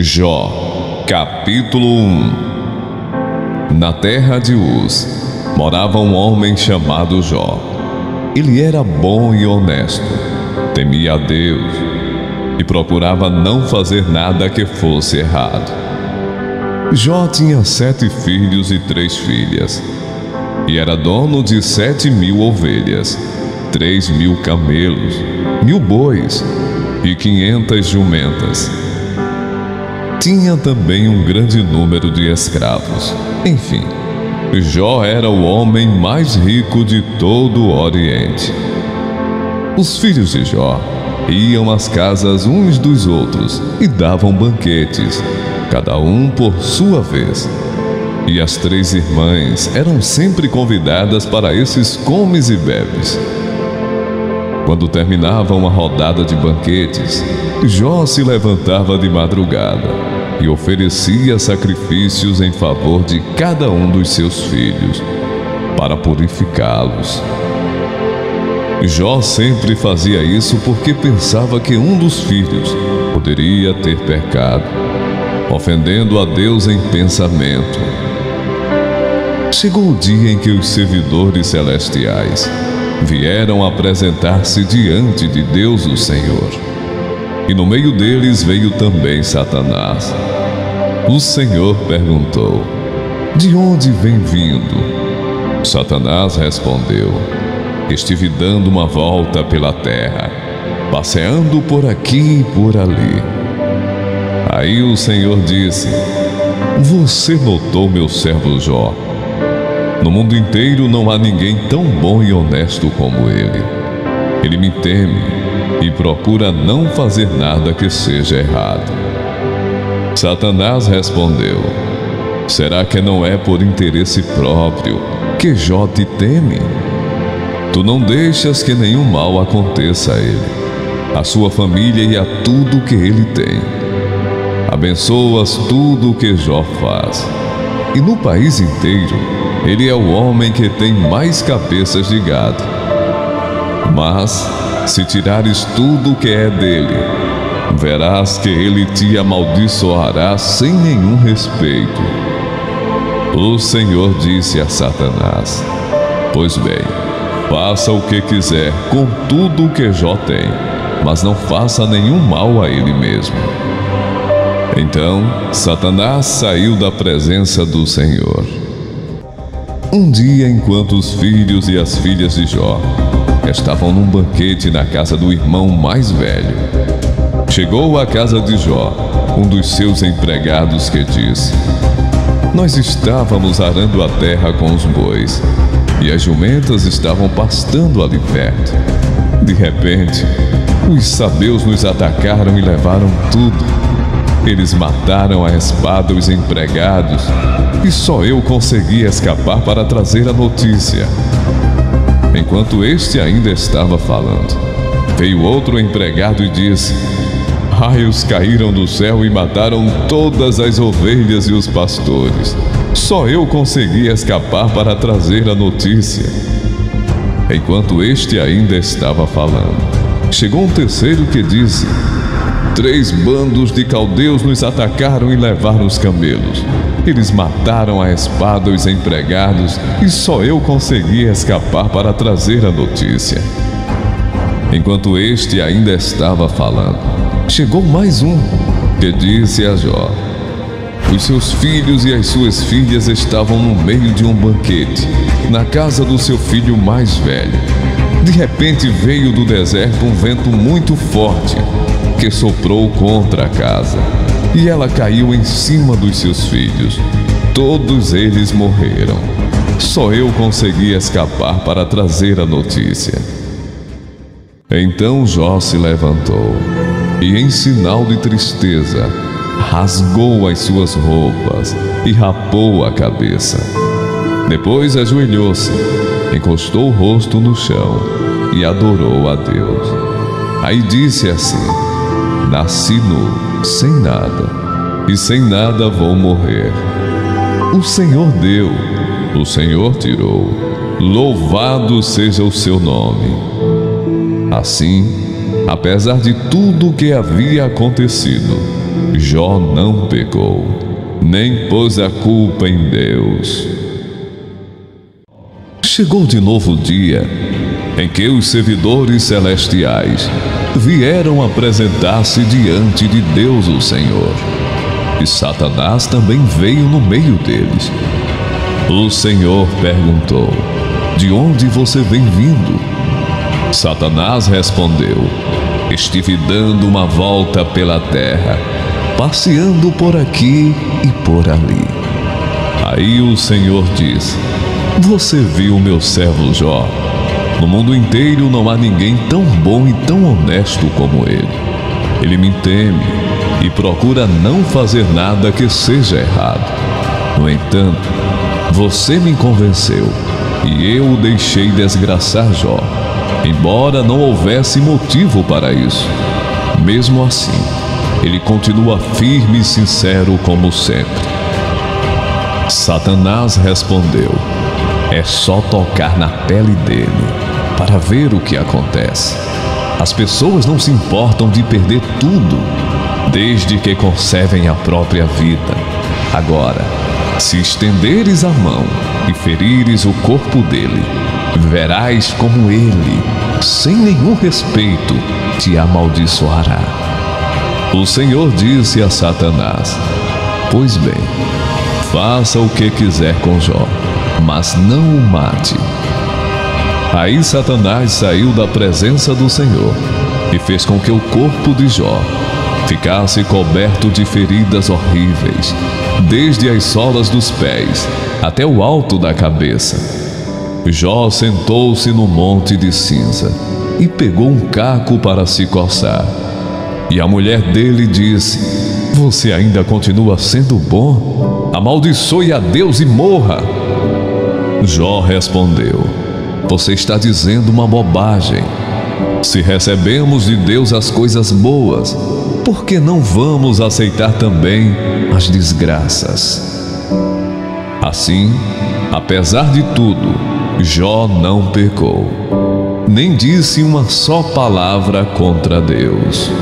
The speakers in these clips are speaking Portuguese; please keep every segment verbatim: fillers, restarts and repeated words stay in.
Jó, capítulo um. Na terra de Uz, morava um homem chamado Jó. Ele era bom e honesto, temia a Deus e procurava não fazer nada que fosse errado. Jó tinha sete filhos e três filhas, e era dono de sete mil ovelhas, três mil camelos, mil bois e quinhentas jumentas. Tinha também um grande número de escravos. Enfim, Jó era o homem mais rico de todo o Oriente. Os filhos de Jó iam às casas uns dos outros e davam banquetes, cada um por sua vez. E as três irmãs eram sempre convidadas para esses comes e bebes. Quando terminavam a rodada de banquetes, Jó se levantava de madrugada e oferecia sacrifícios em favor de cada um dos seus filhos, para purificá-los. Jó sempre fazia isso porque pensava que um dos filhos poderia ter pecado, ofendendo a Deus em pensamento. Chegou o dia em que os servidores celestiais vieram apresentar-se diante de Deus o Senhor. E no meio deles veio também Satanás. O Senhor perguntou: de onde vem vindo? Satanás respondeu: estive dando uma volta pela terra, passeando por aqui e por ali. Aí o Senhor disse: você notou meu servo Jó? No mundo inteiro não há ninguém tão bom e honesto como ele. Ele me teme e procura não fazer nada que seja errado. Satanás respondeu: será que não é por interesse próprio que Jó te teme? Tu não deixas que nenhum mal aconteça a ele, a sua família e a tudo que ele tem. Abençoas tudo o que Jó faz. E no país inteiro, ele é o homem que tem mais cabeças de gado. Mas, se tirares tudo o que é dele, verás que ele te amaldiçoará sem nenhum respeito. O Senhor disse a Satanás: pois bem, faça o que quiser com tudo o que Jó tem, mas não faça nenhum mal a ele mesmo. Então, Satanás saiu da presença do Senhor. Um dia, enquanto os filhos e as filhas de Jó estavam num banquete na casa do irmão mais velho, chegou à casa de Jó um dos seus empregados que disse: nós estávamos arando a terra com os bois, e as jumentas estavam pastando ali perto. De repente, os sabeus nos atacaram e levaram tudo. Eles mataram a espada os empregados, e só eu consegui escapar para trazer a notícia. Enquanto este ainda estava falando, veio outro empregado e disse: raios caíram do céu e mataram todas as ovelhas e os pastores. Só eu consegui escapar para trazer a notícia. Enquanto este ainda estava falando, chegou um terceiro que disse: três bandos de caldeus nos atacaram e levaram os camelos. Eles mataram a espada os empregados e só eu consegui escapar para trazer a notícia. Enquanto este ainda estava falando, chegou mais um que disse a Jó: os seus filhos e as suas filhas estavam no meio de um banquete, na casa do seu filho mais velho. De repente veio do deserto um vento muito forte, que soprou contra a casa, e ela caiu em cima dos seus filhos. Todos eles morreram. Só eu consegui escapar para trazer a notícia. Então Jó se levantou e, em sinal de tristeza, rasgou as suas roupas e rapou a cabeça. Depois ajoelhou-se, encostou o rosto no chão e adorou a Deus. Aí disse assim: nasci nu, sem nada, e sem nada vou morrer. O Senhor deu, o Senhor tirou, louvado seja o seu nome. Assim, apesar de tudo o que havia acontecido, Jó não pecou, nem pôs a culpa em Deus. Chegou de novo o dia em que os servidores celestiais vieram apresentar-se diante de Deus o Senhor. E Satanás também veio no meio deles. O Senhor perguntou: de onde você vem vindo? Satanás respondeu: estive dando uma volta pela terra, passeando por aqui e por ali. Aí o Senhor disse: você viu meu servo Jó? No mundo inteiro não há ninguém tão bom e tão honesto como ele. Ele me teme e procura não fazer nada que seja errado. No entanto, você me convenceu e eu o deixei desgraçar Jó, embora não houvesse motivo para isso. Mesmo assim, ele continua firme e sincero como sempre. Satanás respondeu: é só tocar na pele dele para ver o que acontece. As pessoas não se importam de perder tudo, desde que conservem a própria vida. Agora, se estenderes a mão e ferires o corpo dele, verás como ele, sem nenhum respeito, te amaldiçoará. O Senhor disse a Satanás: pois bem, faça o que quiser com Jó, mas não o mate. Aí Satanás saiu da presença do Senhor e fez com que o corpo de Jó ficasse coberto de feridas horríveis, desde as solas dos pés até o alto da cabeça. Jó sentou-se no monte de cinza e pegou um caco para se coçar. E a mulher dele disse: você ainda continua sendo bom? Amaldiçoe a Deus e morra. Jó respondeu: você está dizendo uma bobagem. Se recebemos de Deus as coisas boas, por que não vamos aceitar também as desgraças? Assim, apesar de tudo, Jó não pecou, nem disse uma só palavra contra Deus.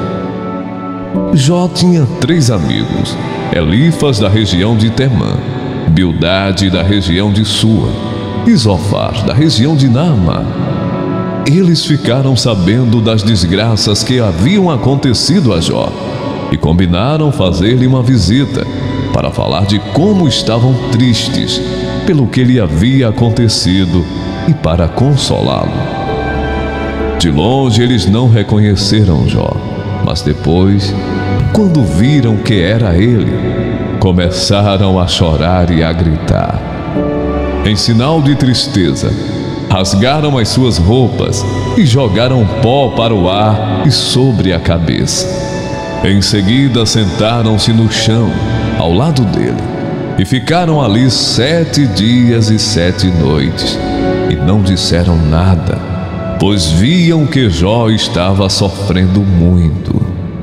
Jó tinha três amigos: Elifas, da região de Temã, Bildade, da região de Sua, e Zofar, da região de Naamá. Eles ficaram sabendo das desgraças que haviam acontecido a Jó e combinaram fazer-lhe uma visita para falar de como estavam tristes pelo que lhe havia acontecido e para consolá-lo. De longe eles não reconheceram Jó, mas depois, quando viram que era ele, começaram a chorar e a gritar. Em sinal de tristeza, rasgaram as suas roupas e jogaram pó para o ar e sobre a cabeça. Em seguida sentaram-se no chão, ao lado dele, e ficaram ali sete dias e sete noites, e não disseram nada, pois viam que Jó estava sofrendo muito.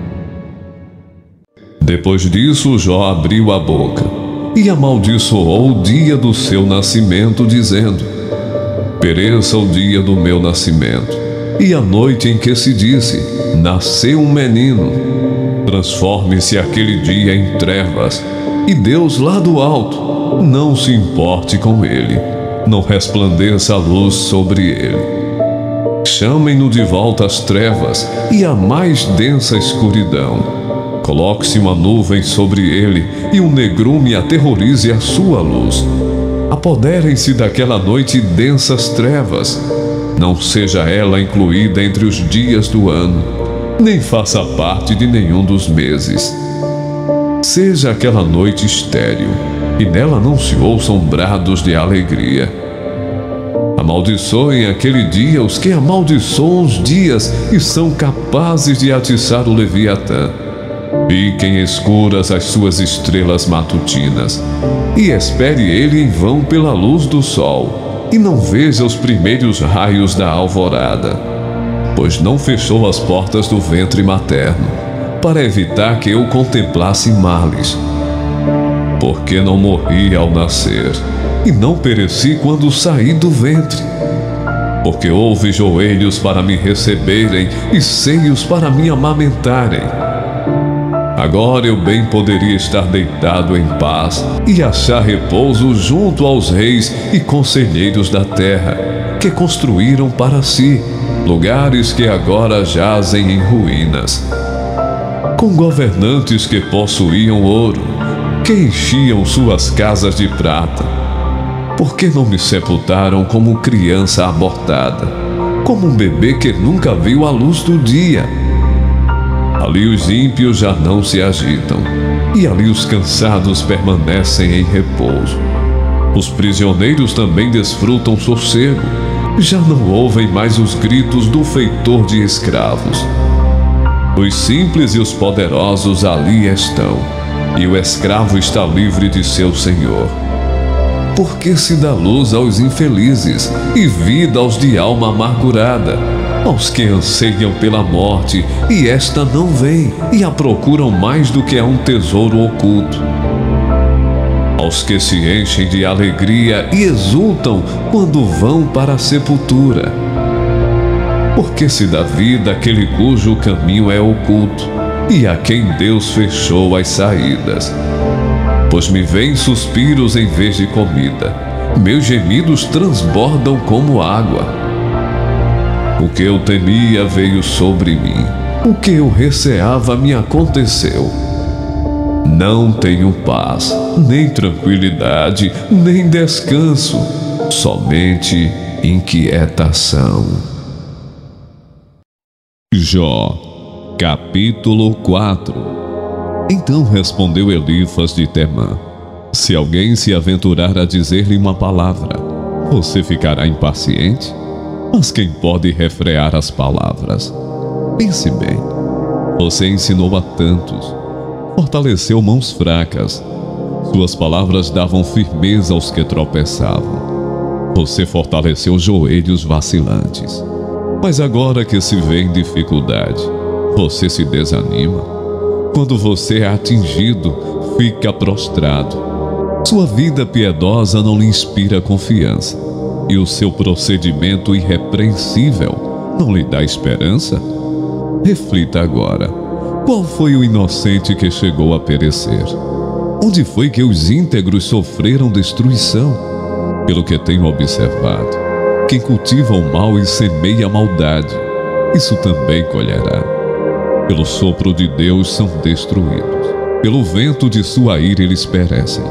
Depois disso, Jó abriu a boca e amaldiçoou o dia do seu nascimento, dizendo: pereça o dia do meu nascimento, e a noite em que se disse: nasceu um menino. Transforme-se aquele dia em trevas, e Deus lá do alto não se importe com ele, não resplandeça a luz sobre ele. Chamem-no de volta às trevas e à mais densa escuridão. Coloque-se uma nuvem sobre ele e um negrume aterrorize a sua luz. Apoderem-se daquela noite densas trevas. Não seja ela incluída entre os dias do ano, nem faça parte de nenhum dos meses. Seja aquela noite estéril, e nela não se ouçam brados de alegria. Amaldiçoem aquele dia os que amaldiçoam os dias e são capazes de atiçar o Leviatã. Fiquem escuras as suas estrelas matutinas, e espere ele em vão pela luz do sol, e não veja os primeiros raios da alvorada, pois não fechou as portas do ventre materno, para evitar que eu contemplasse males. Porque não morri ao nascer, e não pereci quando saí do ventre. Porque houve joelhos para me receberem, e seios para me amamentarem. Agora eu bem poderia estar deitado em paz e achar repouso junto aos reis e conselheiros da terra, que construíram para si lugares que agora jazem em ruínas, com governantes que possuíam ouro, que enchiam suas casas de prata. Por que não me sepultaram como criança abortada, como um bebê que nunca viu a luz do dia? Ali os ímpios já não se agitam, e ali os cansados permanecem em repouso. Os prisioneiros também desfrutam sossego, já não ouvem mais os gritos do feitor de escravos. Os simples e os poderosos ali estão, e o escravo está livre de seu senhor. Por que se dá luz aos infelizes e vida aos de alma amargurada, aos que anseiam pela morte, e esta não vem, e a procuram mais do que a um tesouro oculto? Aos que se enchem de alegria e exultam quando vão para a sepultura. Porque se dá vida àquele cujo caminho é oculto, e a quem Deus fechou as saídas. Pois me vêm suspiros em vez de comida, meus gemidos transbordam como água. O que eu temia veio sobre mim, o que eu receava me aconteceu. Não tenho paz, nem tranquilidade, nem descanso, somente inquietação. Jó, capítulo quatro. Então respondeu Elifas de Temã: se alguém se aventurar a dizer-lhe uma palavra, você ficará impaciente? Mas quem pode refrear as palavras? Pense bem. Você ensinou a tantos, fortaleceu mãos fracas. Suas palavras davam firmeza aos que tropeçavam. Você fortaleceu joelhos vacilantes. Mas agora que se vê em dificuldade, você se desanima. Quando você é atingido, fica prostrado. Sua vida piedosa não lhe inspira confiança, e o seu procedimento irrepreensível não lhe dá esperança? Reflita agora. Qual foi o inocente que chegou a perecer? Onde foi que os íntegros sofreram destruição? Pelo que tenho observado, quem cultiva o mal e semeia a maldade, isso também colherá. Pelo sopro de Deus são destruídos, pelo vento de sua ira eles perecem.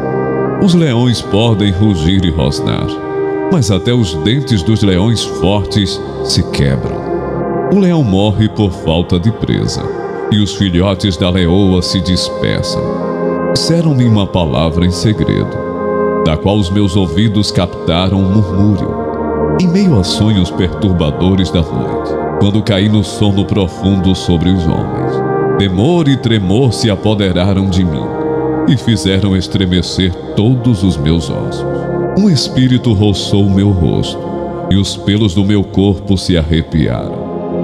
Os leões podem rugir e rosnar, mas até os dentes dos leões fortes se quebram. O leão morre por falta de presa, e os filhotes da leoa se dispersam. Disseram-me uma palavra em segredo, da qual os meus ouvidos captaram um murmúrio, em meio a sonhos perturbadores da noite, quando caí no sono profundo sobre os homens. Temor e tremor se apoderaram de mim, e fizeram estremecer todos os meus ossos. Um espírito roçou o meu rosto, e os pelos do meu corpo se arrepiaram.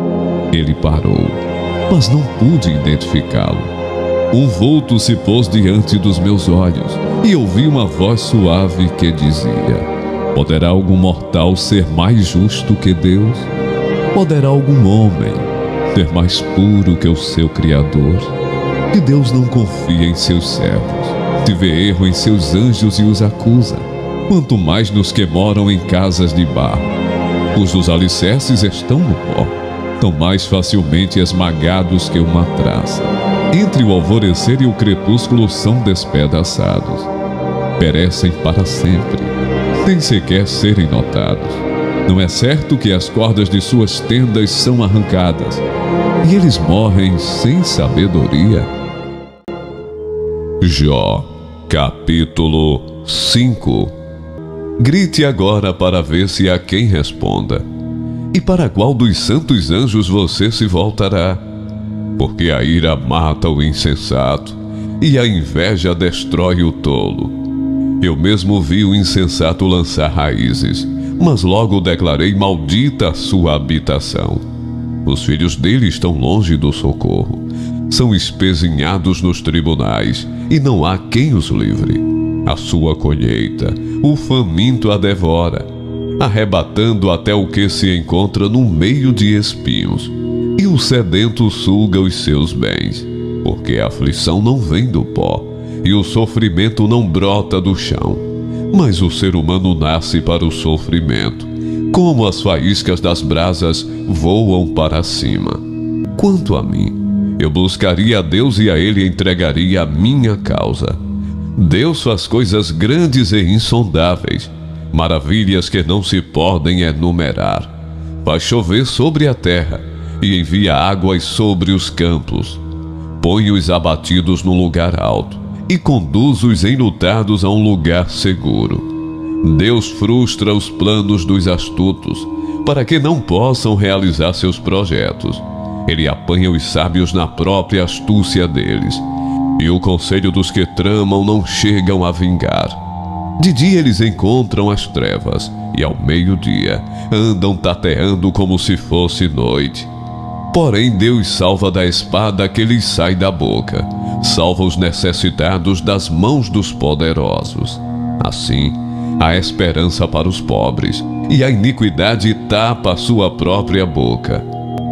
Ele parou, mas não pude identificá-lo. Um vulto se pôs diante dos meus olhos, e ouvi uma voz suave que dizia: poderá algum mortal ser mais justo que Deus? Poderá algum homem ser mais puro que o seu Criador? Que Deus não confia em seus servos, se vê erro em seus anjos e os acusa, quanto mais nos que moram em casas de barro, cujos alicerces estão no pó, tão mais facilmente esmagados que uma traça. Entre o alvorecer e o crepúsculo são despedaçados, perecem para sempre, sem sequer serem notados. Não é certo que as cordas de suas tendas são arrancadas, e eles morrem sem sabedoria? Jó, capítulo cinco. Grite agora para ver se há quem responda. E para qual dos santos anjos você se voltará? Porque a ira mata o insensato, e a inveja destrói o tolo. Eu mesmo vi o insensato lançar raízes, mas logo declarei maldita a sua habitação. Os filhos dele estão longe do socorro, são espezinhados nos tribunais, e não há quem os livre. A sua colheita, o faminto a devora, arrebatando até o que se encontra no meio de espinhos, e o sedento suga os seus bens. porque a aflição não vem do pó, e o sofrimento não brota do chão. Mas o ser humano nasce para o sofrimento, como as faíscas das brasas voam para cima. Quanto a mim, eu buscaria a Deus e a Ele entregaria a minha causa. Deus faz coisas grandes e insondáveis, maravilhas que não se podem enumerar. Faz chover sobre a terra e envia águas sobre os campos. Põe os abatidos no lugar alto e conduz os enlutados a um lugar seguro. Deus frustra os planos dos astutos, para que não possam realizar seus projetos. Ele apanha os sábios na própria astúcia deles, e o conselho dos que tramam não chegam a vingar. De dia eles encontram as trevas, e ao meio-dia andam tateando como se fosse noite. Porém Deus salva da espada que lhes sai da boca, salva os necessitados das mãos dos poderosos. Assim, há esperança para os pobres, e a iniquidade tapa a sua própria boca.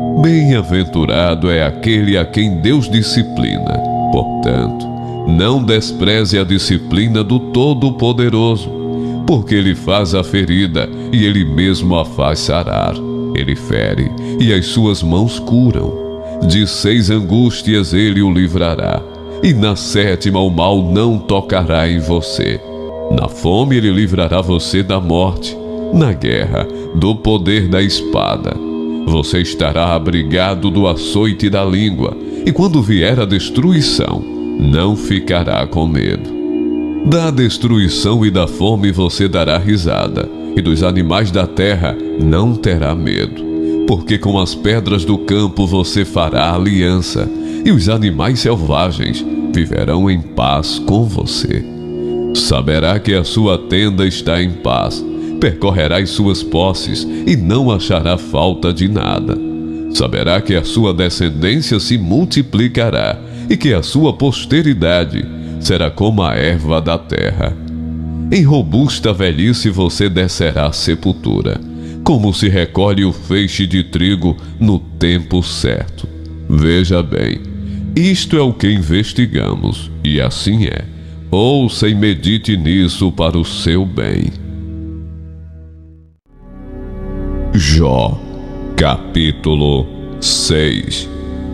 Bem-aventurado é aquele a quem Deus disciplina. Portanto, não despreze a disciplina do Todo-Poderoso, porque Ele faz a ferida e Ele mesmo a faz sarar. Ele fere e as suas mãos curam. De seis angústias Ele o livrará, e na sétima o mal não tocará em você. Na fome Ele livrará você da morte, na guerra do poder da espada. Você estará abrigado do açoite da língua, e quando vier a destruição, não ficará com medo. Da destruição e da fome você dará risada, e dos animais da terra não terá medo, porque com as pedras do campo você fará aliança, e os animais selvagens viverão em paz com você. Saberá que a sua tenda está em paz, percorrerá as suas posses e não achará falta de nada. Saberá que a sua descendência se multiplicará e que a sua posteridade será como a erva da terra. Em robusta velhice você descerá à sepultura, como se recolhe o feixe de trigo no tempo certo. Veja bem, isto é o que investigamos, e assim é. Ouça e medite nisso para o seu bem. Jó, capítulo seis.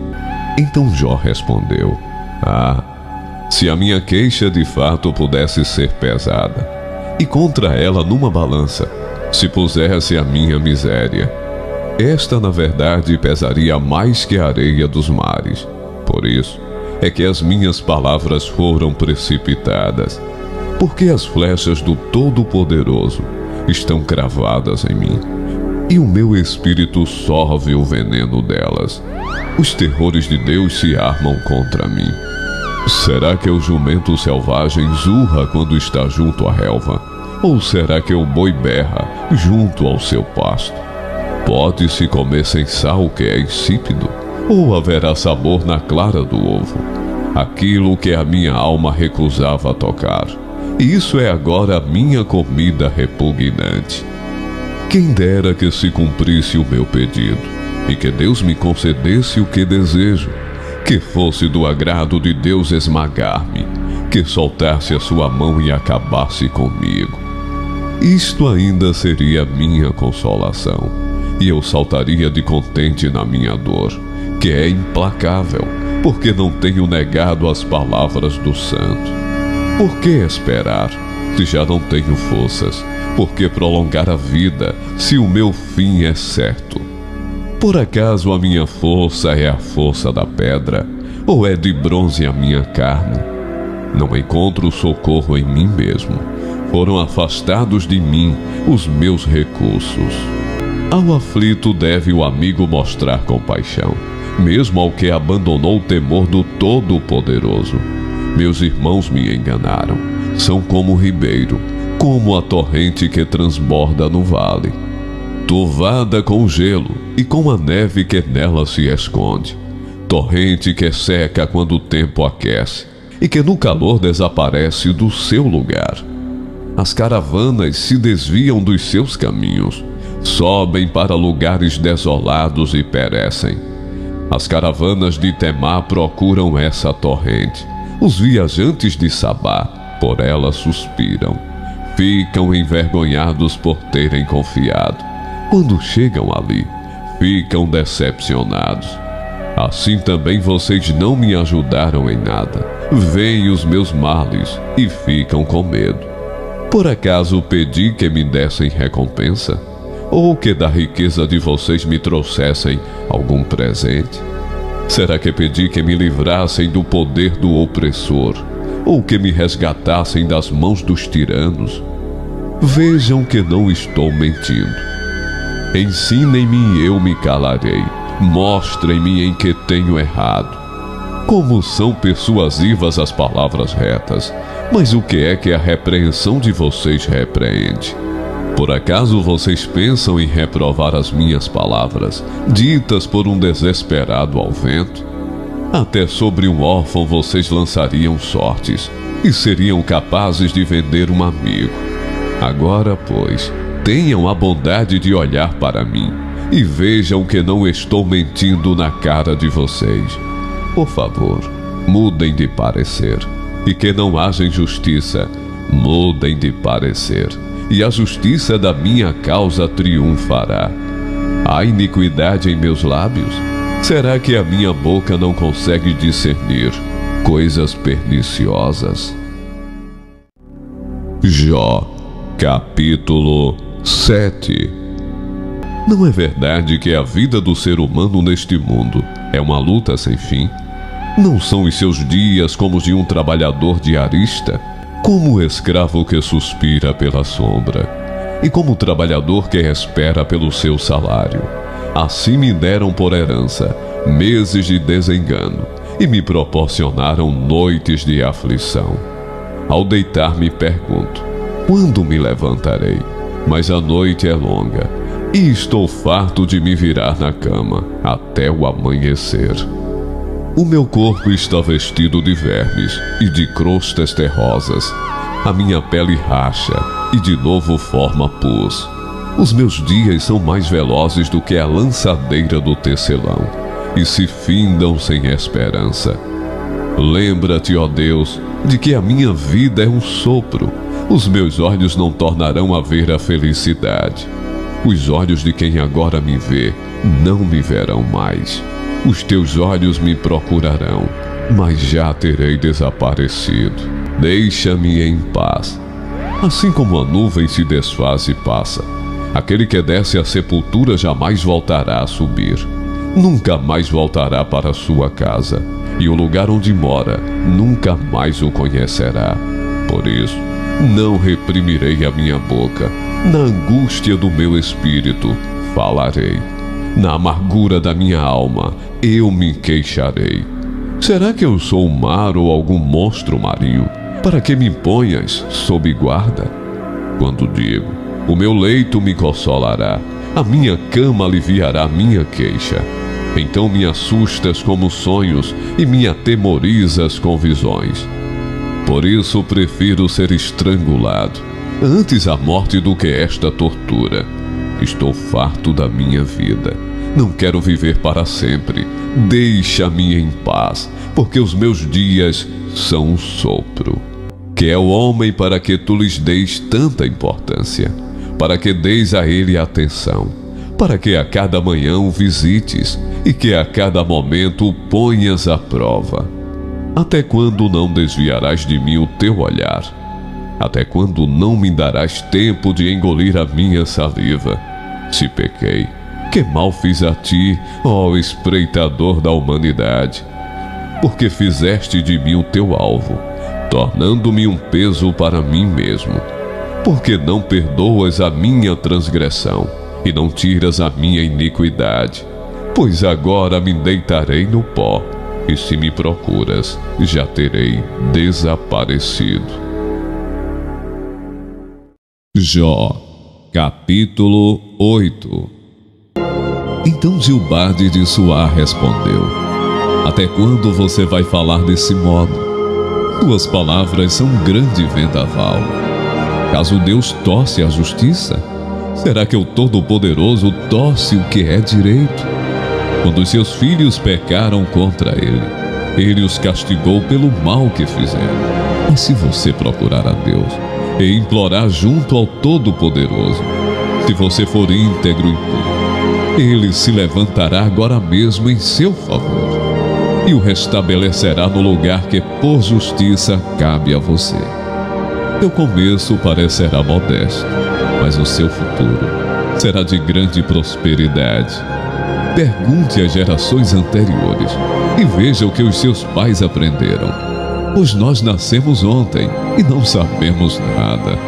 Então Jó respondeu: Ah, se a minha queixa de fato pudesse ser pesada, e contra ela numa balança se pusesse a minha miséria, esta na verdade pesaria mais que a areia dos mares. Por isso é que as minhas palavras foram precipitadas, porque as flechas do Todo-Poderoso estão cravadas em mim, e o meu espírito sorve o veneno delas. Os terrores de Deus se armam contra mim. Será que o jumento selvagem zurra quando está junto à relva? Ou será que o boi berra junto ao seu pasto? Pode-se comer sem sal o que é insípido? Ou haverá sabor na clara do ovo? Aquilo que a minha alma recusava tocar, isso é agora a minha comida repugnante. Quem dera que se cumprisse o meu pedido, e que Deus me concedesse o que desejo, que fosse do agrado de Deus esmagar-me, que soltasse a sua mão e acabasse comigo. Isto ainda seria minha consolação, e eu saltaria de contente na minha dor, que é implacável, porque não tenho negado as palavras do santo. Por que esperar, se já não tenho forças? Por que prolongar a vida, se o meu fim é certo? Por acaso a minha força é a força da pedra, ou é de bronze a minha carne? Não encontro socorro em mim mesmo. Foram afastados de mim os meus recursos. Ao aflito deve o amigo mostrar compaixão, mesmo ao que abandonou o temor do Todo-Poderoso. Meus irmãos me enganaram. São como o ribeiro, como a torrente que transborda no vale, turvada com gelo e com a neve que nela se esconde. Torrente que seca quando o tempo aquece e que no calor desaparece do seu lugar. As caravanas se desviam dos seus caminhos, sobem para lugares desolados e perecem. As caravanas de Temá procuram essa torrente. Os viajantes de Sabá por ela suspiram. Ficam envergonhados por terem confiado. Quando chegam ali, ficam decepcionados. Assim também vocês não me ajudaram em nada. Veem os meus males e ficam com medo. Por acaso pedi que me dessem recompensa? Ou que da riqueza de vocês me trouxessem algum presente? Será que pedi que me livrassem do poder do opressor? Ou que me resgatassem das mãos dos tiranos? Vejam que não estou mentindo. Ensinem-me e eu me calarei. Mostrem-me em que tenho errado. Como são persuasivas as palavras retas, mas o que é que a repreensão de vocês repreende? Por acaso vocês pensam em reprovar as minhas palavras, ditas por um desesperado ao vento? Até sobre um órfão vocês lançariam sortes, e seriam capazes de vender um amigo. Agora, pois, tenham a bondade de olhar para mim, e vejam que não estou mentindo na cara de vocês. Por favor, mudem de parecer, e que não haja injustiça, mudem de parecer, e a justiça da minha causa triunfará. Há iniquidade em meus lábios? Será que a minha boca não consegue discernir coisas perniciosas? Jó, capítulo sete. Não é verdade que a vida do ser humano neste mundo é uma luta sem fim? Não são os seus dias como os de um trabalhador diarista? Como o escravo que suspira pela sombra, e como o trabalhador que espera pelo seu salário. Assim me deram por herança meses de desengano, e me proporcionaram noites de aflição. Ao deitar-me pergunto, quando me levantarei? Mas a noite é longa, e estou farto de me virar na cama até o amanhecer. O meu corpo está vestido de vermes e de crostas terrosas. A minha pele racha e de novo forma pus. Os meus dias são mais velozes do que a lançadeira do tecelão, e se findam sem esperança. Lembra-te, ó Deus, de que a minha vida é um sopro. Os meus olhos não tornarão a ver a felicidade. Os olhos de quem agora me vê não me verão mais. Os teus olhos me procurarão, mas já terei desaparecido. Deixa-me em paz. Assim como a nuvem se desfaz e passa, aquele que desce à sepultura jamais voltará a subir. Nunca mais voltará para sua casa, e o lugar onde mora nunca mais o conhecerá. Por isso, não reprimirei a minha boca. Na angústia do meu espírito falarei. Na amargura da minha alma eu me queixarei. Será que eu sou um mar ou algum monstro marinho, para que me ponhas sob guarda? Quando digo, o meu leito me consolará, a minha cama aliviará minha queixa. Então me assustas como sonhos e me atemorizas com visões. Por isso prefiro ser estrangulado antes a morte do que esta tortura. Estou farto da minha vida. Não quero viver para sempre. Deixa-me em paz, porque os meus dias são um sopro. Que é o homem para que tu lhes deis tanta importância, para que deis a ele atenção, para que a cada manhã o visites e que a cada momento o ponhas à prova. Até quando não desviarás de mim o teu olhar? Até quando não me darás tempo de engolir a minha saliva? Se pequei, que mal fiz a ti, ó espreitador da humanidade? Porque fizeste de mim o teu alvo, tornando-me um peso para mim mesmo. Porque não perdoas a minha transgressão e não tiras a minha iniquidade. Pois agora me deitarei no pó, e se me procuras, já terei desaparecido. Jó, capítulo oito. Então Gilbade de Suar respondeu: até quando você vai falar desse modo? Tuas palavras são um grande vendaval. Caso Deus torce a justiça, será que o Todo-Poderoso torce o que é direito? Quando os seus filhos pecaram contra ele, ele os castigou pelo mal que fizeram. Mas se você procurar a Deus e implorar junto ao Todo-Poderoso, se você for íntegro e puro, ele se levantará agora mesmo em seu favor e o restabelecerá no lugar que por justiça cabe a você. Seu começo parecerá modesto, mas o seu futuro será de grande prosperidade. Pergunte às gerações anteriores e veja o que os seus pais aprenderam, pois nós nascemos ontem e não sabemos nada.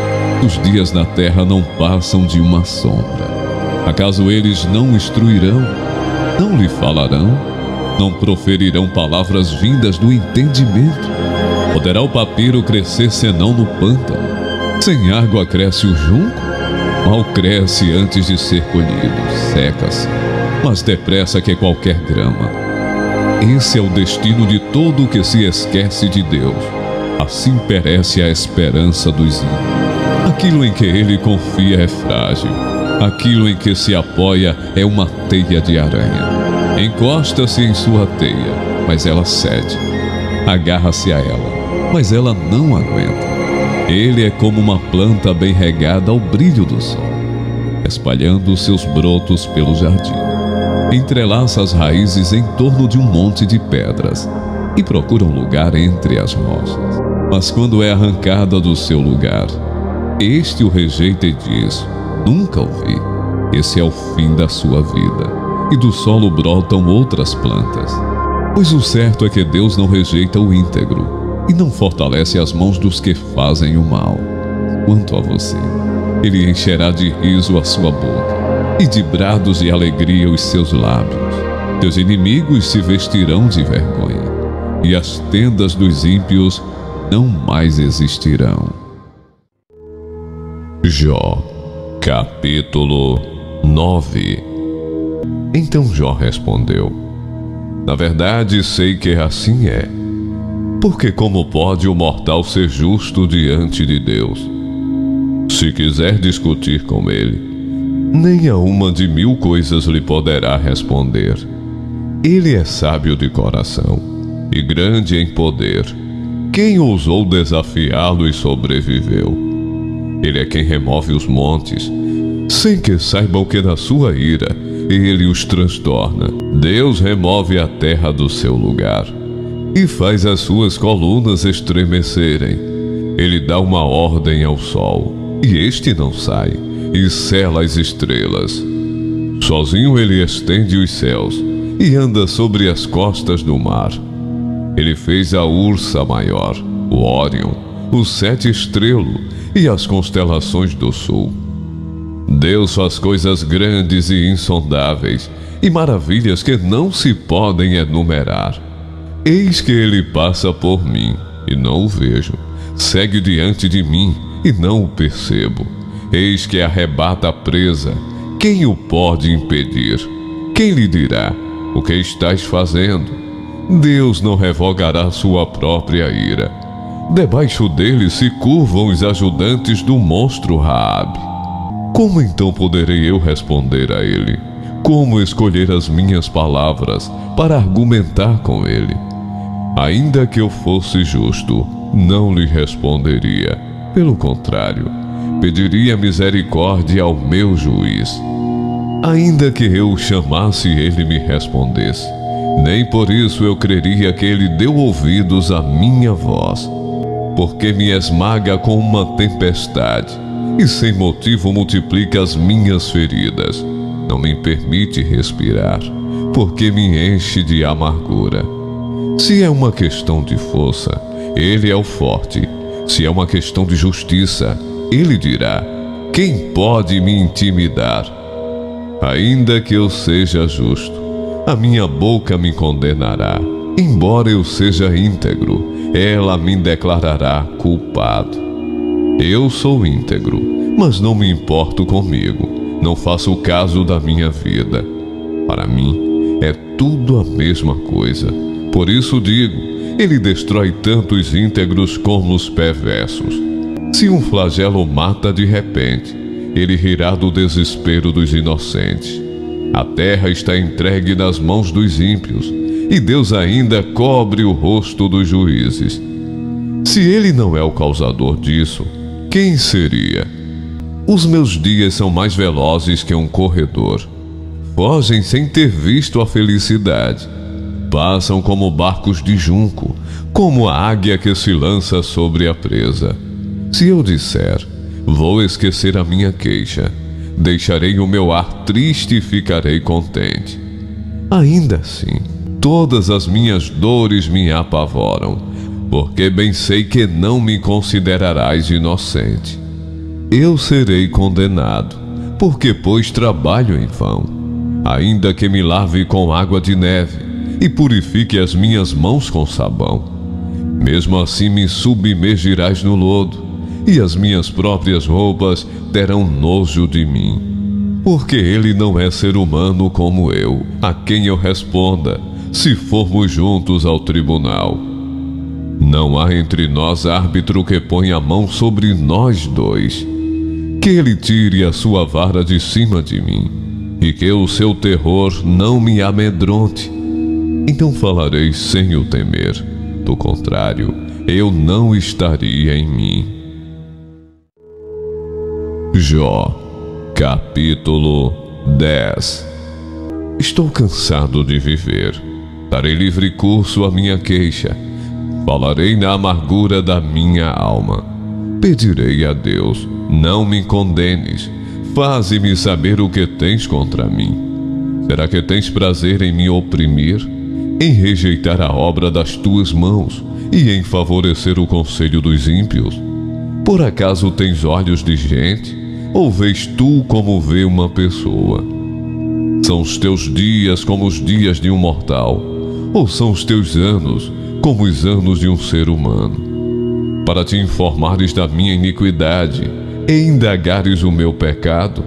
Os dias na terra não passam de uma sombra. Acaso eles não instruirão? Não lhe falarão? Não proferirão palavras vindas do entendimento? Poderá o papiro crescer senão no pântano? Sem água cresce o junco? Mal cresce antes de ser colhido, seca-se, mas depressa que qualquer grama. Esse é o destino de todo o que se esquece de Deus. Assim perece a esperança dos ímpios. Aquilo em que ele confia é frágil. Aquilo em que se apoia é uma teia de aranha. Encosta-se em sua teia, mas ela cede. Agarra-se a ela, mas ela não aguenta. Ele é como uma planta bem regada ao brilho do sol, espalhando seus brotos pelo jardim. Entrelaça as raízes em torno de um monte de pedras e procura um lugar entre as rochas. Mas quando é arrancada do seu lugar, este o rejeita e diz: nunca o vi. Esse é o fim da sua vida, e do solo brotam outras plantas. Pois o certo é que Deus não rejeita o íntegro e não fortalece as mãos dos que fazem o mal. Quanto a você, ele encherá de riso a sua boca e de brados de alegria os seus lábios. Teus inimigos se vestirão de vergonha, e as tendas dos ímpios não mais existirão. Jó, capítulo nove. Então Jó respondeu: na verdade sei que assim é. Porque como pode o mortal ser justo diante de Deus? Se quiser discutir com ele, nem a uma de mil coisas lhe poderá responder. Ele é sábio de coração e grande em poder. Quem ousou desafiá-lo e sobreviveu? Ele é quem remove os montes, sem que saibam que na sua ira ele os transtorna. Deus remove a terra do seu lugar e faz as suas colunas estremecerem. Ele dá uma ordem ao sol, e este não sai, e sela as estrelas. Sozinho ele estende os céus e anda sobre as costas do mar. Ele fez a Ursa Maior, o Órion, o Sete Estrelo e as constelações do sul. Deus faz coisas grandes e insondáveis, e maravilhas que não se podem enumerar. Eis que ele passa por mim, e não o vejo. Segue diante de mim, e não o percebo. Eis que arrebata a presa. Quem o pode impedir? Quem lhe dirá: o que estás fazendo? Deus não revogará sua própria ira. Debaixo dele se curvam os ajudantes do monstro Raabe. Como então poderei eu responder a ele? Como escolher as minhas palavras para argumentar com ele? Ainda que eu fosse justo, não lhe responderia. Pelo contrário, pediria misericórdia ao meu juiz. Ainda que eu o chamasse e ele me respondesse, nem por isso eu creria que ele deu ouvidos à minha voz. Porque me esmaga com uma tempestade, e sem motivo multiplica as minhas feridas. Não me permite respirar, porque me enche de amargura. Se é uma questão de força, ele é o forte. Se é uma questão de justiça, ele dirá: quem pode me intimidar? Ainda que eu seja justo, a minha boca me condenará. Embora eu seja íntegro, ela me declarará culpado. Eu sou íntegro, mas não me importo comigo. Não faço caso da minha vida. Para mim, é tudo a mesma coisa. Por isso digo, ele destrói tanto os íntegros como os perversos. Se um flagelo mata de repente, ele rirá do desespero dos inocentes. A terra está entregue nas mãos dos ímpios, e Deus ainda cobre o rosto dos juízes. Se Ele não é o causador disso, quem seria? Os meus dias são mais velozes que um corredor. Fogem sem ter visto a felicidade. Passam como barcos de junco, como a águia que se lança sobre a presa. Se eu disser, vou esquecer a minha queixa, deixarei o meu ar triste e ficarei contente. Ainda assim, todas as minhas dores me apavoram, porque bem sei que não me considerarás inocente. Eu serei condenado, porque pois trabalho em vão. Ainda que me lave com água de neve e purifique as minhas mãos com sabão, mesmo assim me submergirás no lodo, e as minhas próprias roupas terão nojo de mim. Porque ele não é ser humano como eu, a quem eu responda, se formos juntos ao tribunal. Não há entre nós árbitro que ponha a mão sobre nós dois. Que ele tire a sua vara de cima de mim, e que o seu terror não me amedronte. Então falarei sem o temer. Do contrário, eu não estaria em mim. Jó, capítulo dez. Estou cansado de viver. Darei livre curso à minha queixa. Falarei na amargura da minha alma. Pedirei a Deus, não me condenes. Faze-me saber o que tens contra mim. Será que tens prazer em me oprimir, em rejeitar a obra das tuas mãos e em favorecer o conselho dos ímpios? Por acaso tens olhos de gente, ou vês tu como vê uma pessoa? São os teus dias como os dias de um mortal, ou são os teus anos como os anos de um ser humano? Para te informares da minha iniquidade e indagares o meu pecado?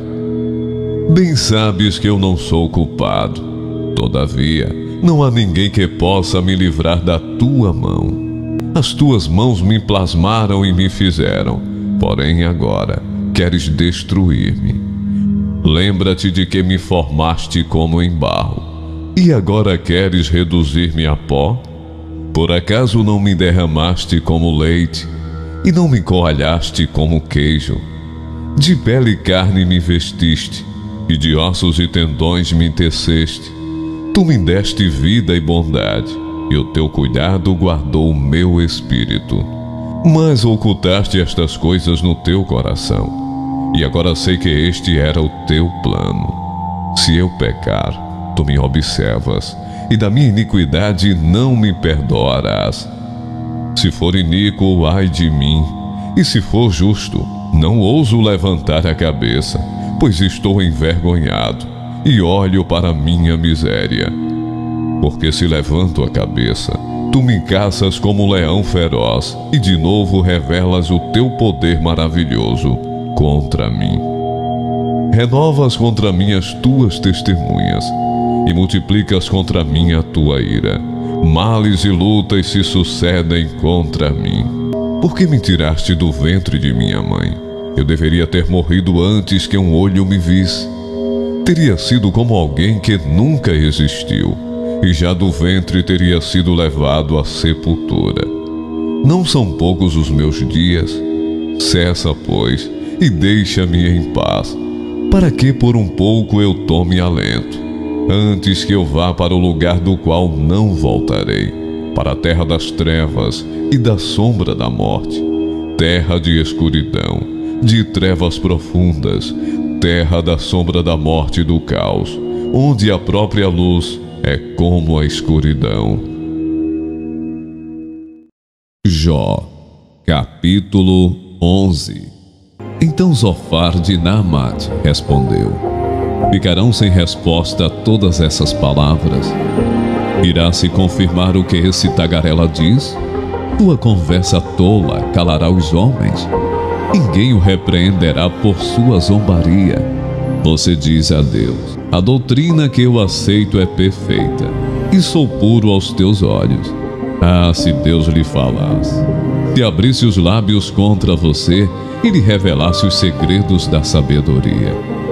Bem sabes que eu não sou culpado. Todavia, não há ninguém que possa me livrar da tua mão. As tuas mãos me plasmaram e me fizeram, porém agora queres destruir-me. Lembra-te de que me formaste como em barro, e agora queres reduzir-me a pó? Por acaso não me derramaste como leite, e não me coalhaste como queijo? De pele e carne me vestiste, e de ossos e tendões me teceste. Tu me deste vida e bondade, e o teu cuidado guardou o meu espírito. Mas ocultaste estas coisas no teu coração, e agora sei que este era o teu plano. Se eu pecar, tu me observas, e da minha iniquidade não me perdoarás. Se for iníquo, ai de mim, e se for justo, não ouso levantar a cabeça, pois estou envergonhado, e olho para minha miséria. Porque se levanto a cabeça, tu me caças como leão feroz, e de novo revelas o teu poder maravilhoso contra mim. Renovas contra mim as tuas testemunhas, e multiplicas contra mim a tua ira. Males e lutas se sucedem contra mim. Por que me tiraste do ventre de minha mãe? Eu deveria ter morrido antes que um olho me visse. Teria sido como alguém que nunca existiu, e já do ventre teria sido levado à sepultura. Não são poucos os meus dias? Cessa, pois, e deixa-me em paz, para que por um pouco eu tome alento, antes que eu vá para o lugar do qual não voltarei, para a terra das trevas e da sombra da morte, terra de escuridão, de trevas profundas, terra da sombra da morte e do caos, onde a própria luz é como a escuridão. Jó, capítulo onze. Então Zofar de Naamate respondeu: Ficarão sem resposta todas essas palavras? Irá se confirmar o que esse tagarela diz? Tua conversa tola calará os homens. Ninguém o repreenderá por sua zombaria. Você diz a Deus: a doutrina que eu aceito é perfeita, e sou puro aos teus olhos. Ah, se Deus lhe falasse, se abrisse os lábios contra você e lhe revelasse os segredos da sabedoria.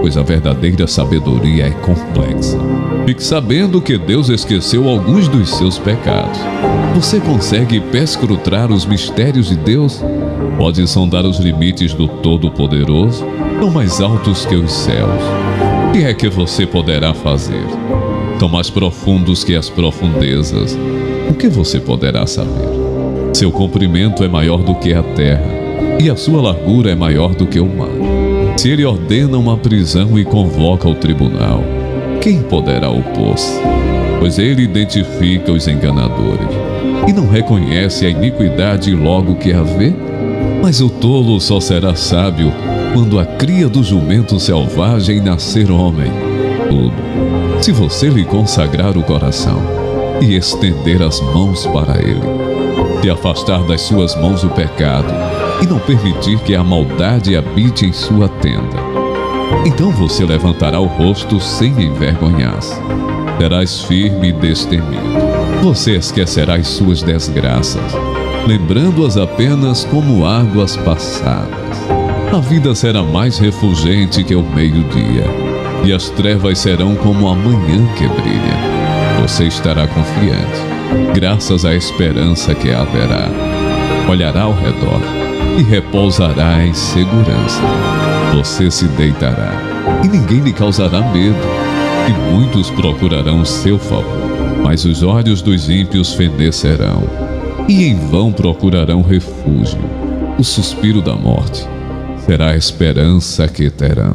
pois a verdadeira sabedoria é complexa. Fique sabendo que Deus esqueceu alguns dos seus pecados. Você consegue perscrutar os mistérios de Deus? Pode sondar os limites do Todo-Poderoso? São mais altos que os céus. O que é que você poderá fazer? São mais profundos que as profundezas. O que você poderá saber? Seu comprimento é maior do que a terra, e a sua largura é maior do que o mar. Se ele ordena uma prisão e convoca o tribunal, quem poderá opor-se? Pois ele identifica os enganadores e não reconhece a iniquidade logo que a vê. Mas o tolo só será sábio quando a cria do jumento selvagem nascer homem. Tudo, se você lhe consagrar o coração e estender as mãos para ele, se afastar das suas mãos o pecado e não permitir que a maldade habite em sua tenda, então você levantará o rosto sem envergonhar-se. Serás firme e destemido. Você esquecerá as suas desgraças, lembrando-as apenas como águas passadas. A vida será mais refulgente que o meio-dia, e as trevas serão como a manhã que brilha. Você estará confiante, graças à esperança que haverá. Olhará ao redor e repousará em segurança. Você se deitará e ninguém lhe causará medo, e muitos procurarão seu favor, mas os olhos dos ímpios fenecerão, e em vão procurarão refúgio. O suspiro da morte será a esperança que terão.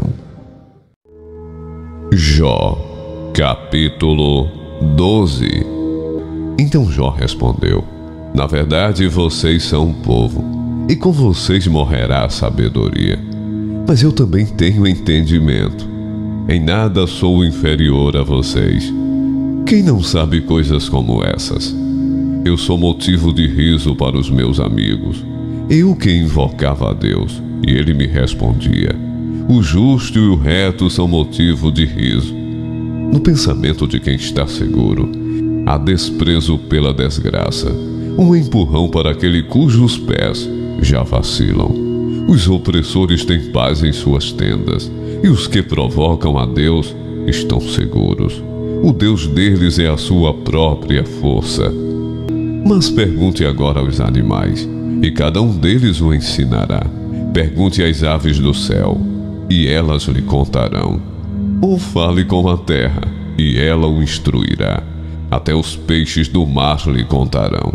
Jó, capítulo doze. Então Jó respondeu: na verdade vocês são um povo, e com vocês morrerá a sabedoria. Mas eu também tenho entendimento. Em nada sou inferior a vocês. Quem não sabe coisas como essas? Eu sou motivo de riso para os meus amigos. Eu que invocava a Deus, e ele me respondia. O justo e o reto são motivo de riso. No pensamento de quem está seguro, há desprezo pela desgraça, um empurrão para aquele cujos pés já vacilam. Os opressores têm paz em suas tendas, e os que provocam a Deus estão seguros. O Deus deles é a sua própria força. Mas pergunte agora aos animais, e cada um deles o ensinará. Pergunte às aves do céu, e elas lhe contarão. Ou fale com a terra, e ela o instruirá. Até os peixes do mar lhe contarão.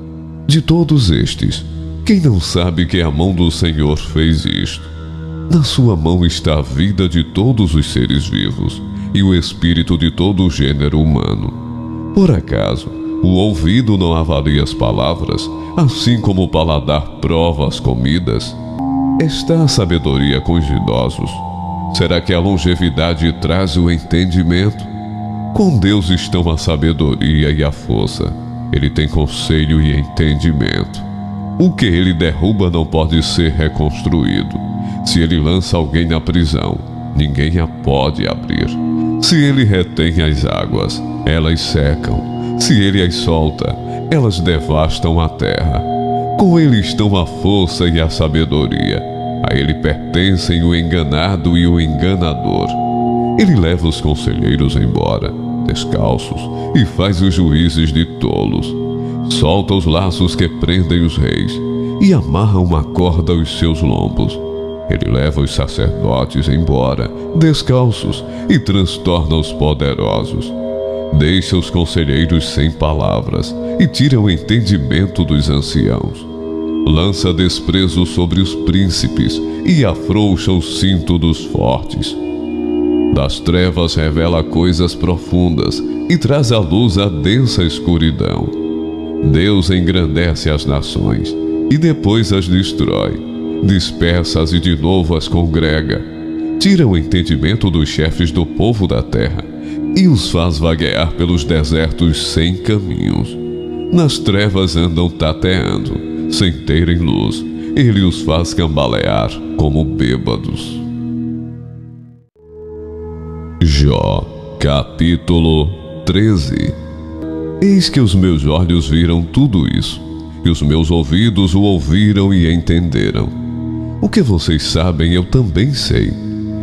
De todos estes, quem não sabe que a mão do Senhor fez isto? Na sua mão está a vida de todos os seres vivos e o espírito de todo o gênero humano. Por acaso, o ouvido não avalia as palavras, assim como o paladar prova as comidas? Está a sabedoria com os idosos? Será que a longevidade traz o entendimento? Com Deus estão a sabedoria e a força. Ele tem conselho e entendimento. O que ele derruba não pode ser reconstruído. Se ele lança alguém na prisão, ninguém a pode abrir. Se ele retém as águas, elas secam. Se ele as solta, elas devastam a terra. Com ele estão a força e a sabedoria. A ele pertencem o enganado e o enganador. Ele leva os conselheiros embora, descalços, e faz os juízes de tolos. Solta os laços que prendem os reis, e amarra uma corda aos seus lombos. Ele leva os sacerdotes embora, descalços, e transtorna os poderosos. Deixa os conselheiros sem palavras, e tira o entendimento dos anciãos. Lança desprezo sobre os príncipes, e afrouxa o cinto dos fortes. Das trevas revela coisas profundas, e traz à luz a densa escuridão. Deus engrandece as nações, e depois as destrói. Dispersa-as e de novo as congrega. Tira o entendimento dos chefes do povo da terra, e os faz vaguear pelos desertos sem caminhos. Nas trevas andam tateando, sem terem luz. Ele os faz cambalear como bêbados. Jó, capítulo treze. Eis que os meus olhos viram tudo isso, e os meus ouvidos o ouviram e entenderam. O que vocês sabem eu também sei.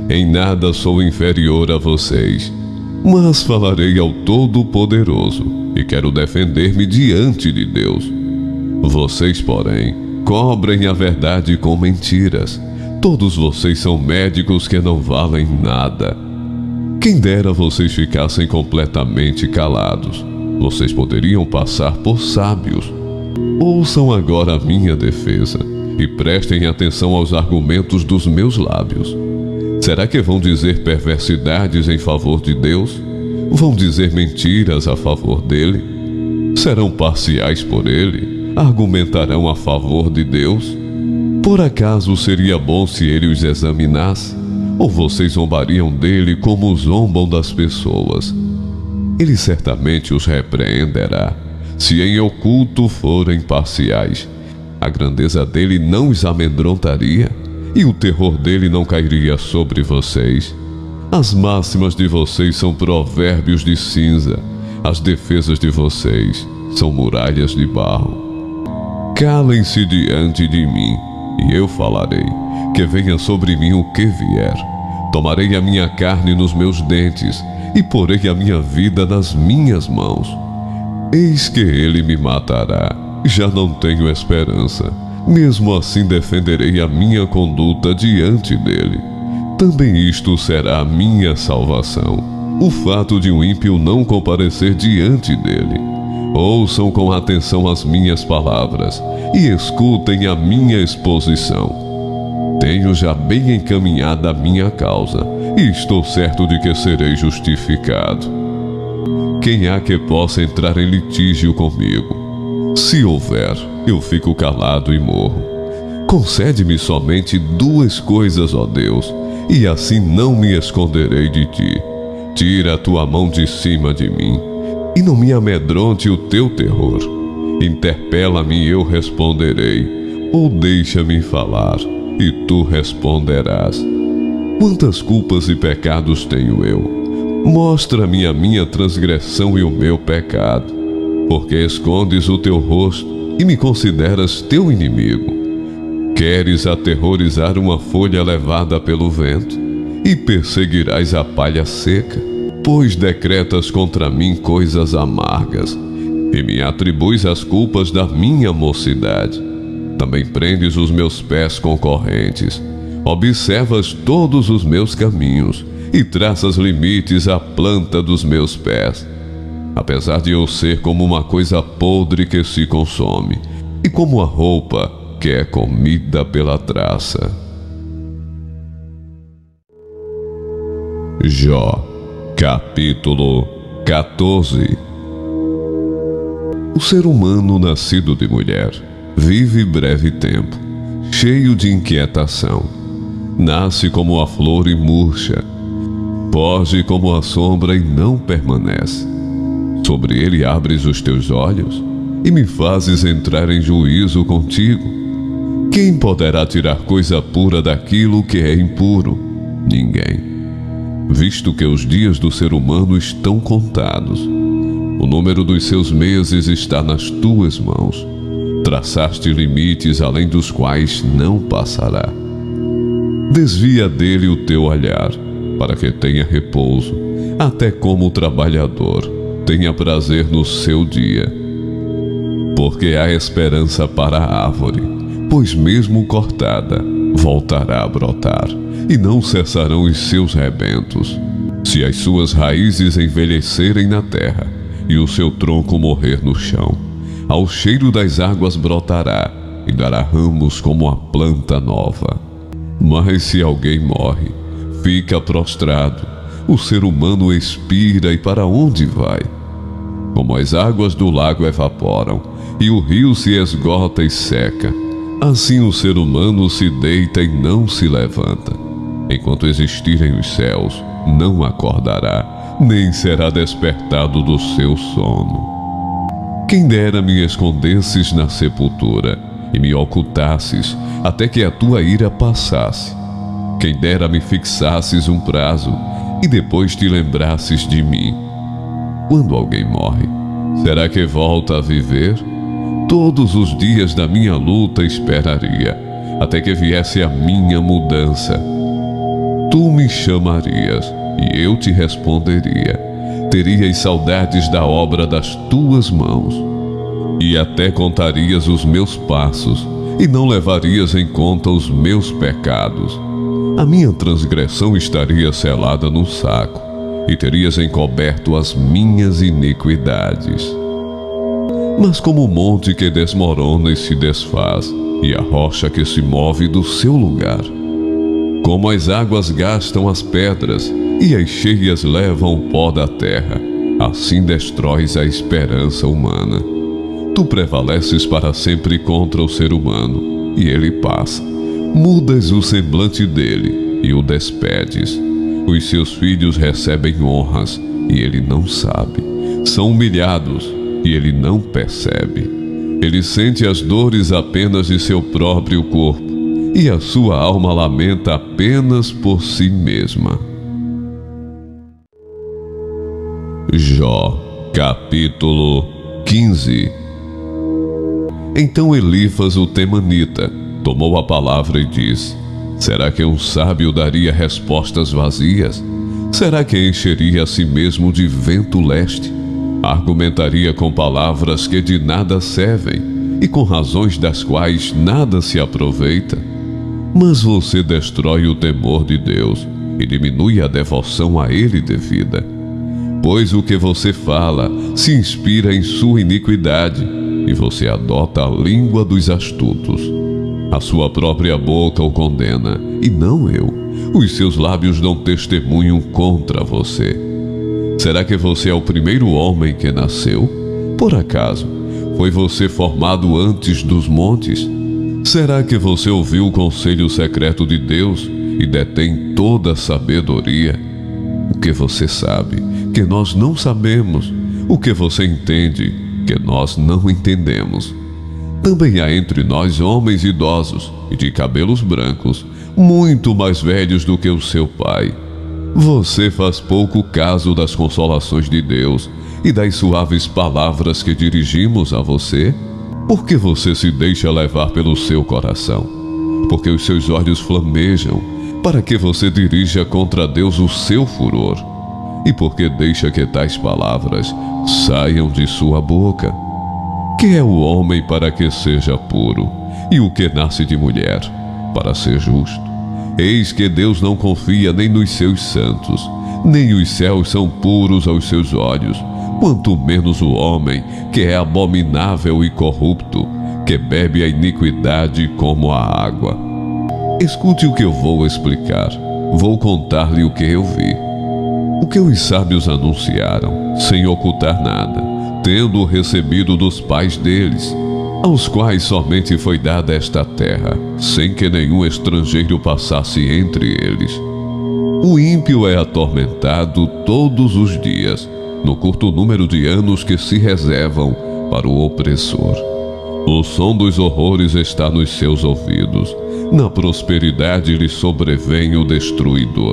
Em nada sou inferior a vocês, mas falarei ao Todo-Poderoso e quero defender-me diante de Deus. Vocês, porém, cobrem a verdade com mentiras. Todos vocês são médicos que não valem nada. Quem dera vocês ficassem completamente calados. Vocês poderiam passar por sábios. Ouçam agora a minha defesa e prestem atenção aos argumentos dos meus lábios. Será que vão dizer perversidades em favor de Deus? Vão dizer mentiras a favor dele? Serão parciais por ele? Argumentarão a favor de Deus? Por acaso seria bom se ele os examinasse? Ou vocês zombariam dele como zombam das pessoas? Ele certamente os repreenderá, se em oculto forem parciais. A grandeza dele não os amedrontaria, e o terror dele não cairia sobre vocês. As máximas de vocês são provérbios de cinza, as defesas de vocês são muralhas de barro. Calem-se diante de mim, e eu falarei, que venha sobre mim o que vier. Tomarei a minha carne nos meus dentes, e porei a minha vida nas minhas mãos. Eis que ele me matará, já não tenho esperança. Mesmo assim defenderei a minha conduta diante dele. Também isto será a minha salvação, o fato de um ímpio não comparecer diante dele. Ouçam com atenção as minhas palavras e escutem a minha exposição. Tenho já bem encaminhada a minha causa e estou certo de que serei justificado. Quem há que possa entrar em litígio comigo? Se houver, eu fico calado e morro. Concede-me somente duas coisas, ó Deus, e assim não me esconderei de ti. Tira a tua mão de cima de mim, e não me amedronte o teu terror. Interpela-me e eu responderei, ou deixa-me falar, e tu responderás. Quantas culpas e pecados tenho eu? Mostra-me a minha transgressão e o meu pecado. Porque escondes o teu rosto e me consideras teu inimigo. Queres aterrorizar uma folha levada pelo vento e perseguirás a palha seca, pois decretas contra mim coisas amargas e me atribuis as culpas da minha mocidade. Também prendes os meus pés com correntes, observas todos os meus caminhos e traças limites à planta dos meus pés. Apesar de eu ser como uma coisa podre que se consome, e como a roupa que é comida pela traça. Jó, capítulo quatorze. O ser humano nascido de mulher vive breve tempo, cheio de inquietação. Nasce como a flor e murcha, foge como a sombra e não permanece. Sobre ele abres os teus olhos e me fazes entrar em juízo contigo. Quem poderá tirar coisa pura daquilo que é impuro? Ninguém. Visto que os dias do ser humano estão contados, o número dos seus meses está nas tuas mãos. Traçaste limites além dos quais não passará. Desvia dele o teu olhar, para que tenha repouso, até como o trabalhador tenha prazer no seu dia. Porque há esperança para a árvore, pois mesmo cortada, voltará a brotar, e não cessarão os seus rebentos. Se as suas raízes envelhecerem na terra, e o seu tronco morrer no chão, ao cheiro das águas brotará, e dará ramos como a planta nova. Mas se alguém morre, fica prostrado, o ser humano expira e para onde vai? Como as águas do lago evaporam, e o rio se esgota e seca, assim o ser humano se deita e não se levanta. Enquanto existirem os céus, não acordará, nem será despertado do seu sono. Quem dera me escondesses na sepultura, e me ocultasses, até que a tua ira passasse. Quem dera me fixasses um prazo, e depois te lembrasses de mim. Quando alguém morre, será que volta a viver? Todos os dias da minha luta esperaria, até que viesse a minha mudança. Tu me chamarias, e eu te responderia. Terias saudades da obra das tuas mãos. E até contarias os meus passos, e não levarias em conta os meus pecados. A minha transgressão estaria selada no saco, e terias encoberto as minhas iniquidades. Mas como o monte que desmorona e se desfaz, e a rocha que se move do seu lugar, como as águas gastam as pedras, e as cheias levam o pó da terra, assim destróis a esperança humana. Tu prevaleces para sempre contra o ser humano, e ele passa. Mudas o semblante dele, e o despedes. Os seus filhos recebem honras, e ele não sabe. São humilhados, e ele não percebe. Ele sente as dores apenas de seu próprio corpo, e a sua alma lamenta apenas por si mesma. Jó, capítulo quinze. Então Elifas o temanita tomou a palavra e disse: será que um sábio daria respostas vazias? Será que encheria a si mesmo de vento leste? Argumentaria com palavras que de nada servem e com razões das quais nada se aproveita? Mas você destrói o temor de Deus e diminui a devoção a Ele devida. Pois o que você fala se inspira em sua iniquidade, e você adota a língua dos astutos. A sua própria boca o condena, e não eu. Os seus lábios dão testemunho contra você. Será que você é o primeiro homem que nasceu? Por acaso, foi você formado antes dos montes? Será que você ouviu o conselho secreto de Deus e detém toda a sabedoria? O que você sabe, que nós não sabemos? O que você entende, que nós não entendemos? Também há entre nós homens idosos e de cabelos brancos, muito mais velhos do que o seu pai. Você faz pouco caso das consolações de Deus e das suaves palavras que dirigimos a você? Porque você se deixa levar pelo seu coração? Porque os seus olhos flamejam para que você dirija contra Deus o seu furor? E porque deixa que tais palavras saiam de sua boca? Que é o homem para que seja puro, e o que nasce de mulher para ser justo? Eis que Deus não confia nem nos seus santos, nem os céus são puros aos seus olhos, quanto menos o homem, que é abominável e corrupto, que bebe a iniquidade como a água. Escute o que eu vou explicar. Vou contar-lhe o que eu vi. O que os sábios anunciaram, sem ocultar nada, tendo recebido dos pais deles, aos quais somente foi dada esta terra, sem que nenhum estrangeiro passasse entre eles. O ímpio é atormentado todos os dias, no curto número de anos que se reservam para o opressor. O som dos horrores está nos seus ouvidos, na prosperidade lhe sobrevém o destruidor.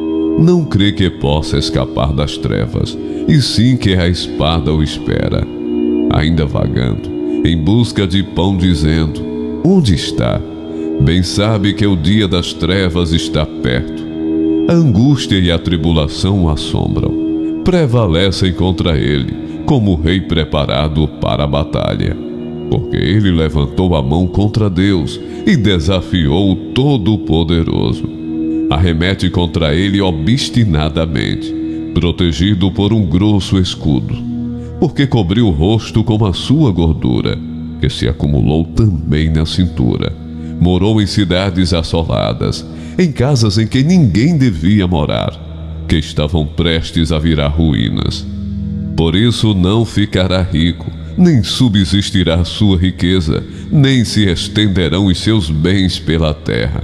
Não crê que possa escapar das trevas, e sim que a espada o espera. Ainda vagando, em busca de pão, dizendo: onde está? Bem sabe que o dia das trevas está perto. A angústia e a tribulação o assombram. Prevalecem contra ele, como rei preparado para a batalha. Porque ele levantou a mão contra Deus e desafiou o Todo-Poderoso. Arremete contra ele obstinadamente, protegido por um grosso escudo, porque cobriu o rosto com a sua gordura, que se acumulou também na cintura. Morou em cidades assoladas, em casas em que ninguém devia morar, que estavam prestes a virar ruínas. Por isso não ficará rico, nem subsistirá sua riqueza, nem se estenderão os seus bens pela terra.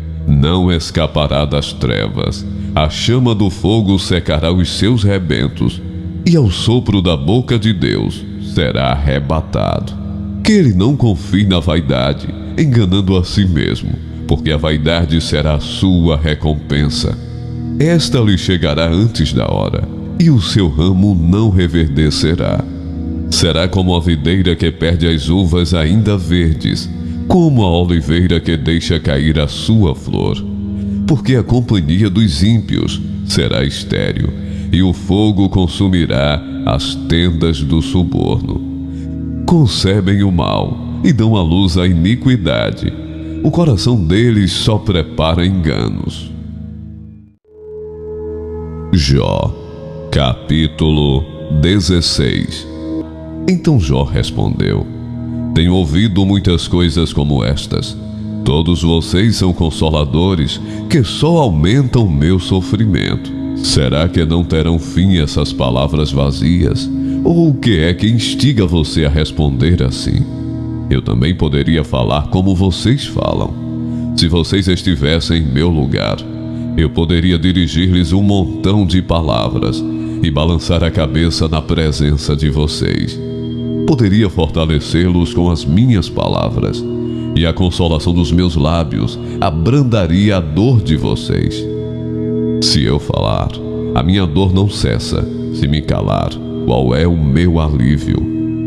Não escapará das trevas, a chama do fogo secará os seus rebentos, e ao sopro da boca de Deus será arrebatado. Que ele não confie na vaidade, enganando a si mesmo, porque a vaidade será a sua recompensa. Esta lhe chegará antes da hora, e o seu ramo não reverdecerá. Será como a videira que perde as uvas ainda verdes, como a oliveira que deixa cair a sua flor. porque a companhia dos ímpios será estéril, e o fogo consumirá as tendas do suborno. Concebem o mal e dão à luz a iniquidade. O coração deles só prepara enganos. Jó, capítulo dezesseis. Então Jó respondeu: Tenho ouvido muitas coisas como estas. Todos vocês são consoladores que só aumentam meu sofrimento. Será que não terão fim essas palavras vazias? Ou o que é que instiga você a responder assim? Eu também poderia falar como vocês falam. Se vocês estivessem em meu lugar, eu poderia dirigir-lhes um montão de palavras e balançar a cabeça na presença de vocês. Poderia fortalecê-los com as minhas palavras, e a consolação dos meus lábios abrandaria a dor de vocês. Se eu falar, a minha dor não cessa. Se me calar, qual é o meu alívio?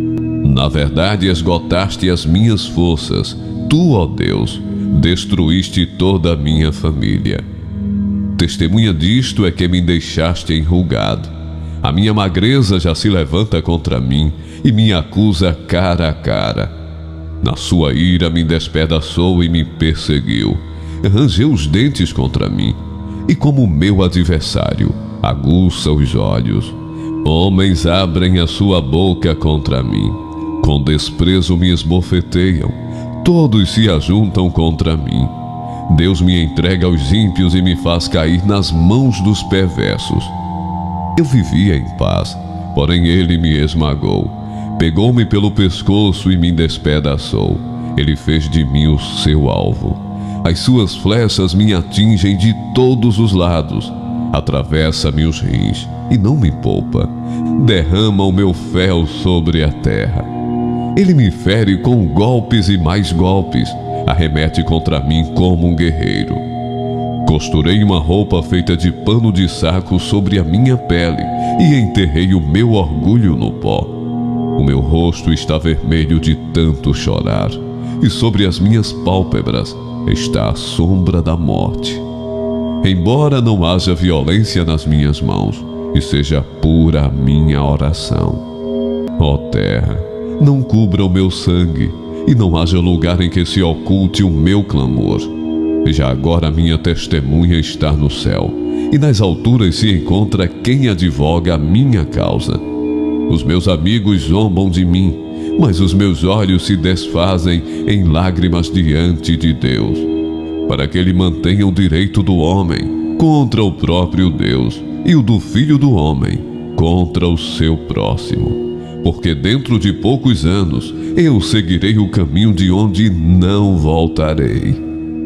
Na verdade, esgotaste as minhas forças. Tu, ó Deus, destruíste toda a minha família. Testemunha disto é que me deixaste enrugado. A minha magreza já se levanta contra mim e me acusa cara a cara. Na sua ira me despedaçou e me perseguiu. Rangeu os dentes contra mim, e como meu adversário, aguça os olhos. Homens abrem a sua boca contra mim. Com desprezo me esbofeteiam. Todos se ajuntam contra mim. Deus me entrega aos ímpios e me faz cair nas mãos dos perversos. Eu vivia em paz, porém ele me esmagou. Pegou-me pelo pescoço e me despedaçou. Ele fez de mim o seu alvo. As suas flechas me atingem de todos os lados. Atravessa-me os rins e não me poupa. Derrama o meu fel sobre a terra. Ele me fere com golpes e mais golpes. Arremete contra mim como um guerreiro. Costurei uma roupa feita de pano de saco sobre a minha pele e enterrei o meu orgulho no pó. O meu rosto está vermelho de tanto chorar, e sobre as minhas pálpebras está a sombra da morte. Embora não haja violência nas minhas mãos, e seja pura a minha oração. Ó terra, não cubra o meu sangue, e não haja lugar em que se oculte o meu clamor. Já agora minha testemunha está no céu, e nas alturas se encontra quem advoga a minha causa. Os meus amigos zombam de mim, mas os meus olhos se desfazem em lágrimas diante de Deus, para que ele mantenha o direito do homem contra o próprio Deus e o do filho do homem contra o seu próximo. Porque dentro de poucos anos eu seguirei o caminho de onde não voltarei.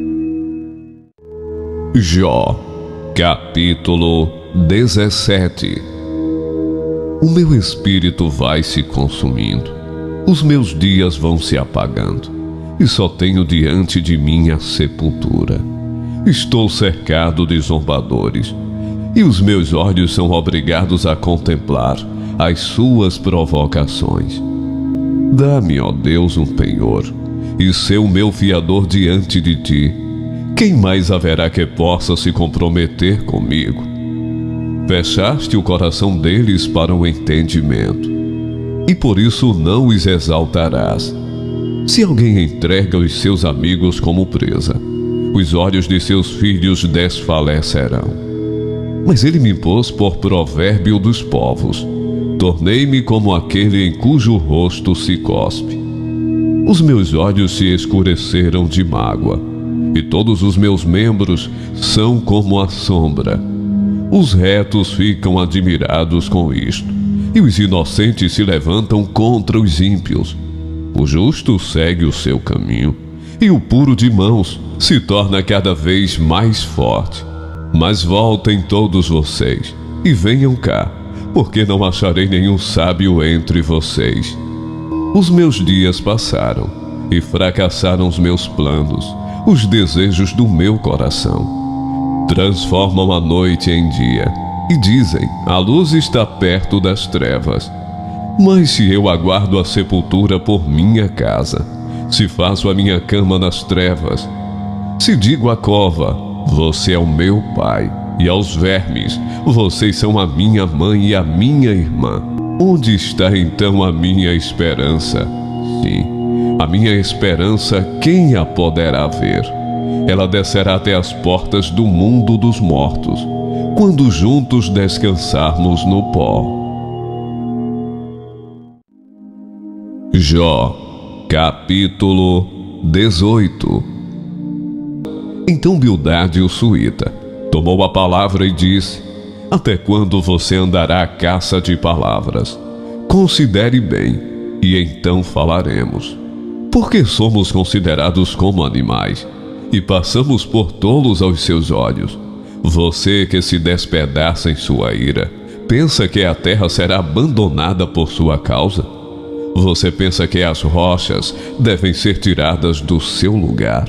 Jó, capítulo dezessete. O meu espírito vai se consumindo, os meus dias vão se apagando, e só tenho diante de mim a sepultura. Estou cercado de zombadores, e os meus olhos são obrigados a contemplar as suas provocações. Dá-me, ó Deus, um penhor, e sê o meu fiador diante de ti. Quem mais haverá que possa se comprometer comigo? Fechaste o coração deles para o entendimento, e por isso não os exaltarás. Se alguém entrega os seus amigos como presa, os olhos de seus filhos desfalecerão. Mas ele me pôs por provérbio dos povos. Tornei-me como aquele em cujo rosto se cospe. Os meus olhos se escureceram de mágoa, e todos os meus membros são como a sombra. Os retos ficam admirados com isto, e os inocentes se levantam contra os ímpios. O justo segue o seu caminho, e o puro de mãos se torna cada vez mais forte. Mas voltem todos vocês, e venham cá, porque não acharei nenhum sábio entre vocês. Os meus dias passaram, e fracassaram os meus planos, os desejos do meu coração. Transformam a noite em dia, e dizem, a luz está perto das trevas. Mas se eu aguardo a sepultura por minha casa, se faço a minha cama nas trevas, se digo à cova, você é o meu pai, e aos vermes, vocês são a minha mãe e a minha irmã. Onde está então a minha esperança? Sim, a minha esperança, quem a poderá ver? Ela descerá até as portas do mundo dos mortos, quando juntos descansarmos no pó. Jó, capítulo dezoito. Então Bildade, o suíta, tomou a palavra e disse: até quando você andará à caça de palavras? Considere bem, e então falaremos. Porque somos considerados como animais, e passamos por tolos aos seus olhos. Você que se despedaça em sua ira, pensa que a terra será abandonada por sua causa? Você pensa que as rochas devem ser tiradas do seu lugar?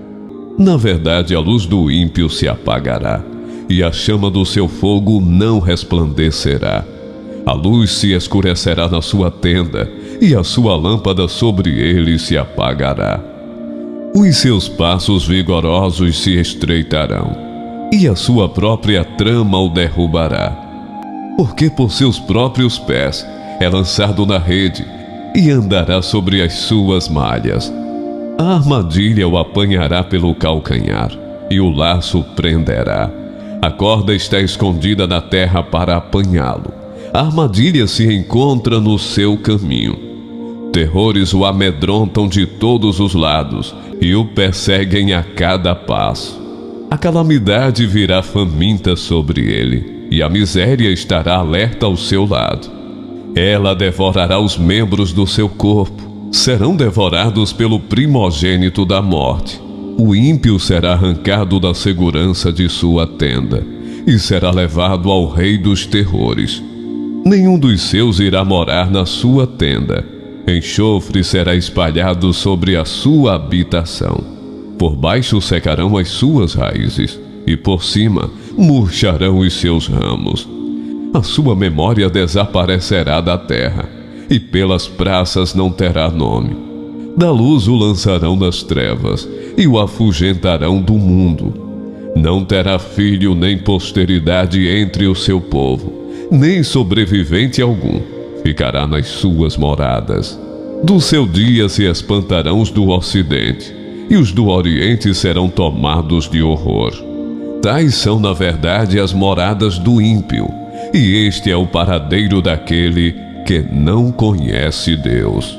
Na verdade, a luz do ímpio se apagará, e a chama do seu fogo não resplandecerá. A luz se escurecerá na sua tenda, e a sua lâmpada sobre ele se apagará. Os seus passos vigorosos se estreitarão, e a sua própria trama o derrubará. Porque por seus próprios pés é lançado na rede, e andará sobre as suas malhas. A armadilha o apanhará pelo calcanhar, e o laço prenderá. A corda está escondida na terra para apanhá-lo. A armadilha se encontra no seu caminho. Terrores o amedrontam de todos os lados, e o perseguem a cada passo. A calamidade virá faminta sobre ele, e a miséria estará alerta ao seu lado. Ela devorará os membros do seu corpo, serão devorados pelo primogênito da morte. O ímpio será arrancado da segurança de sua tenda, e será levado ao rei dos terrores. Nenhum dos seus irá morar na sua tenda. Enxofre será espalhado sobre a sua habitação. Por baixo secarão as suas raízes, e por cima murcharão os seus ramos. A sua memória desaparecerá da terra, e pelas praças não terá nome. Da luz o lançarão nas trevas, e o afugentarão do mundo. Não terá filho nem posteridade entre o seu povo, nem sobrevivente algum ficará nas suas moradas. Do seu dia se espantarão os do ocidente, e os do oriente serão tomados de horror. Tais são, na verdade, as moradas do ímpio, e este é o paradeiro daquele que não conhece Deus.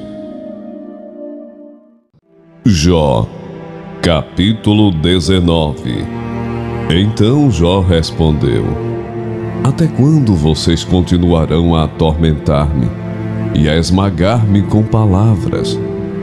Jó, capítulo dezenove. Então Jó respondeu: até quando vocês continuarão a atormentar-me e a esmagar-me com palavras?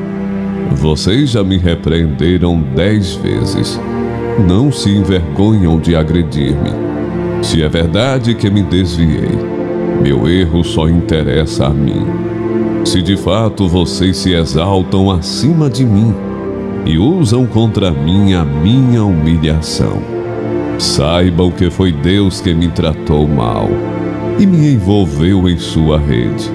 Vocês já me repreenderam dez vezes. Não se envergonham de agredir-me. Se é verdade que me desviei, meu erro só interessa a mim. Se de fato vocês se exaltam acima de mim e usam contra mim a minha humilhação, saibam que foi Deus que me tratou mal e me envolveu em sua rede.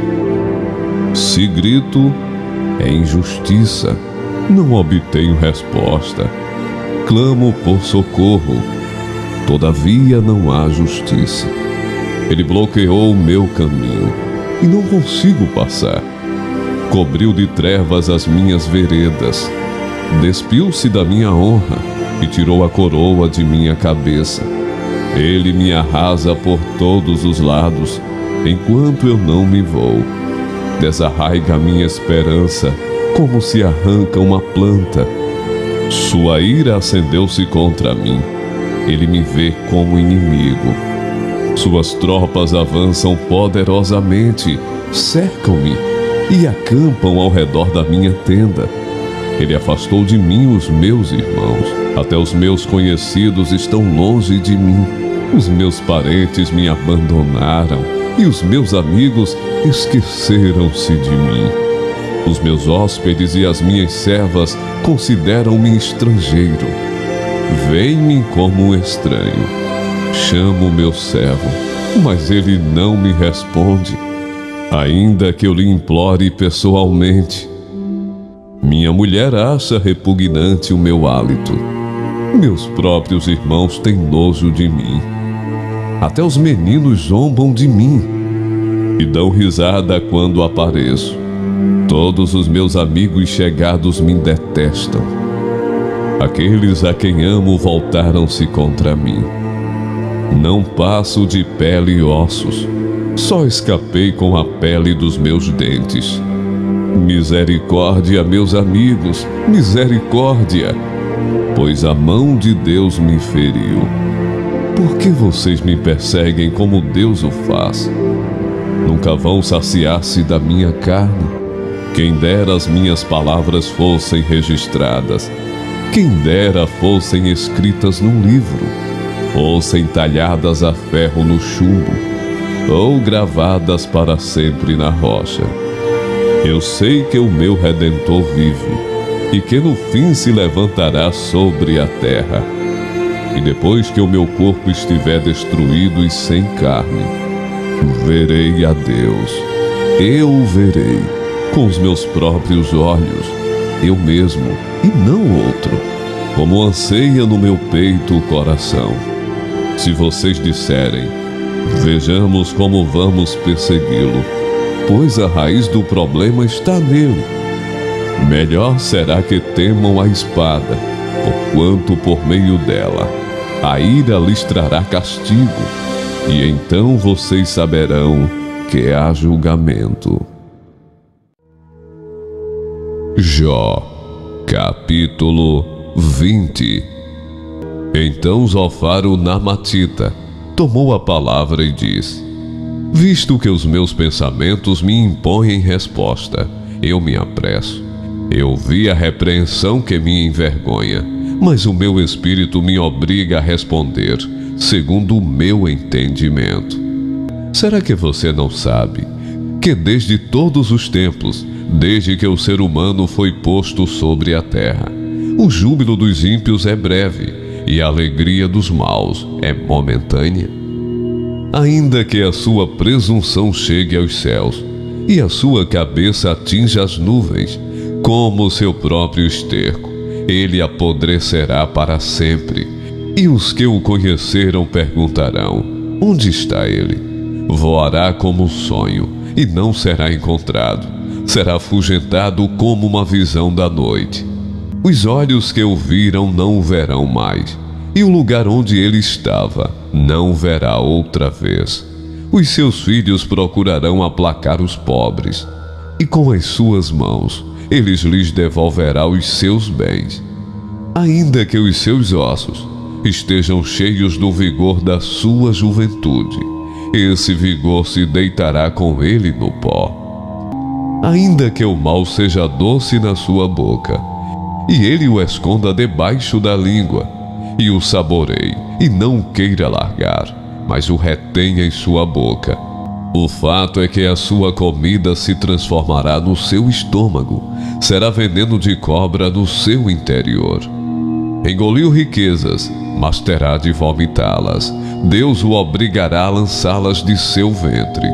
Se grito, é injustiça, não obtenho resposta. Clamo por socorro, todavia não há justiça. Ele bloqueou o meu caminho e não consigo passar. Cobriu de trevas as minhas veredas. Despiu-se da minha honra e tirou a coroa de minha cabeça. Ele me arrasa por todos os lados, enquanto eu não me vou. Desarraiga a minha esperança, como se arranca uma planta. Sua ira acendeu-se contra mim. Ele me vê como inimigo. Suas tropas avançam poderosamente, cercam-me e acampam ao redor da minha tenda. Ele afastou de mim os meus irmãos. Até os meus conhecidos estão longe de mim. Os meus parentes me abandonaram e os meus amigos esqueceram-se de mim. Os meus hóspedes e as minhas servas consideram-me estrangeiro. Veem-me como um estranho. Chamo meu servo, mas ele não me responde, ainda que eu lhe implore pessoalmente. Minha mulher acha repugnante o meu hálito. Meus próprios irmãos têm nojo de mim. Até os meninos zombam de mim e dão risada quando apareço. Todos os meus amigos chegados me detestam. Aqueles a quem amo voltaram-se contra mim. Não passo de pele e ossos, só escapei com a pele dos meus dentes. Misericórdia, meus amigos, misericórdia, pois a mão de Deus me feriu. Por que vocês me perseguem como Deus o faz? Nunca vão saciar-se da minha carne. Quem dera as minhas palavras fossem registradas. Quem dera fossem escritas num livro, fossem talhadas a ferro no chumbo, ou gravadas para sempre na rocha. Eu sei que o meu Redentor vive, e que no fim se levantará sobre a terra. E depois que o meu corpo estiver destruído e sem carne, verei a Deus. Eu o verei com os meus próprios olhos, eu mesmo e não outro, como anseia no meu peito o coração. Se vocês disserem, vejamos como vamos persegui-lo, pois a raiz do problema está nele. Melhor será que temam a espada, porquanto por meio dela a ira lhes trará castigo, e então vocês saberão que há julgamento. Jó, capítulo vinte. Então Zofar o Namatita tomou a palavra e disse: Visto que os meus pensamentos me impõem resposta, eu me apresso. Eu vi a repreensão que me envergonha, mas o meu espírito me obriga a responder, segundo o meu entendimento. Será que você não sabe que desde todos os tempos, desde que o ser humano foi posto sobre a terra, o júbilo dos ímpios é breve e a alegria dos maus é momentânea? Ainda que a sua presunção chegue aos céus e a sua cabeça atinja as nuvens, como seu próprio esterco, ele apodrecerá para sempre. E os que o conheceram perguntarão: onde está ele? Voará como um sonho e não será encontrado. Será afugentado como uma visão da noite. Os olhos que o viram não o verão mais, e o lugar onde ele estava não o verá outra vez. Os seus filhos procurarão aplacar os pobres, e com as suas mãos eles lhes devolverá os seus bens. Ainda que os seus ossos estejam cheios do vigor da sua juventude, esse vigor se deitará com ele no pó. Ainda que o mal seja doce na sua boca, e ele o esconda debaixo da língua, e o saboreie, e não queira largar, mas o retenha em sua boca, o fato é que a sua comida se transformará no seu estômago, será veneno de cobra no seu interior. Engoliu riquezas, mas terá de vomitá-las. Deus o obrigará a lançá-las de seu ventre.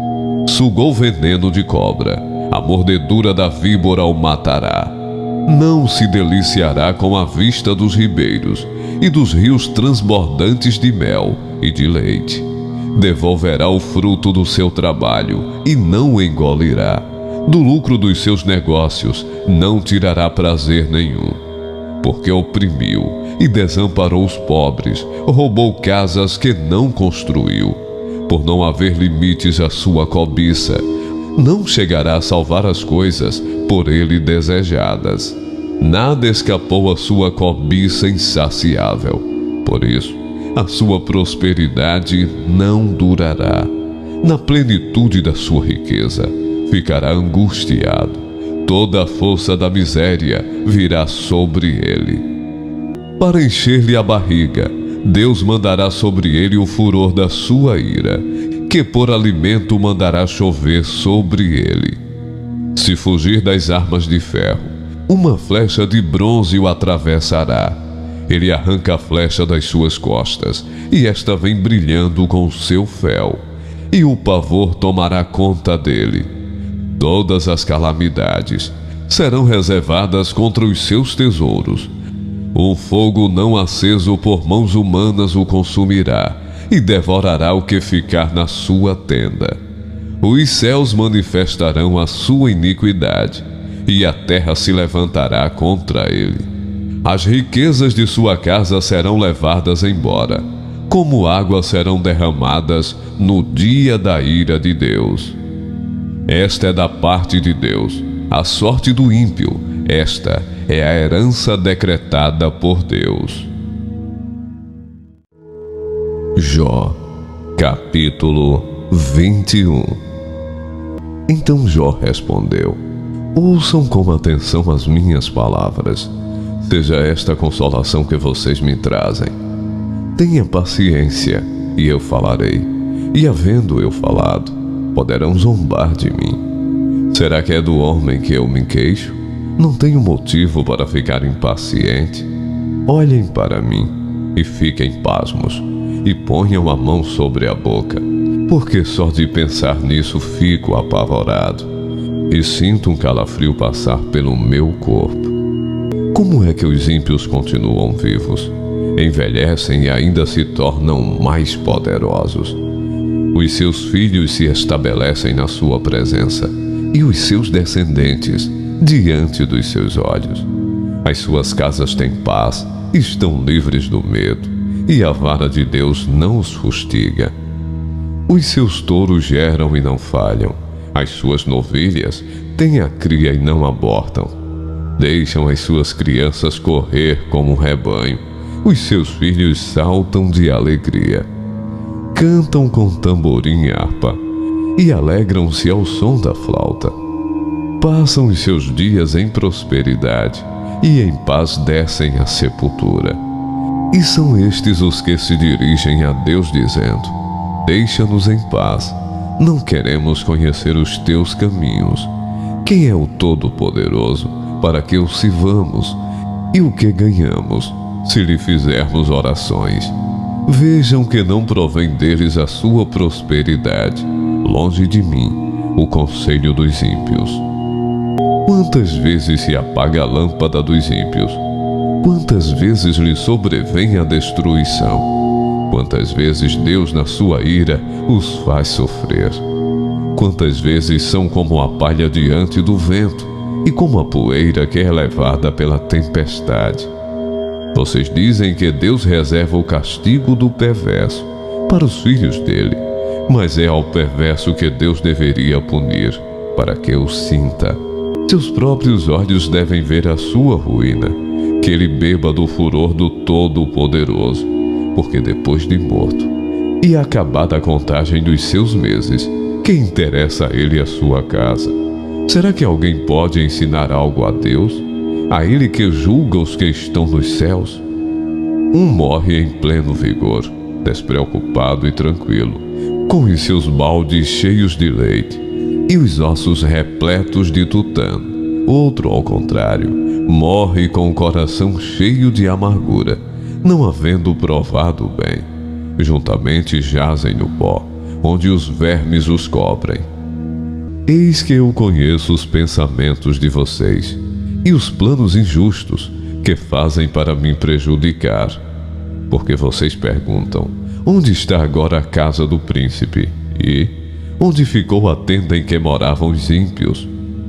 Sugou veneno de cobra, a mordedura da víbora o matará. Não se deliciará com a vista dos ribeiros e dos rios transbordantes de mel e de leite. Devolverá o fruto do seu trabalho e não o engolirá. Do lucro dos seus negócios não tirará prazer nenhum. Porque oprimiu e desamparou os pobres, roubou casas que não construiu. Por não haver limites à sua cobiça, não chegará a salvar as coisas por ele desejadas. Nada escapou à sua cobiça insaciável. Por isso, a sua prosperidade não durará. Na plenitude da sua riqueza, ficará angustiado. Toda a força da miséria virá sobre ele. Para encher-lhe a barriga, Deus mandará sobre ele o furor da sua ira, que por alimento mandará chover sobre ele. Se fugir das armas de ferro, uma flecha de bronze o atravessará. Ele arranca a flecha das suas costas, e esta vem brilhando com o seu fel, e o pavor tomará conta dele. Todas as calamidades serão reservadas contra os seus tesouros. O fogo não aceso por mãos humanas o consumirá, e devorará o que ficar na sua tenda. Os céus manifestarão a sua iniquidade, e a terra se levantará contra ele. As riquezas de sua casa serão levadas embora, como águas serão derramadas no dia da ira de Deus. Esta é da parte de Deus, a sorte do ímpio, esta é a herança decretada por Deus. Jó, capítulo vinte e um. Então Jó respondeu: ouçam com atenção as minhas palavras, seja esta a consolação que vocês me trazem. Tenha paciência, e eu falarei, e havendo eu falado, poderão zombar de mim. Será que é do homem que eu me queixo? Não tenho motivo para ficar impaciente. Olhem para mim, e fiquem pasmos, e ponham a mão sobre a boca, porque só de pensar nisso fico apavorado, e sinto um calafrio passar pelo meu corpo. Como é que os ímpios continuam vivos? Envelhecem e ainda se tornam mais poderosos. Os seus filhos se estabelecem na sua presença, e os seus descendentes diante dos seus olhos. As suas casas têm paz, estão livres do medo, e a vara de Deus não os fustiga. Os seus touros geram e não falham, as suas novilhas têm a cria e não abortam. Deixam as suas crianças correr como um rebanho, os seus filhos saltam de alegria. Cantam com tamborim e harpa, e alegram-se ao som da flauta. Passam os seus dias em prosperidade, e em paz descem à sepultura. E são estes os que se dirigem a Deus dizendo: deixa-nos em paz, não queremos conhecer os teus caminhos. Quem é o Todo-Poderoso para que o sirvamos? E o que ganhamos se lhe fizermos orações? Vejam que não provém deles a sua prosperidade. Longe de mim o conselho dos ímpios. Quantas vezes se apaga a lâmpada dos ímpios? Quantas vezes lhe sobrevém a destruição? Quantas vezes Deus, na sua ira, os faz sofrer? Quantas vezes são como a palha diante do vento, e como a poeira que é levada pela tempestade? Vocês dizem que Deus reserva o castigo do perverso para os filhos dele, mas é ao perverso que Deus deveria punir, para que o sinta. Seus próprios olhos devem ver a sua ruína, que ele beba do furor do Todo-Poderoso, porque depois de morto e acabada a contagem dos seus meses, que interessa a ele a sua casa? Será que alguém pode ensinar algo a Deus? A ele que julga os que estão nos céus? Um morre em pleno vigor, despreocupado e tranquilo, com os seus baldes cheios de leite e os ossos repletos de tutano. Outro, ao contrário, morre com o coração cheio de amargura, não havendo provado o bem. Juntamente jazem no pó, onde os vermes os cobrem. Eis que eu conheço os pensamentos de vocês, e os planos injustos que fazem para me prejudicar. Porque vocês perguntam: onde está agora a casa do príncipe? E onde ficou a tenda em que moravam os ímpios?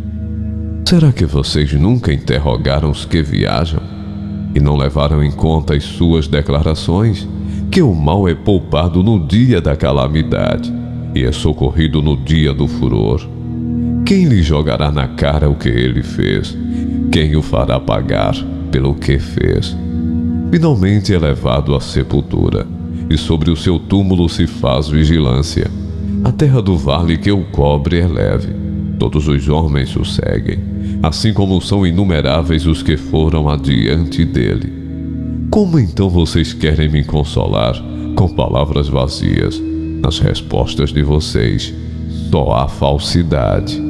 Será que vocês nunca interrogaram os que viajam? E não levaram em conta as suas declarações? Que o mal é poupado no dia da calamidade, e é socorrido no dia do furor. Quem lhe jogará na cara o que ele fez? Quem o fará pagar pelo que fez? Finalmente é levado à sepultura, e sobre o seu túmulo se faz vigilância. A terra do vale que o cobre é leve, todos os homens o seguem, assim como são inumeráveis os que foram adiante dele. Como então vocês querem me consolar com palavras vazias? Nas respostas de vocês só há falsidade.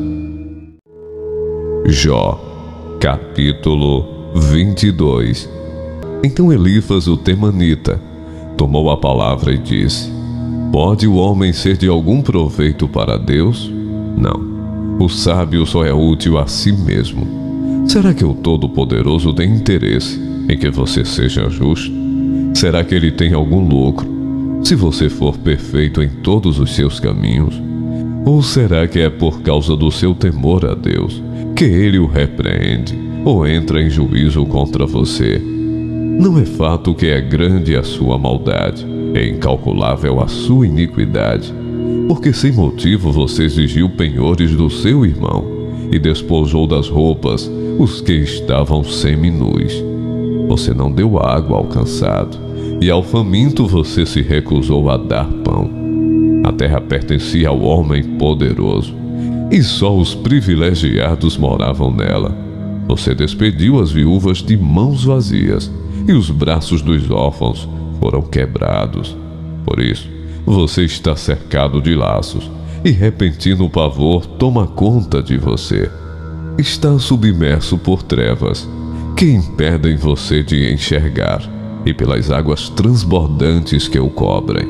Jó, capítulo vinte e dois. Então Elifas, o temanita, tomou a palavra e disse: pode o homem ser de algum proveito para Deus? Não. O sábio só é útil a si mesmo. Será que o Todo-Poderoso tem interesse em que você seja justo? Será que ele tem algum lucro se você for perfeito em todos os seus caminhos? Ou será que é por causa do seu temor a Deus que ele o repreende ou entra em juízo contra você? Não é fato que é grande a sua maldade, é incalculável a sua iniquidade, porque sem motivo você exigiu penhores do seu irmão e despojou das roupas os que estavam seminus. Você não deu água ao cansado, e ao faminto você se recusou a dar pão. A terra pertencia ao homem poderoso, e só os privilegiados moravam nela. Você despediu as viúvas de mãos vazias, e os braços dos órfãos foram quebrados. Por isso, você está cercado de laços, e repentino pavor toma conta de você. Está submerso por trevas, que impedem você de enxergar, e pelas águas transbordantes que o cobrem.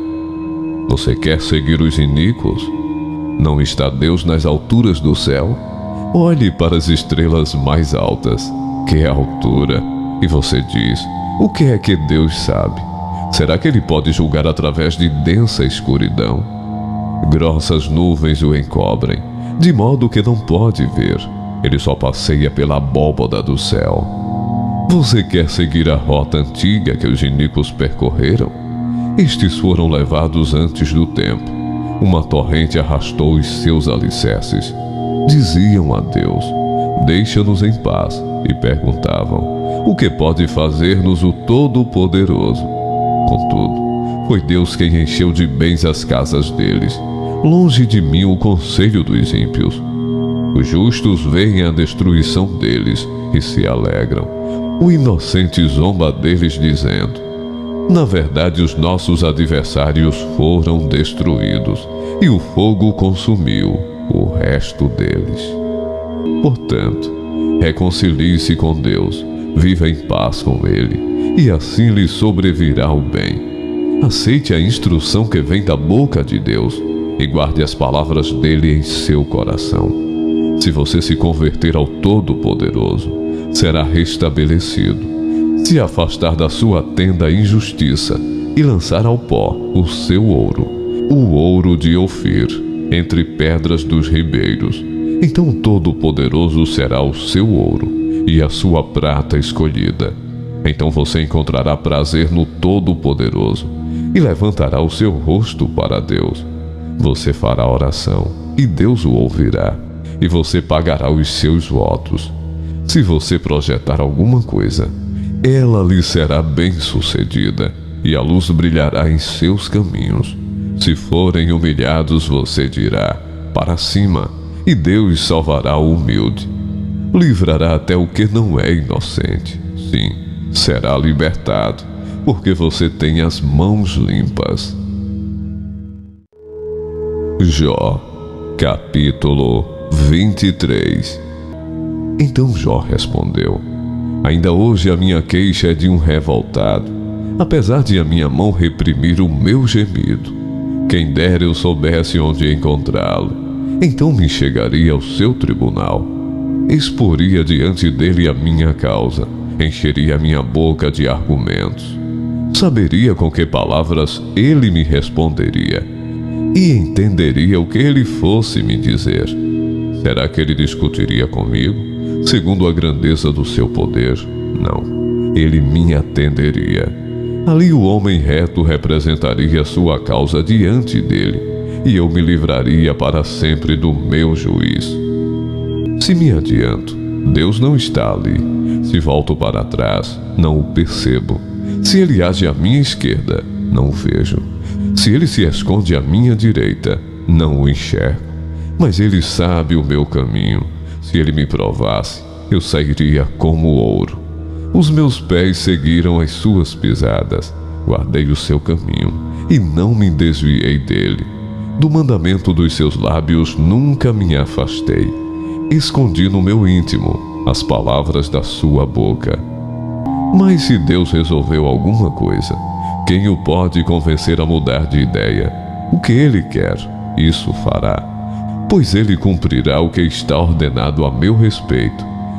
Você quer seguir os iníquos? Não está Deus nas alturas do céu? Olhe para as estrelas mais altas. Que altura! E você diz: o que é que Deus sabe? Será que ele pode julgar através de densa escuridão? Grossas nuvens o encobrem, de modo que não pode ver. Ele só passeia pela abóbada do céu. Você quer seguir a rota antiga que os iníquos percorreram? Estes foram levados antes do tempo. Uma torrente arrastou os seus alicerces. Diziam a Deus: deixa-nos em paz. E perguntavam: o que pode fazer-nos o Todo-Poderoso? Contudo, foi Deus quem encheu de bens as casas deles. Longe de mim o conselho dos ímpios. Os justos veem a destruição deles e se alegram. O inocente zomba deles, dizendo: na verdade, os nossos adversários foram destruídos, e o fogo consumiu o resto deles. Portanto, reconcilie-se com Deus, viva em paz com Ele, e assim lhe sobrevirá o bem. Aceite a instrução que vem da boca de Deus, e guarde as palavras dele em seu coração. Se você se converter ao Todo-Poderoso, será restabelecido. Se afastar da sua tenda a injustiça e lançar ao pó o seu ouro, o ouro de Ofir, entre pedras dos ribeiros, então o Todo-Poderoso será o seu ouro e a sua prata escolhida. Então você encontrará prazer no Todo-Poderoso e levantará o seu rosto para Deus. Você fará oração e Deus o ouvirá, e você pagará os seus votos. Se você projetar alguma coisa, ela lhe será bem-sucedida, e a luz brilhará em seus caminhos. Se forem humilhados, você dirá: para cima, e Deus salvará o humilde. Livrará até o que não é inocente. Sim, será libertado, porque você tem as mãos limpas. Jó, capítulo vinte e três. Então Jó respondeu: ainda hoje a minha queixa é de um revoltado, apesar de a minha mão reprimir o meu gemido. Quem dera eu soubesse onde encontrá-lo, então me chegaria ao seu tribunal. Exporia diante dele a minha causa, encheria a minha boca de argumentos. Saberia com que palavras ele me responderia, e entenderia o que ele fosse me dizer. Será que ele discutiria comigo, segundo a grandeza do seu poder? Não, ele me atenderia. Ali o homem reto representaria sua causa diante dele, e eu me livraria para sempre do meu juízo. Se me adianto, Deus não está ali. Se volto para trás, não o percebo. Se ele age à minha esquerda, não o vejo. Se ele se esconde à minha direita, não o enxergo. Mas ele sabe o meu caminho. Se ele me provasse, eu sairia como ouro. Os meus pés seguiram as suas pisadas. Guardei o seu caminho e não me desviei dele. Do mandamento dos seus lábios nunca me afastei. Escondi no meu íntimo as palavras da sua boca. Mas se Deus resolveu alguma coisa, quem o pode convencer a mudar de ideia? O que ele quer, isso fará. Pois ele cumprirá o que está ordenado a meu respeito,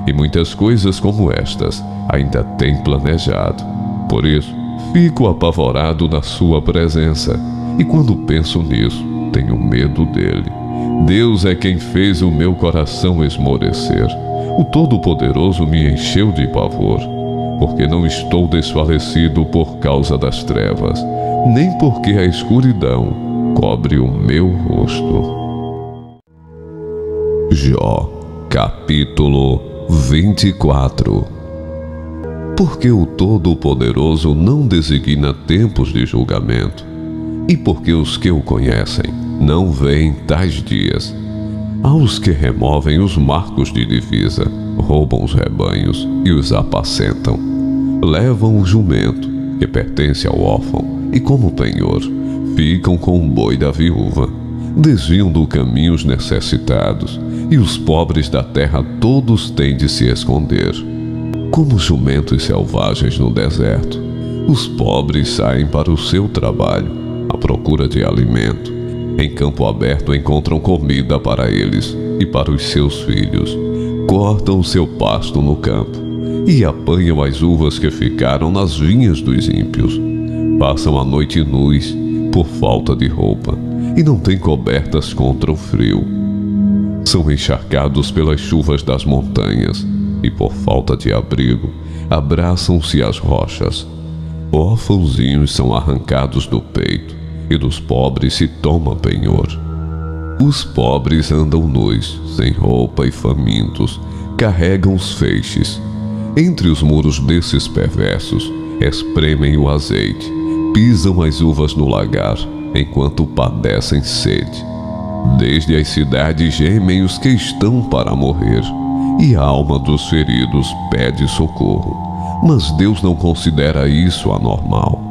e muitas coisas como estas ainda tem planejado. Por isso, fico apavorado na sua presença, e quando penso nisso, tenho medo dele. Deus é quem fez o meu coração esmorecer. O Todo-Poderoso me encheu de pavor, porque não estou desfalecido por causa das trevas, nem porque a escuridão cobre o meu rosto. Jó, capítulo vinte e quatro. Porque o Todo-Poderoso não designa tempos de julgamento, e porque os que o conhecem não veem tais dias. Aos que removem os marcos de divisa, roubam os rebanhos e os apacentam. Levam o jumento, que pertence ao órfão, e como penhor, ficam com o boi da viúva. Desviam do caminho os necessitados, e os pobres da terra todos têm de se esconder. Como jumentos selvagens no deserto, os pobres saem para o seu trabalho, à procura de alimento. Em campo aberto encontram comida para eles e para os seus filhos. Cortam o seu pasto no campo e apanham as uvas que ficaram nas vinhas dos ímpios. Passam a noite nus por falta de roupa e não têm cobertas contra o frio. São encharcados pelas chuvas das montanhas e por falta de abrigo abraçam-se às rochas. Órfãozinhos são arrancados do peito e dos pobres se toma penhor. Os pobres andam nus, sem roupa e famintos, carregam os feixes. Entre os muros desses perversos, espremem o azeite, pisam as uvas no lagar, enquanto padecem sede. Desde as cidades gemem os que estão para morrer, e a alma dos feridos pede socorro. Mas Deus não considera isso anormal.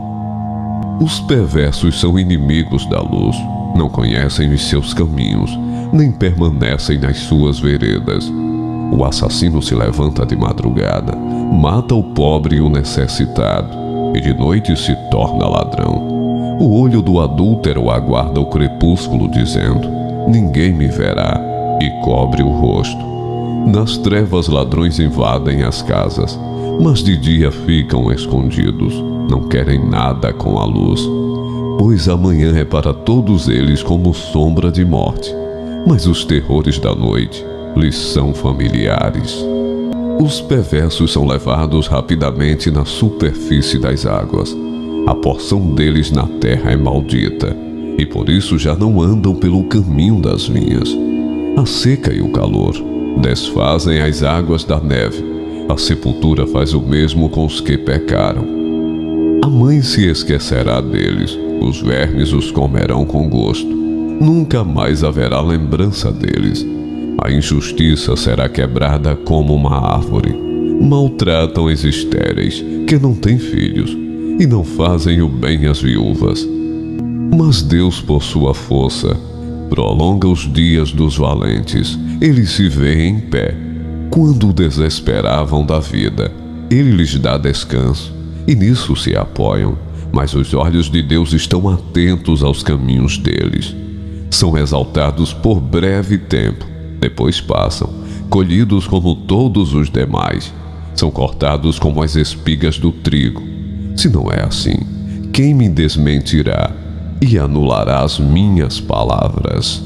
Os perversos são inimigos da luz, não conhecem os seus caminhos, nem permanecem nas suas veredas. O assassino se levanta de madrugada, mata o pobre e o necessitado, e de noite se torna ladrão. O olho do adúltero aguarda o crepúsculo, dizendo: ninguém me verá, e cobre o rosto. Nas trevas ladrões invadem as casas, mas de dia ficam escondidos. Não querem nada com a luz, pois amanhã é para todos eles como sombra de morte, mas os terrores da noite lhes são familiares. Os perversos são levados rapidamente na superfície das águas. A porção deles na terra é maldita, e por isso já não andam pelo caminho das vinhas. A seca e o calor desfazem as águas da neve. A sepultura faz o mesmo com os que pecaram. A mãe se esquecerá deles, os vermes os comerão com gosto. Nunca mais haverá lembrança deles. A injustiça será quebrada como uma árvore. Maltratam as estéreis, que não têm filhos, e não fazem o bem às viúvas. Mas Deus, por sua força, prolonga os dias dos valentes. Eles se veem em pé. Quando desesperavam da vida, Ele lhes dá descanso, e nisso se apoiam, mas os olhos de Deus estão atentos aos caminhos deles. São exaltados por breve tempo, depois passam, colhidos como todos os demais. São cortados como as espigas do trigo. Se não é assim, quem me desmentirá e anulará as minhas palavras?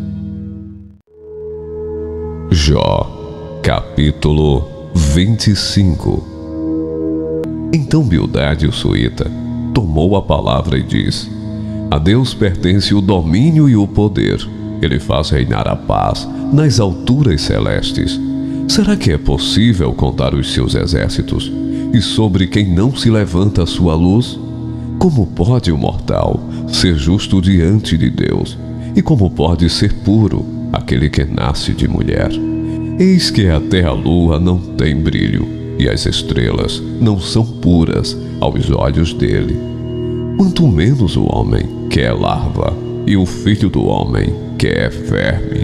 Jó, capítulo vinte e cinco. Então Bildade, o suíta, tomou a palavra e disse: a Deus pertence o domínio e o poder. Ele faz reinar a paz nas alturas celestes. Será que é possível contar os seus exércitos? E sobre quem não se levanta a sua luz? Como pode o mortal ser justo diante de Deus? E como pode ser puro aquele que nasce de mulher? Eis que até a lua não tem brilho, e as estrelas não são puras aos olhos dele. Quanto menos o homem, que é larva, e o filho do homem, que é verme.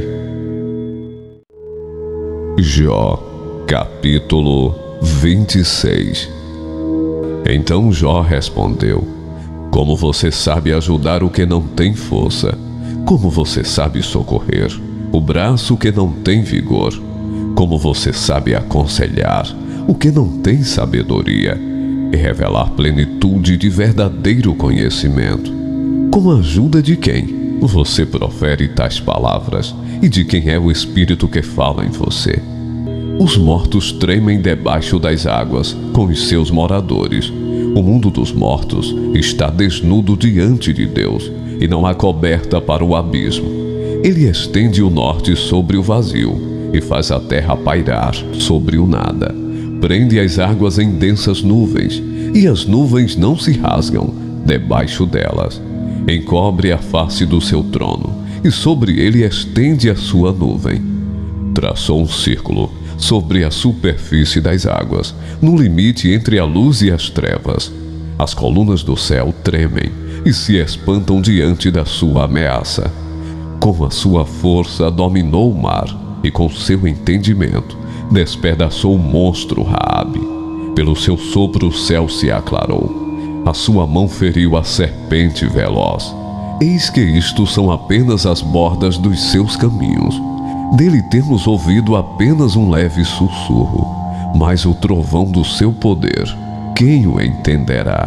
Jó, capítulo vinte e seis. Então Jó respondeu: como você sabe ajudar o que não tem força? Como você sabe socorrer o braço que não tem vigor? Como você sabe aconselhar o que não tem sabedoria e revelar plenitude de verdadeiro conhecimento? Com a ajuda de quem você profere tais palavras e de quem é o Espírito que fala em você? Os mortos tremem debaixo das águas com os seus moradores. O mundo dos mortos está desnudo diante de Deus e não há coberta para o abismo. Ele estende o norte sobre o vazio e faz a terra pairar sobre o nada. Prende as águas em densas nuvens e as nuvens não se rasgam debaixo delas. Encobre a face do seu trono e sobre ele estende a sua nuvem. Traçou um círculo sobre a superfície das águas, no limite entre a luz e as trevas. As colunas do céu tremem e se espantam diante da sua ameaça. Com a sua força dominou o mar e com seu entendimento despedaçou o monstro Raabe. Pelo seu sopro o céu se aclarou. A sua mão feriu a serpente veloz. Eis que isto são apenas as bordas dos seus caminhos. Dele temos ouvido apenas um leve sussurro, mas o trovão do seu poder, quem o entenderá?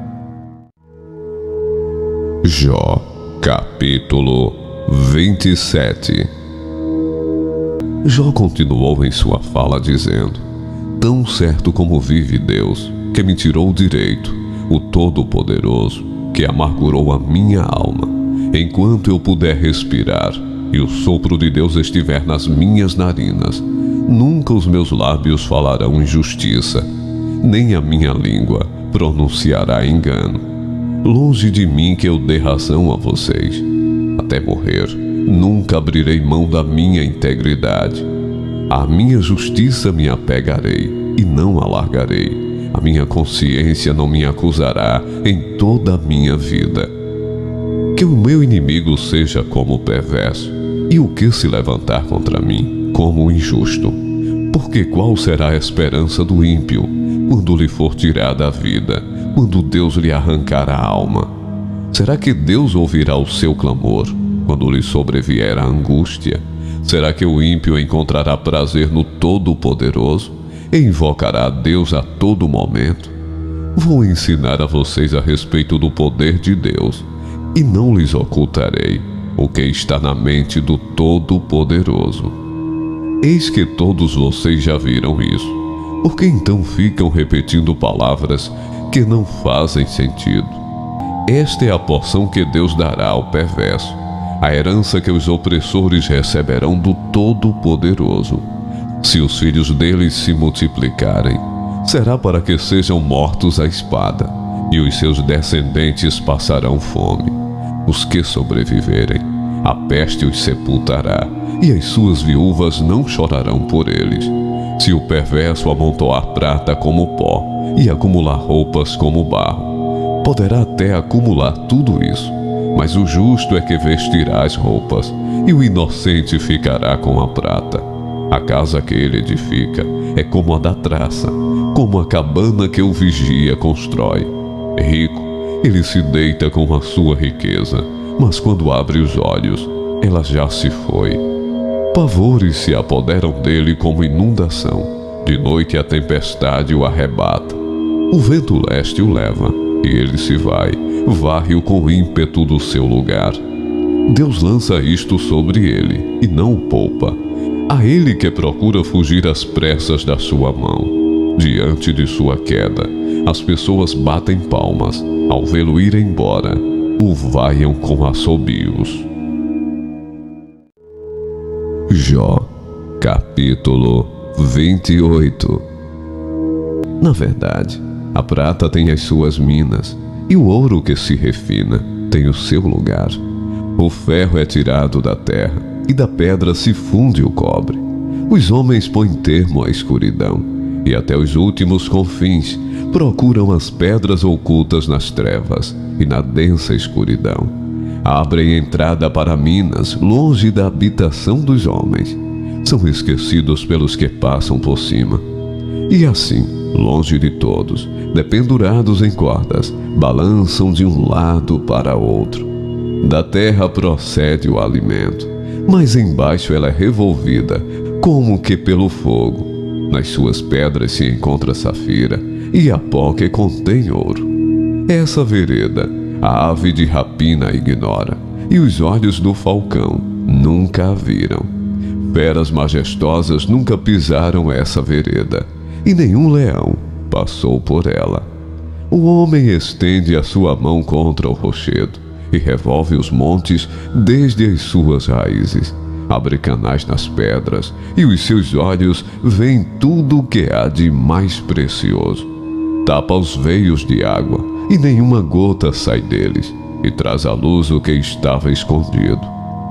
Jó, capítulo vinte e sete. Jó continuou em sua fala dizendo: tão certo como vive Deus, que me tirou o direito, o Todo-Poderoso, que amargurou a minha alma, enquanto eu puder respirar e o sopro de Deus estiver nas minhas narinas, nunca os meus lábios falarão injustiça, nem a minha língua pronunciará engano. Longe de mim que eu dê razão a vocês. Até morrer, nunca abrirei mão da minha integridade. À minha justiça me apegarei e não a largarei. A minha consciência não me acusará em toda a minha vida. Que o meu inimigo seja como o perverso, e o que se levantar contra mim como o injusto. Porque qual será a esperança do ímpio quando lhe for tirada a vida, quando Deus lhe arrancar a alma? Será que Deus ouvirá o seu clamor quando lhe sobrevier a angústia? Será que o ímpio encontrará prazer no Todo-Poderoso e invocará a Deus a todo momento? Vou ensinar a vocês a respeito do poder de Deus, e não lhes ocultarei o que está na mente do Todo-Poderoso. Eis que todos vocês já viram isso. Por que então ficam repetindo palavras que não fazem sentido? Esta é a porção que Deus dará ao perverso, a herança que os opressores receberão do Todo-Poderoso. Se os filhos deles se multiplicarem, será para que sejam mortos à espada, e os seus descendentes passarão fome. Os que sobreviverem, a peste os sepultará, e as suas viúvas não chorarão por eles. Se o perverso amontoar prata como pó, e acumular roupas como barro, poderá até acumular tudo isso, mas o justo é que vestirá as roupas, e o inocente ficará com a prata. A casa que ele edifica é como a da traça, como a cabana que o vigia constrói. Rico, ele se deita com a sua riqueza, mas quando abre os olhos, ela já se foi. Pavores se apoderam dele como inundação. De noite a tempestade o arrebata. O vento leste o leva, e ele se vai, varre-o com ímpeto do seu lugar. Deus lança isto sobre ele, e não o poupa. A ele que procura fugir às pressas da sua mão. Diante de sua queda, as pessoas batem palmas. Ao vê-lo ir embora, o vaiam com assobios. Jó, capítulo vinte e oito. Na verdade, a prata tem as suas minas, e o ouro que se refina tem o seu lugar. O ferro é tirado da terra, e da pedra se funde o cobre. Os homens põem termo à escuridão, e até os últimos confins procuram as pedras ocultas nas trevas e na densa escuridão. Abrem entrada para minas, longe da habitação dos homens. São esquecidos pelos que passam por cima. E assim, longe de todos, dependurados em cordas, balançam de um lado para outro. Da terra procede o alimento, mas embaixo ela é revolvida como que pelo fogo. Nas suas pedras se encontra safira, e a pó que contém ouro. Essa vereda a ave de rapina ignora, e os olhos do falcão nunca a viram. Feras majestosas nunca pisaram essa vereda, e nenhum leão passou por ela. O homem estende a sua mão contra o rochedo, e revolve os montes desde as suas raízes. Abre canais nas pedras, e os seus olhos veem tudo o que há de mais precioso. Tapa os veios de água, e nenhuma gota sai deles, e traz à luz o que estava escondido.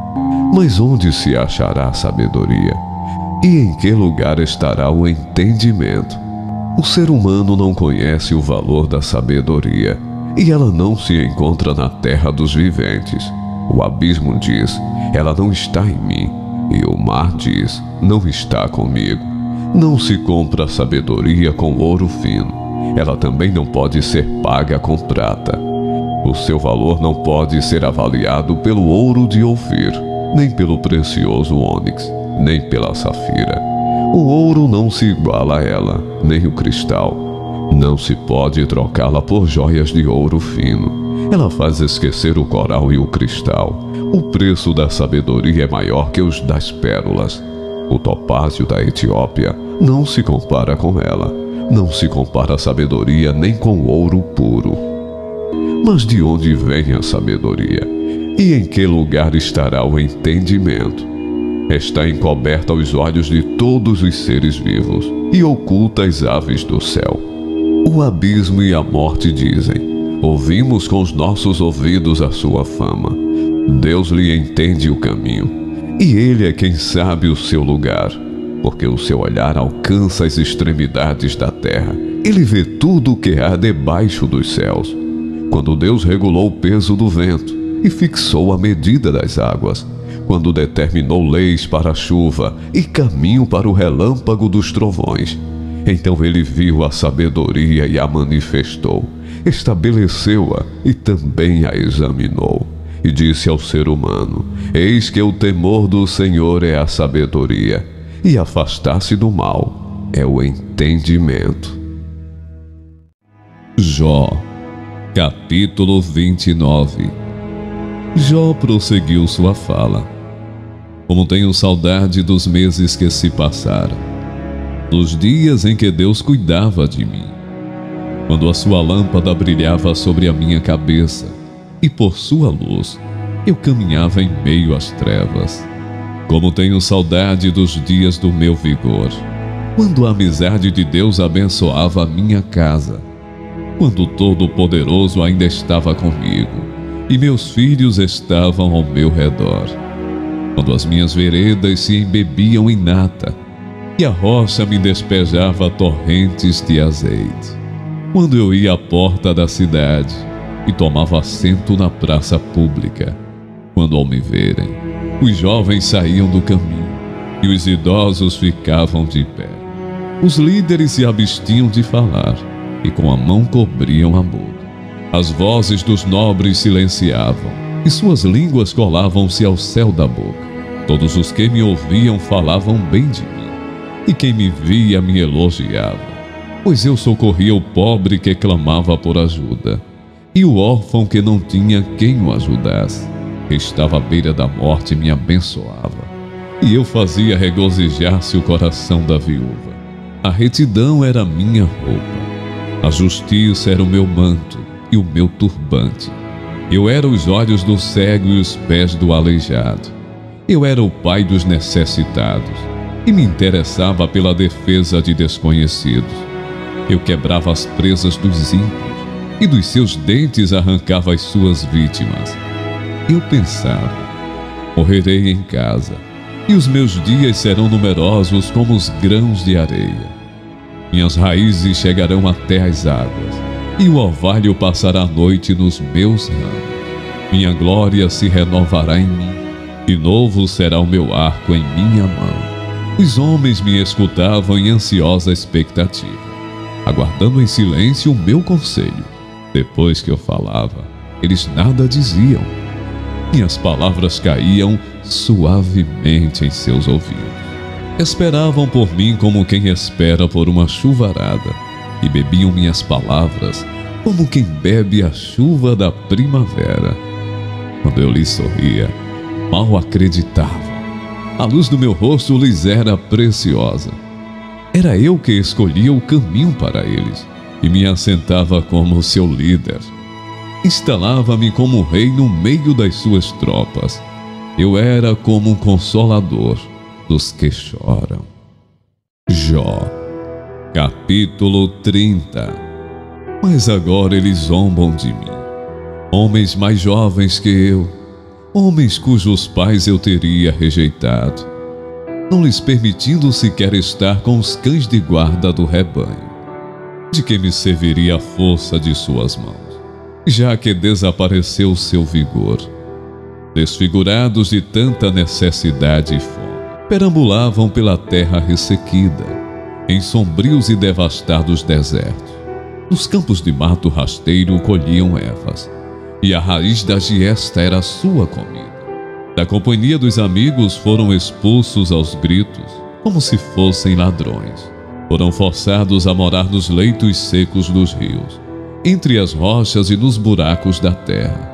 Mas onde se achará a sabedoria? E em que lugar estará o entendimento? O ser humano não conhece o valor da sabedoria, e ela não se encontra na terra dos viventes. O abismo diz: ela não está em mim, e o mar diz: não está comigo. Não se compra a sabedoria com ouro fino, ela também não pode ser paga com prata. O seu valor não pode ser avaliado pelo ouro de Ofir, nem pelo precioso ônix, nem pela safira. O ouro não se iguala a ela, nem o cristal. Não se pode trocá-la por joias de ouro fino. Ela faz esquecer o coral e o cristal. O preço da sabedoria é maior que os das pérolas. O topázio da Etiópia não se compara com ela. Não se compara a sabedoria nem com ouro puro. Mas de onde vem a sabedoria? E em que lugar estará o entendimento? Está encoberta aos olhos de todos os seres vivos e oculta às aves do céu. O abismo e a morte dizem: ouvimos com os nossos ouvidos a sua fama. Deus lhe entende o caminho, e ele é quem sabe o seu lugar, porque o seu olhar alcança as extremidades da terra. Ele vê tudo o que há debaixo dos céus. Quando Deus regulou o peso do vento e fixou a medida das águas, quando determinou leis para a chuva e caminho para o relâmpago dos trovões, então ele viu a sabedoria e a manifestou, estabeleceu-a e também a examinou. E disse ao ser humano: eis que o temor do Senhor é a sabedoria, e afastar-se do mal é o entendimento. Jó, capítulo vinte e nove. Jó prosseguiu sua fala: como tenho saudade dos meses que se passaram, dos dias em que Deus cuidava de mim, quando a sua lâmpada brilhava sobre a minha cabeça, e por sua luz eu caminhava em meio às trevas. Como tenho saudade dos dias do meu vigor, quando a amizade de Deus abençoava a minha casa, quando o Todo-Poderoso ainda estava comigo, e meus filhos estavam ao meu redor, quando as minhas veredas se embebiam em nata, e a rocha me despejava torrentes de azeite, quando eu ia à porta da cidade e tomava assento na praça pública, quando ao me verem, os jovens saíam do caminho e os idosos ficavam de pé. Os líderes se abstinham de falar e com a mão cobriam a boca. As vozes dos nobres silenciavam e suas línguas colavam-se ao céu da boca. Todos os que me ouviam falavam bem de mim, e quem me via me elogiava, pois eu socorria o pobre que clamava por ajuda, e o órfão que não tinha quem o ajudasse, que estava à beira da morte, me abençoava, e eu fazia regozijar-se o coração da viúva. A retidão era minha roupa, a justiça era o meu manto e o meu turbante. Eu era os olhos do cego e os pés do aleijado. Eu era o pai dos necessitados e me interessava pela defesa de desconhecidos. Eu quebrava as presas dos ímpios e dos seus dentes arrancava as suas vítimas. Eu pensava: morrerei em casa, e os meus dias serão numerosos como os grãos de areia. Minhas raízes chegarão até as águas, e o orvalho passará a noite nos meus ramos. Minha glória se renovará em mim, e novo será o meu arco em minha mão. Os homens me escutavam em ansiosa expectativa, aguardando em silêncio o meu conselho. Depois que eu falava, eles nada diziam. Minhas palavras caíam suavemente em seus ouvidos. Esperavam por mim como quem espera por uma chuvarada, e bebiam minhas palavras como quem bebe a chuva da primavera. Quando eu lhes sorria, mal acreditavam. A luz do meu rosto lhes era preciosa. Era eu que escolhia o caminho para eles e me assentava como seu líder. Instalava-me como rei no meio das suas tropas. Eu era como um consolador dos que choram. Jó, capítulo trinta. Mas agora eles zombam de mim. Homens mais jovens que eu, homens cujos pais eu teria rejeitado, não lhes permitindo sequer estar com os cães de guarda do rebanho. De que me serviria a força de suas mãos, já que desapareceu seu vigor? Desfigurados de tanta necessidade e fome, perambulavam pela terra ressequida, em sombrios e devastados desertos. Nos campos de mato rasteiro colhiam ervas, e a raiz da giesta era a sua comida. Da companhia dos amigos foram expulsos aos gritos, como se fossem ladrões. Foram forçados a morar nos leitos secos dos rios, entre as rochas e nos buracos da terra.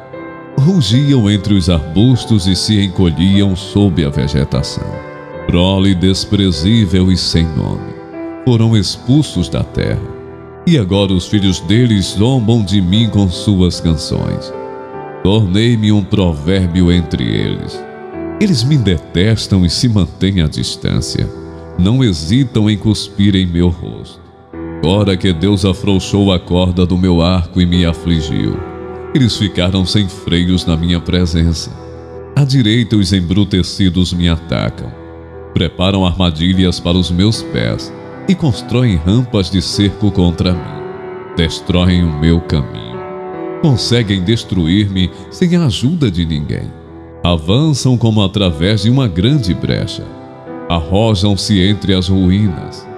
Rugiam entre os arbustos e se encolhiam sob a vegetação. Prole desprezível e sem nome, foram expulsos da terra. E agora os filhos deles zombam de mim com suas canções. Tornei-me um provérbio entre eles. Eles me detestam e se mantêm à distância. Não hesitam em cuspir em meu rosto. Agora que Deus afrouxou a corda do meu arco e me afligiu, eles ficaram sem freios na minha presença. À direita os embrutecidos me atacam. Preparam armadilhas para os meus pés e constroem rampas de cerco contra mim. Destroem o meu caminho. Conseguem destruir-me sem a ajuda de ninguém. Avançam como através de uma grande brecha. Arrojam-se entre as ruínas.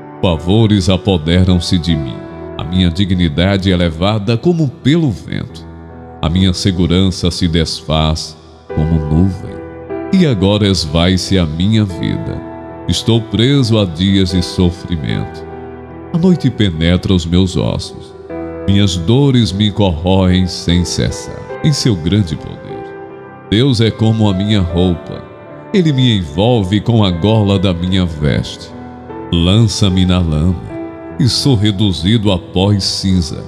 Pavores apoderam-se de mim. A minha dignidade é levada como pelo vento. A minha segurança se desfaz como nuvem. E agora esvai-se a minha vida. Estou preso a dias de sofrimento. A noite penetra os meus ossos. Minhas dores me corroem sem cessar. Em seu grande poder, Deus é como a minha roupa. Ele me envolve com a gola da minha veste. Lança-me na lama e sou reduzido a pó e cinza.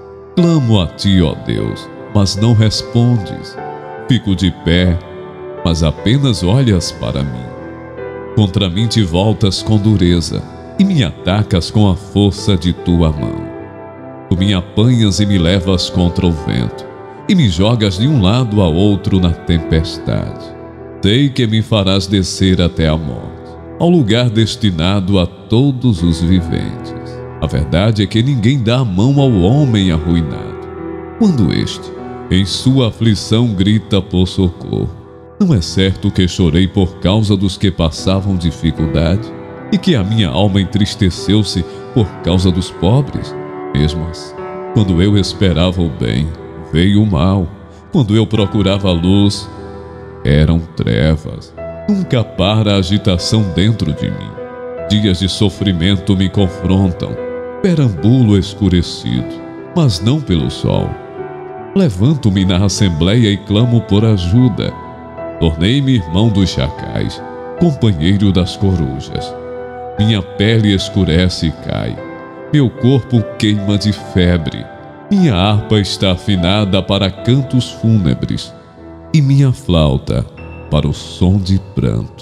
Clamo a ti, ó Deus, mas não respondes. Fico de pé, mas apenas olhas para mim. Contra mim te voltas com dureza e me atacas com a força de tua mão. Tu me apanhas e me levas contra o vento e me jogas de um lado a outro na tempestade. Sei que me farás descer até a morte, ao lugar destinado a todos os viventes. A verdade é que ninguém dá a mão ao homem arruinado, quando este, em sua aflição, grita por socorro. Não é certo que chorei por causa dos que passavam dificuldade e que a minha alma entristeceu-se por causa dos pobres? Mesmo assim, quando eu esperava o bem, veio o mal. Quando eu procurava a luz, eram trevas. Nunca para a agitação dentro de mim. Dias de sofrimento me confrontam. Perambulo escurecido, mas não pelo sol. Levanto-me na assembleia e clamo por ajuda. Tornei-me irmão dos chacais, companheiro das corujas. Minha pele escurece e cai. Meu corpo queima de febre. Minha harpa está afinada para cantos fúnebres e minha flauta para o som de pranto.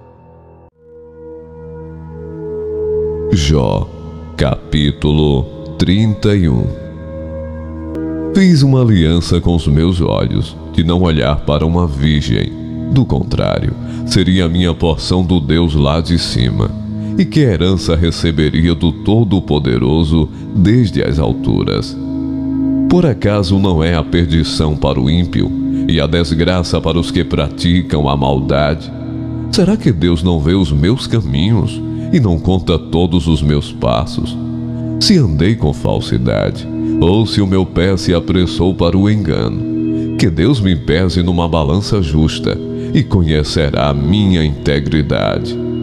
Jó, capítulo trinta e um. Fiz uma aliança com os meus olhos de não olhar para uma virgem. Do contrário, seria a minha porção do Deus lá de cima, e que herança receberia do Todo-Poderoso desde as alturas. Por acaso não é a perdição para o ímpio e a desgraça para os que praticam a maldade? Será que Deus não vê os meus caminhos e não conta todos os meus passos? Se andei com falsidade, ou se o meu pé se apressou para o engano, que Deus me pese numa balança justa e conhecerá a minha integridade.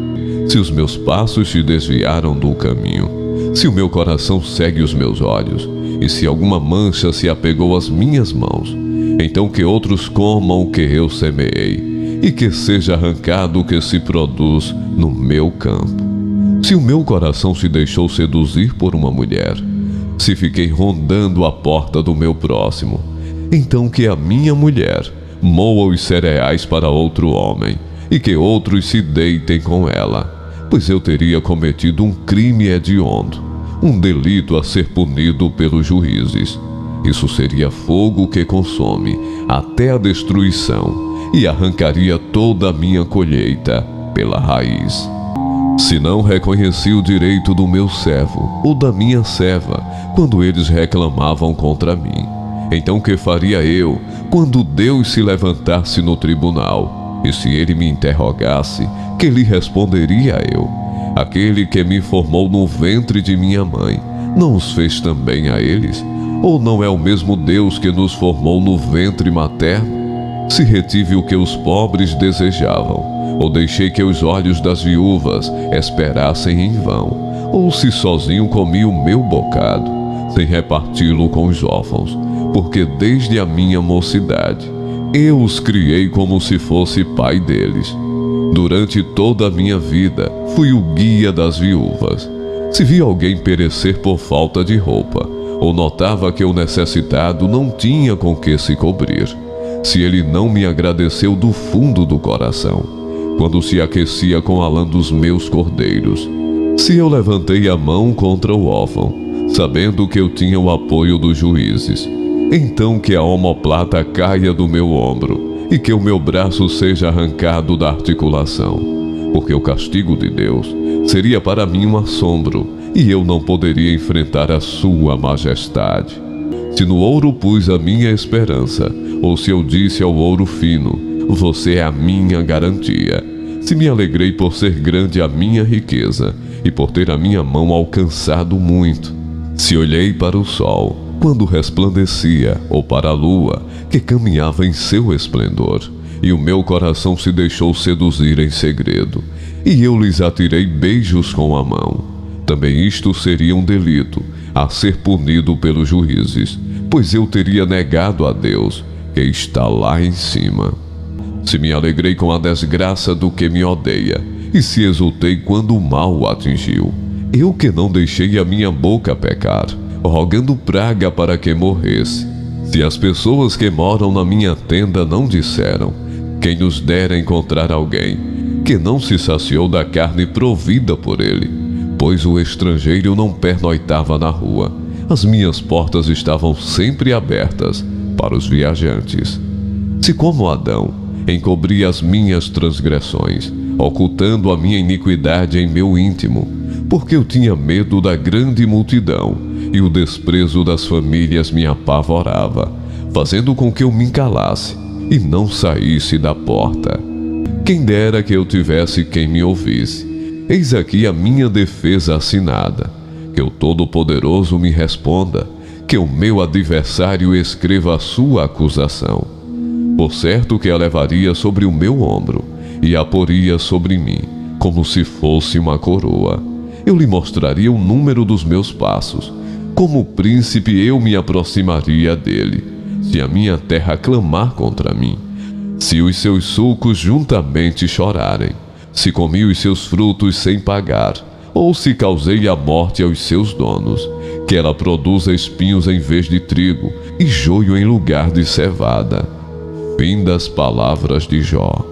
se os meus passos se desviaram do caminho, se o meu coração segue os meus olhos, e se alguma mancha se apegou às minhas mãos, então que outros comam o que eu semeei, e que seja arrancado o que se produz no meu campo. Se o meu coração se deixou seduzir por uma mulher, se fiquei rondando a porta do meu próximo, então que a minha mulher moa os cereais para outro homem, e que outros se deitem com ela, pois eu teria cometido um crime hediondo, um delito a ser punido pelos juízes. Isso seria fogo que consome até a destruição e arrancaria toda a minha colheita pela raiz. Se não reconheci o direito do meu servo ou da minha serva quando eles reclamavam contra mim, então que faria eu quando Deus se levantasse no tribunal? E se ele me interrogasse, que lhe responderia eu? Aquele que me formou no ventre de minha mãe, não os fez também a eles? Ou não é o mesmo Deus que nos formou no ventre materno? Se retive o que os pobres desejavam, ou deixei que os olhos das viúvas esperassem em vão, ou se sozinho comi o meu bocado, sem reparti-lo com os órfãos, porque desde a minha mocidade eu os criei como se fosse pai deles. Durante toda a minha vida fui o guia das viúvas. Se vi alguém perecer por falta de roupa, ou notava que o necessitado não tinha com que se cobrir, se ele não me agradeceu do fundo do coração, quando se aquecia com a lã dos meus cordeiros, se eu levantei a mão contra o órfão, sabendo que eu tinha o apoio dos juízes, então que a omoplata caia do meu ombro e que o meu braço seja arrancado da articulação, porque o castigo de Deus seria para mim um assombro e eu não poderia enfrentar a sua majestade. Se no ouro pus a minha esperança, ou se eu disse ao ouro fino, você é a minha garantia, se me alegrei por ser grande a minha riqueza e por ter a minha mão alcançado muito, se olhei para o sol quando resplandecia, ou para a lua que caminhava em seu esplendor, e o meu coração se deixou seduzir em segredo, e eu lhes atirei beijos com a mão, também isto seria um delito a ser punido pelos juízes, pois eu teria negado a Deus que está lá em cima. Se me alegrei com a desgraça do que me odeia, e se exultei quando o mal o atingiu, eu que não deixei a minha boca pecar, rogando praga para que morresse. Se as pessoas que moram na minha tenda não disseram, quem nos dera encontrar alguém que não se saciou da carne provida por ele, pois o estrangeiro não pernoitava na rua, as minhas portas estavam sempre abertas para os viajantes. Se como Adão encobri as minhas transgressões, ocultando a minha iniquidade em meu íntimo, porque eu tinha medo da grande multidão, e o desprezo das famílias me apavorava, fazendo com que eu me calasse e não saísse da porta. Quem dera que eu tivesse quem me ouvisse. Eis aqui a minha defesa assinada, que o Todo-Poderoso me responda, que o meu adversário escreva a sua acusação. Por certo que a levaria sobre o meu ombro e a poria sobre mim, como se fosse uma coroa. Eu lhe mostraria o número dos meus passos. Como príncipe eu me aproximaria dele, se a minha terra clamar contra mim, se os seus sulcos juntamente chorarem, se comi os seus frutos sem pagar, ou se causei a morte aos seus donos, que ela produza espinhos em vez de trigo e joio em lugar de cevada. Fim das palavras de Jó.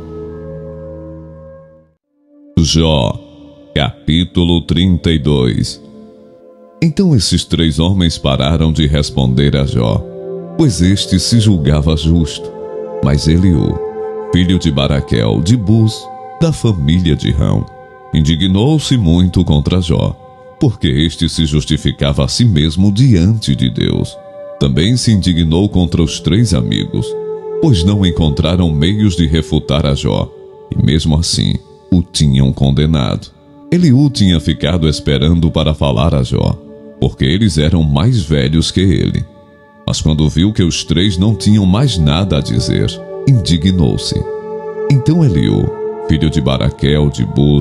Jó, capítulo trinta e dois. Então esses três homens pararam de responder a Jó, pois este se julgava justo. Mas Eliú, filho de Baraquel, de Bus, da família de Rão, indignou-se muito contra Jó, porque este se justificava a si mesmo diante de Deus. Também se indignou contra os três amigos, pois não encontraram meios de refutar a Jó, e mesmo assim o tinham condenado. Eliú tinha ficado esperando para falar a Jó, porque eles eram mais velhos que ele. Mas quando viu que os três não tinham mais nada a dizer, indignou-se. Então Eliú, filho de Baraquel, de Bus,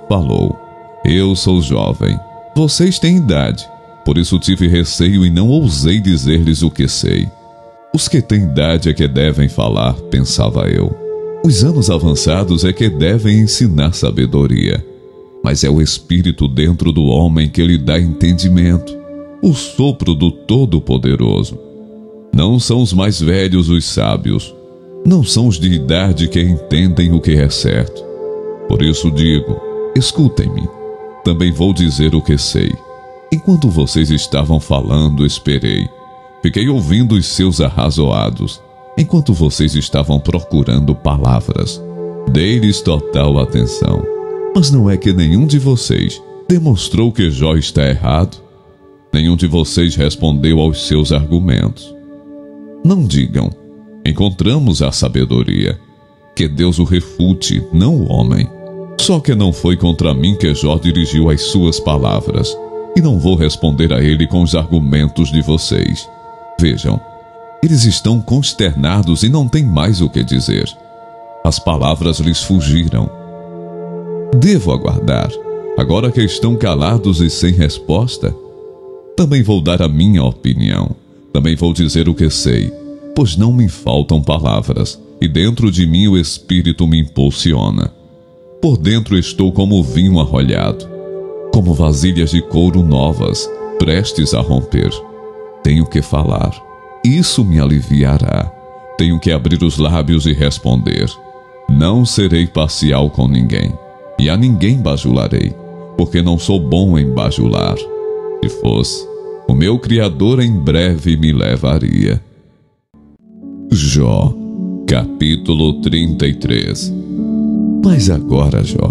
falou: Eu sou jovem, vocês têm idade, por isso tive receio e não ousei dizer-lhes o que sei. Os que têm idade é que devem falar, pensava eu. Os anos avançados é que devem ensinar sabedoria. Mas é o Espírito dentro do homem que lhe dá entendimento, o sopro do Todo-Poderoso. Não são os mais velhos os sábios, não são os de idade que entendem o que é certo. Por isso digo, escutem-me, também vou dizer o que sei. Enquanto vocês estavam falando, esperei. Fiquei ouvindo os seus arrazoados. Enquanto vocês estavam procurando palavras, dei-lhes total atenção. Mas não é que nenhum de vocês demonstrou que Jó está errado? Nenhum de vocês respondeu aos seus argumentos. Não digam, encontramos a sabedoria. Que Deus o refute, não o homem. Só que não foi contra mim que Jó dirigiu as suas palavras, e não vou responder a ele com os argumentos de vocês. Vejam, eles estão consternados e não têm mais o que dizer. As palavras lhes fugiram. Devo aguardar, agora que estão calados e sem resposta? Também vou dar a minha opinião, também vou dizer o que sei, pois não me faltam palavras, e dentro de mim o Espírito me impulsiona. Por dentro estou como vinho arrolhado, como vasilhas de couro novas, prestes a romper. Tenho que falar, isso me aliviará. Tenho que abrir os lábios e responder. Não serei parcial com ninguém, e a ninguém bajularei, porque não sou bom em bajular. Se fosse, o meu Criador em breve me levaria. Jó, capítulo trinta e três. Mas agora, Jó,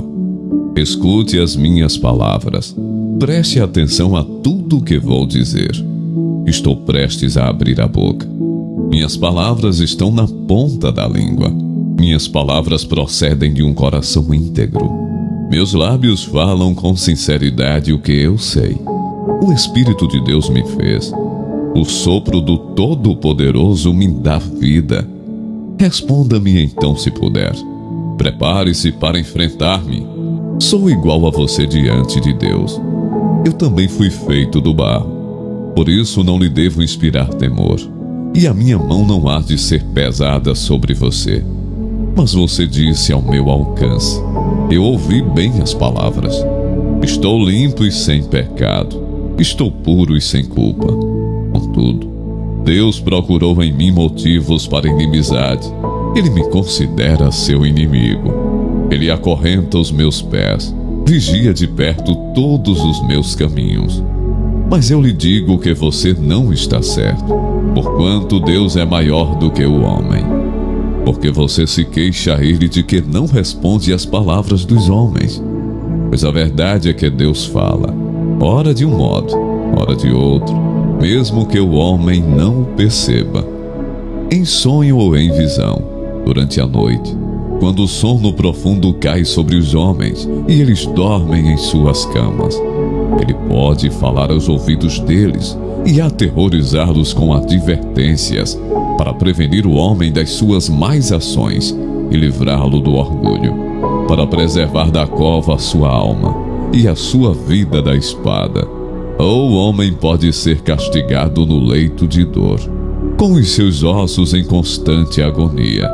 escute as minhas palavras. Preste atenção a tudo o que vou dizer. Estou prestes a abrir a boca. Minhas palavras estão na ponta da língua. Minhas palavras procedem de um coração íntegro. Meus lábios falam com sinceridade o que eu sei. O Espírito de Deus me fez. O sopro do Todo-Poderoso me dá vida. Responda-me então se puder. Prepare-se para enfrentar-me. Sou igual a você diante de Deus. Eu também fui feito do barro. Por isso não lhe devo inspirar temor. E a minha mão não há de ser pesada sobre você. Mas você disse ao meu alcance. Eu ouvi bem as palavras. Estou limpo e sem pecado. Estou puro e sem culpa. Contudo, Deus procurou em mim motivos para inimizade. Ele me considera seu inimigo. Ele acorrenta os meus pés, vigia de perto todos os meus caminhos. Mas eu lhe digo que você não está certo, porquanto Deus é maior do que o homem. Porque você se queixa a ele de que não responde às palavras dos homens. Pois a verdade é que Deus fala, ora de um modo, ora de outro, mesmo que o homem não o perceba. Em sonho ou em visão, durante a noite, quando o sono profundo cai sobre os homens e eles dormem em suas camas, ele pode falar aos ouvidos deles e aterrorizá-los com advertências para prevenir o homem das suas más ações e livrá-lo do orgulho, para preservar da cova a sua alma e a sua vida da espada. Ou o homem pode ser castigado no leito de dor, com os seus ossos em constante agonia,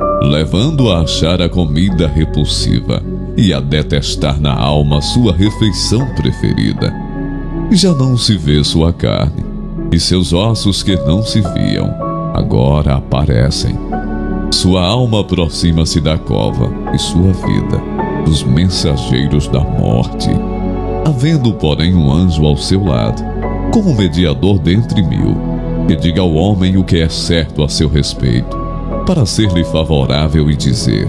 levando a achar a comida repulsiva e a detestar na alma sua refeição preferida. Já não se vê sua carne, e seus ossos que não se viam, agora aparecem. Sua alma aproxima-se da cova e sua vida dos mensageiros da morte. Havendo, porém, um anjo ao seu lado, como mediador dentre mil, que diga ao homem o que é certo a seu respeito, para ser-lhe favorável e dizer: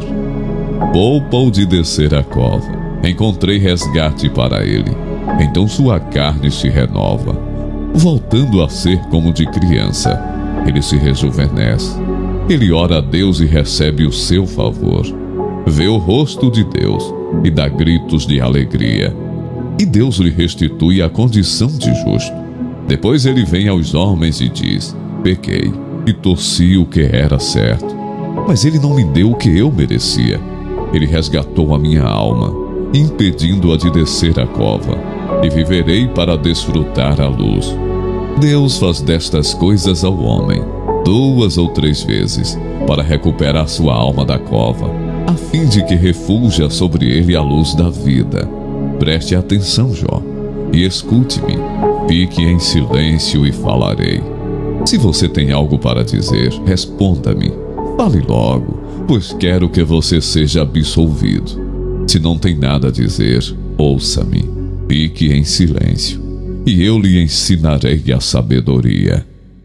poupa-o de descer a cova, encontrei resgate para ele. Então sua carne se renova, voltando a ser como de criança. Ele se rejuvenesce. Ele ora a Deus e recebe o seu favor. Vê o rosto de Deus e dá gritos de alegria. E Deus lhe restitui a condição de justo. Depois ele vem aos homens e diz: pequei e torci o que era certo. Mas ele não me deu o que eu merecia. Ele resgatou a minha alma. impedindo-a de descer à cova, e viverei para desfrutar a luz. Deus faz destas coisas ao homem, duas ou três vezes, para recuperar sua alma da cova, a fim de que refulja sobre ele a luz da vida. Preste atenção, Jó, e escute-me. Fique em silêncio e falarei. Se você tem algo para dizer, responda-me. Fale logo, pois quero que você seja absolvido. Se não tem nada a dizer, ouça-me. Fique em silêncio, e eu lhe ensinarei a sabedoria.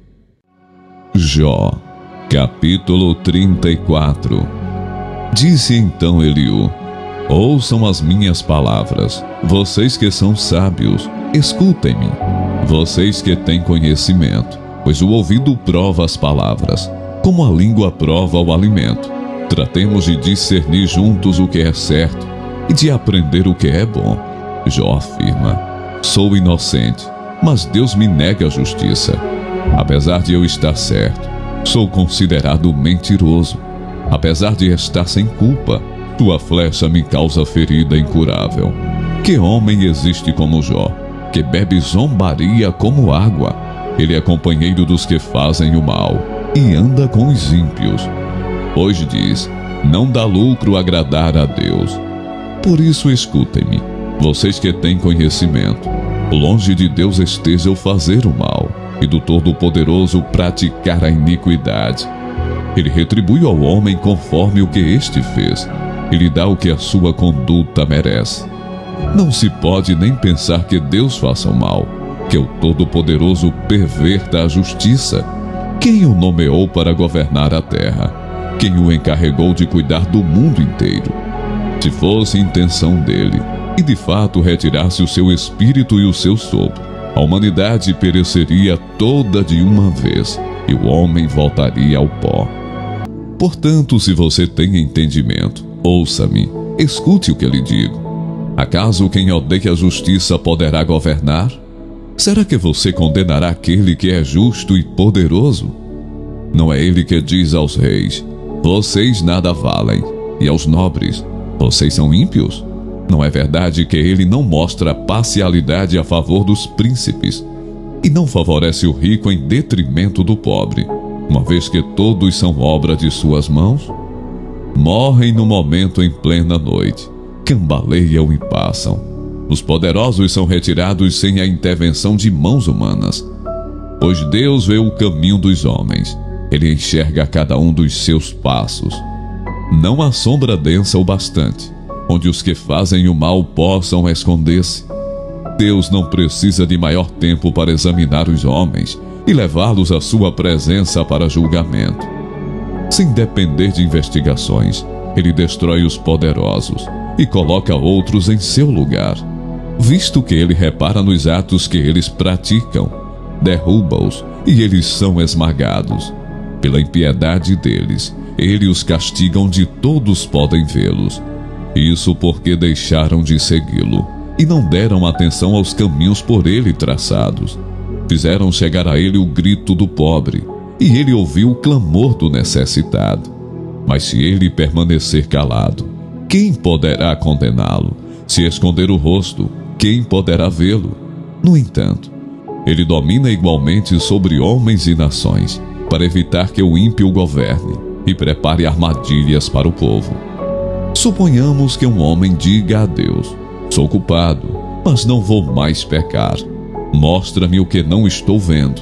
Jó, capítulo trinta e quatro. Disse então Eliú: ouçam as minhas palavras, vocês que são sábios, escutem-me. Vocês que têm conhecimento, pois o ouvido prova as palavras, como a língua prova o alimento. Tratemos de discernir juntos o que é certo e de aprender o que é bom. Jó afirma: sou inocente, mas Deus me nega a justiça. Apesar de eu estar certo, sou considerado mentiroso. Apesar de estar sem culpa, tua flecha me causa ferida incurável. Que homem existe como Jó, que bebe zombaria como água? Ele é companheiro dos que fazem o mal e anda com os ímpios. Pois diz: não dá lucro agradar a Deus. Por isso escutem-me, vocês que têm conhecimento. Longe de Deus esteja o fazer o mal, e do Todo-Poderoso praticar a iniquidade. Ele retribui ao homem conforme o que este fez, e lhe dá o que a sua conduta merece. Não se pode nem pensar que Deus faça o mal, que o Todo-Poderoso perverta a justiça. Quem o nomeou para governar a terra? Quem o encarregou de cuidar do mundo inteiro? Se fosse intenção dele, e de fato retirasse o seu espírito e o seu sopro, a humanidade pereceria toda de uma vez, e o homem voltaria ao pó. Portanto, se você tem entendimento, ouça-me, escute o que lhe digo. Acaso quem odeia a justiça poderá governar? Será que você condenará aquele que é justo e poderoso? Não é ele que diz aos reis: vocês nada valem, e aos nobres: vocês são ímpios? Não é verdade que ele não mostra parcialidade a favor dos príncipes e não favorece o rico em detrimento do pobre, uma vez que todos são obra de suas mãos? Morrem no momento em plena noite, cambaleiam e passam. Os poderosos são retirados sem a intervenção de mãos humanas. Pois Deus vê o caminho dos homens, ele enxerga cada um dos seus passos. Não há sombra densa o bastante, onde os que fazem o mal possam esconder-se. Deus não precisa de maior tempo para examinar os homens e levá-los à sua presença para julgamento. Sem depender de investigações, ele destrói os poderosos e coloca outros em seu lugar. Visto que ele repara nos atos que eles praticam, derruba-os e eles são esmagados. Pela impiedade deles, ele os castiga onde todos podem vê-los. Isso porque deixaram de segui-lo e não deram atenção aos caminhos por ele traçados. Fizeram chegar a ele o grito do pobre, e ele ouviu o clamor do necessitado. Mas se ele permanecer calado, quem poderá condená-lo? Se esconder o rosto, quem poderá vê-lo? No entanto, ele domina igualmente sobre homens e nações, para evitar que o ímpio governe e prepare armadilhas para o povo. Suponhamos que um homem diga a Deus: sou culpado, mas não vou mais pecar. Mostra-me o que não estou vendo.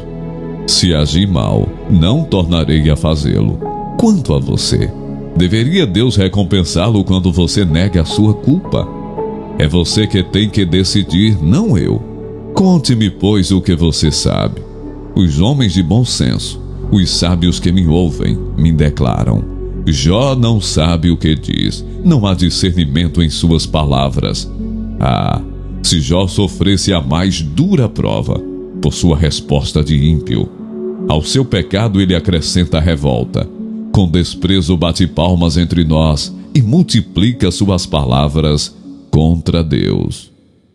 Se agir mal, não tornarei a fazê-lo. Quanto a você, deveria Deus recompensá-lo quando você nega a sua culpa? É você que tem que decidir, não eu. Conte-me, pois, o que você sabe. Os homens de bom senso, os sábios que me ouvem, me declaram: Jó não sabe o que diz, não há discernimento em suas palavras. Ah, se Jó sofresse a mais dura prova, por sua resposta de ímpio. Ao seu pecado ele acrescenta a revolta. Com desprezo bate palmas entre nós e multiplica suas palavras contra Deus.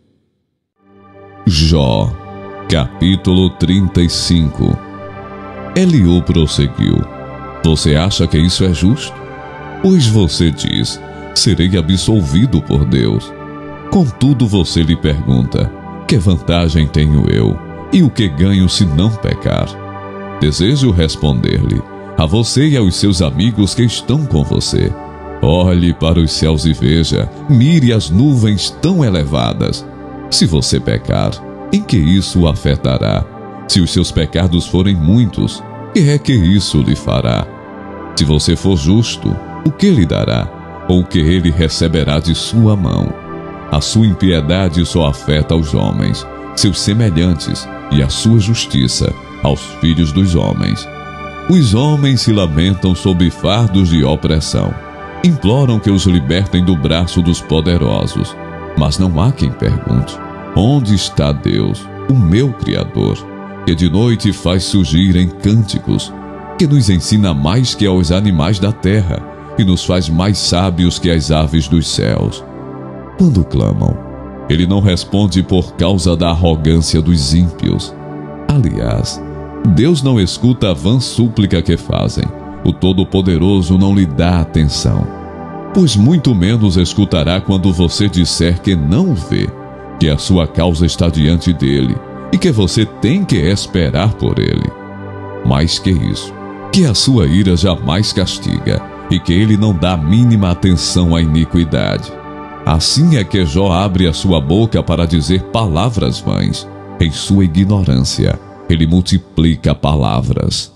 Jó, capítulo trinta e cinco. Eliú prosseguiu: você acha que isso é justo? Pois você diz: serei absolvido por Deus. Contudo você lhe pergunta: que vantagem tenho eu? E o que ganho se não pecar? Desejo responder-lhe, a você e aos seus amigos que estão com você: olhe para os céus e veja, mire as nuvens tão elevadas. Se você pecar, em que isso o afetará? Se os seus pecados forem muitos, que é que isso lhe fará? Se você for justo, o que lhe dará? Ou o que ele receberá de sua mão? A sua impiedade só afeta os homens, seus semelhantes, e a sua justiça aos filhos dos homens. Os homens se lamentam sob fardos de opressão, imploram que os libertem do braço dos poderosos, mas não há quem pergunte: onde está Deus, o meu Criador, que de noite faz surgir em cânticos, que nos ensina mais que aos animais da terra e nos faz mais sábios que as aves dos céus? Quando clamam, ele não responde por causa da arrogância dos ímpios. Aliás, Deus não escuta a vã súplica que fazem. O Todo-Poderoso não lhe dá atenção, pois muito menos escutará quando você disser que não o vê, que a sua causa está diante dele e que você tem que esperar por ele. Mais que isso, que a sua ira jamais castiga e que ele não dá mínima atenção à iniquidade. Assim é que Jó abre a sua boca para dizer palavras vãs. Em sua ignorância, ele multiplica palavras.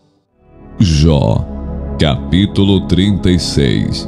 Jó, capítulo trinta e seis.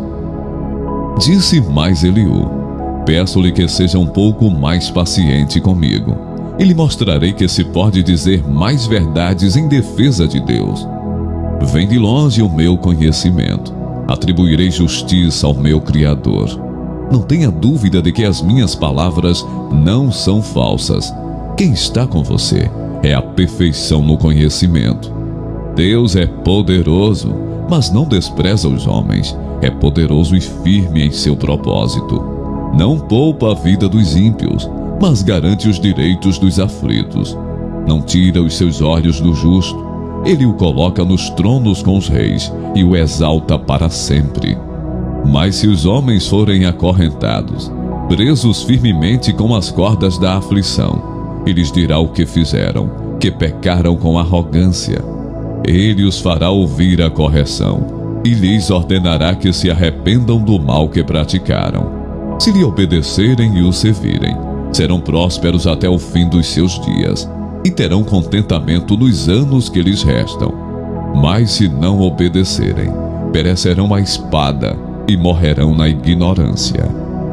Disse mais Eliú: peço-lhe que seja um pouco mais paciente comigo, e lhe mostrarei que se pode dizer mais verdades em defesa de Deus. Vem de longe o meu conhecimento, atribuirei justiça ao meu Criador. Não tenha dúvida de que as minhas palavras não são falsas. Quem está com você é a perfeição no conhecimento. Deus é poderoso, mas não despreza os homens. É poderoso e firme em seu propósito. Não poupa a vida dos ímpios, mas garante os direitos dos aflitos. Não tira os seus olhos do justo. Ele o coloca nos tronos com os reis e o exalta para sempre. Mas se os homens forem acorrentados, presos firmemente com as cordas da aflição, ele lhes dirá o que fizeram, que pecaram com arrogância. Ele os fará ouvir a correção e lhes ordenará que se arrependam do mal que praticaram. Se lhe obedecerem e o servirem, serão prósperos até o fim dos seus dias e terão contentamento nos anos que lhes restam. Mas se não obedecerem, perecerão à espada e morrerão na ignorância.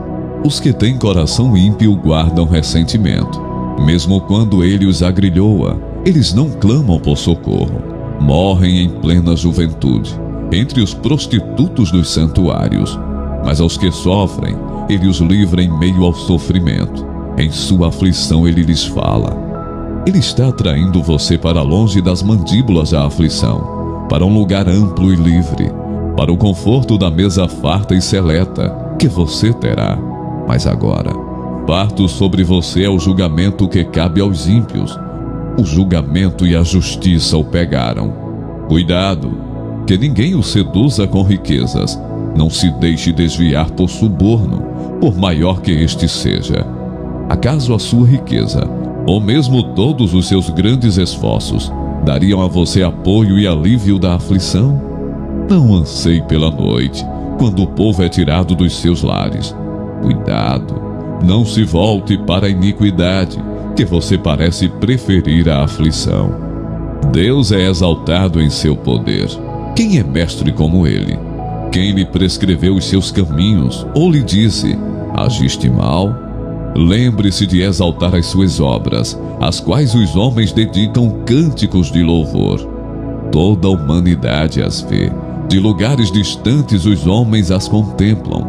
Os que têm coração ímpio guardam ressentimento. Mesmo quando ele os agrilhoa, eles não clamam por socorro. Morrem em plena juventude, entre os prostitutos dos santuários. Mas aos que sofrem, ele os livra em meio ao sofrimento. Em sua aflição ele lhes fala. Ele está atraindo você para longe das mandíbulas da aflição, para um lugar amplo e livre, para o conforto da mesa farta e seleta que você terá. Mas agora, farto sobre você é o julgamento que cabe aos ímpios. O julgamento e a justiça o pegaram. Cuidado, que ninguém o seduza com riquezas. Não se deixe desviar por suborno, por maior que este seja. Acaso a sua riqueza, ou mesmo todos os seus grandes esforços, dariam a você apoio e alívio da aflição? Não anseie pela noite, quando o povo é tirado dos seus lares. Cuidado, não se volte para a iniquidade, que você parece preferir a aflição. Deus é exaltado em seu poder. Quem é mestre como ele? Quem lhe prescreveu os seus caminhos, ou lhe disse: agiste mal? Lembre-se de exaltar as suas obras, às quais os homens dedicam cânticos de louvor. Toda a humanidade as vê. De lugares distantes os homens as contemplam.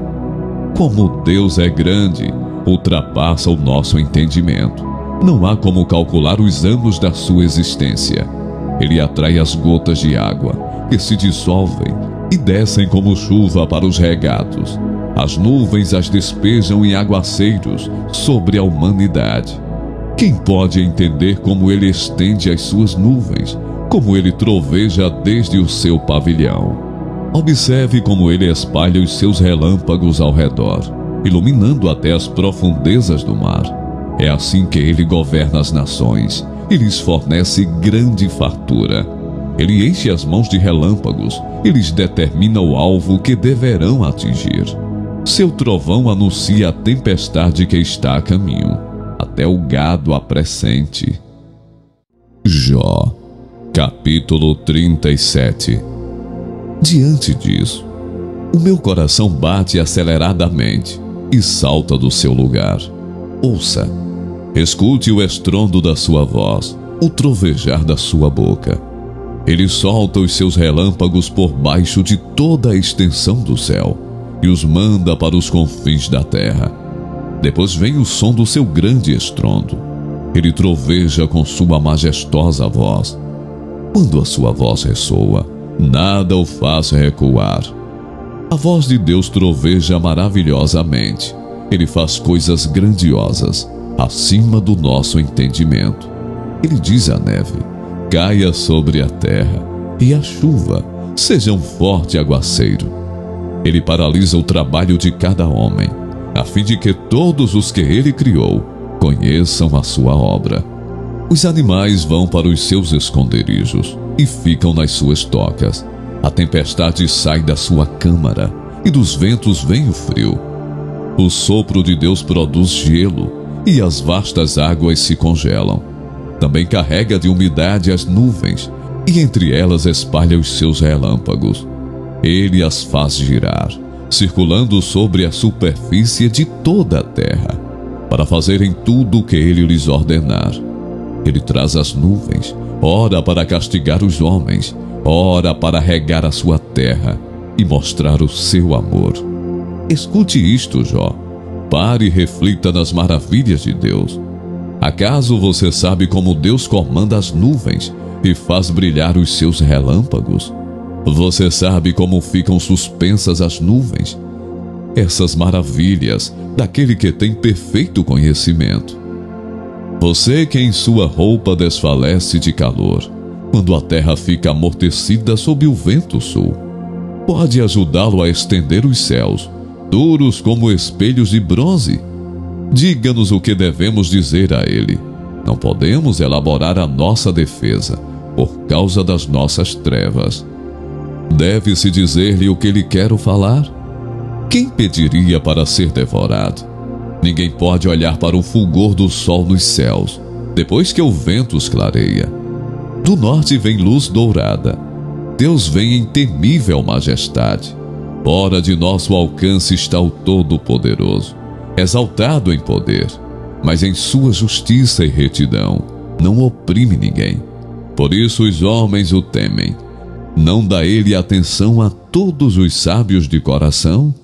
Como Deus é grande, ultrapassa o nosso entendimento. Não há como calcular os anos da sua existência. Ele atrai as gotas de água, que se dissolvem e descem como chuva para os regatos. As nuvens as despejam em aguaceiros sobre a humanidade. Quem pode entender como ele estende as suas nuvens, como ele troveja desde o seu pavilhão? Observe como ele espalha os seus relâmpagos ao redor. iluminando até as profundezas do mar. É assim que ele governa as nações e lhes fornece grande fartura. Ele enche as mãos de relâmpagos e lhes determina o alvo que deverão atingir. Seu trovão anuncia a tempestade que está a caminho, até o gado a pressente. Jó, capítulo trinta e sete. Diante disso, o meu coração bate aceleradamente e salta do seu lugar. Ouça, escute o estrondo da sua voz, o trovejar da sua boca. Ele solta os seus relâmpagos por baixo de toda a extensão do céu e os manda para os confins da terra. Depois vem o som do seu grande estrondo. Ele troveja com sua majestosa voz. Quando a sua voz ressoa, nada o faz recuar. A voz de Deus troveja maravilhosamente. Ele faz coisas grandiosas, acima do nosso entendimento. Ele diz à neve: caia sobre a terra, e a chuva seja um forte aguaceiro. Ele paralisa o trabalho de cada homem, a fim de que todos os que ele criou conheçam a sua obra. Os animais vão para os seus esconderijos e ficam nas suas tocas. A tempestade sai da sua câmara e dos ventos vem o frio. O sopro de Deus produz gelo e as vastas águas se congelam. Também carrega de umidade as nuvens e entre elas espalha os seus relâmpagos. Ele as faz girar, circulando sobre a superfície de toda a terra, para fazerem tudo o que ele lhes ordenar. Ele traz as nuvens, ora para castigar os homens, ora para regar a sua terra e mostrar o seu amor. Escute isto, Jó. Pare e reflita nas maravilhas de Deus. Acaso você sabe como Deus comanda as nuvens e faz brilhar os seus relâmpagos? Você sabe como ficam suspensas as nuvens? Essas maravilhas daquele que tem perfeito conhecimento. Você que em sua roupa desfalece de calor, quando a terra fica amortecida sob o vento sul, pode ajudá-lo a estender os céus, duros como espelhos de bronze? Diga-nos o que devemos dizer a ele. Não podemos elaborar a nossa defesa, por causa das nossas trevas. Deve-se dizer-lhe o que lhe quero falar? Quem pediria para ser devorado? Ninguém pode olhar para o fulgor do sol nos céus, depois que o vento os clareia. Do norte vem luz dourada. Deus vem em temível majestade. Fora de nosso alcance está o Todo-Poderoso, exaltado em poder, mas em sua justiça e retidão não oprime ninguém. Por isso os homens o temem. Não dá ele atenção a todos os sábios de coração?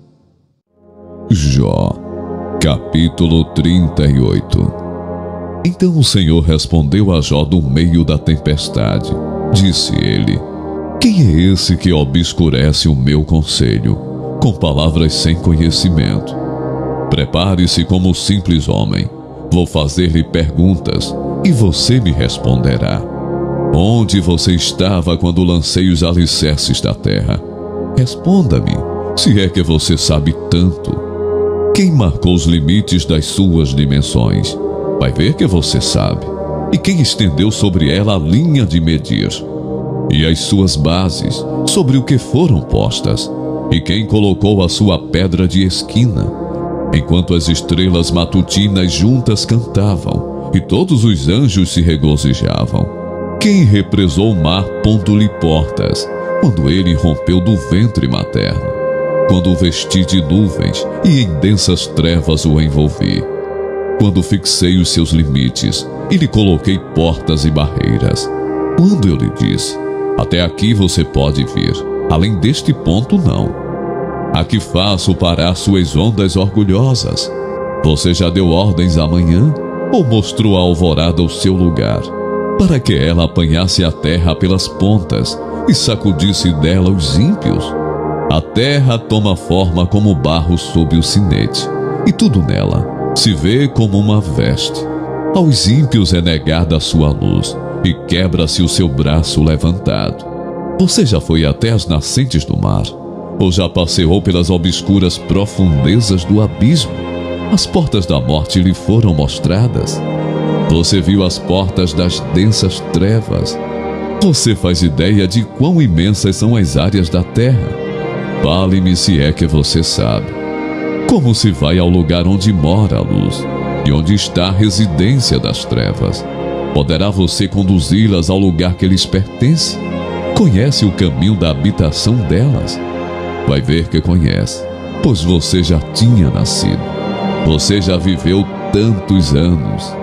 Jó, capítulo trinta e oito. Então o Senhor respondeu a Jó do meio da tempestade. Disse ele: quem é esse que obscurece o meu conselho, com palavras sem conhecimento? Prepare-se como simples homem. Vou fazer-lhe perguntas, e você me responderá. Onde você estava quando lancei os alicerces da terra? Responda-me, se é que você sabe tanto. Quem marcou os limites das suas dimensões? Vai ver que você sabe. E quem estendeu sobre ela a linha de medir? E as suas bases, sobre o que foram postas? E quem colocou a sua pedra de esquina? Enquanto as estrelas matutinas juntas cantavam, e todos os anjos se regozijavam. Quem represou o mar pondo-lhe portas, quando ele rompeu do ventre materno? Quando o vesti de nuvens e em densas trevas o envolvi? Quando fixei os seus limites e lhe coloquei portas e barreiras? Quando eu lhe disse: até aqui você pode vir, além deste ponto não. Aqui faço parar suas ondas orgulhosas. Você já deu ordens amanhã, ou mostrou a alvorada o seu lugar, para que ela apanhasse a terra pelas pontas e sacudisse dela os ímpios? A terra toma forma como barro sob o sinete, e tudo nela se vê como uma veste. Aos ímpios é negada a sua luz, e quebra-se o seu braço levantado. Você já foi até as nascentes do mar, Ou já passeou pelas obscuras profundezas do abismo? As portas da morte lhe foram mostradas? Você viu as portas das densas trevas? Você faz ideia de quão imensas são as áreas da terra? Fale-me se é que você sabe. Como se vai ao lugar onde mora a luz e onde está a residência das trevas? Poderá você conduzi-las ao lugar que lhes pertence? Conhece o caminho da habitação delas? Vai ver que conhece, pois você já tinha nascido. Você já viveu tantos anos.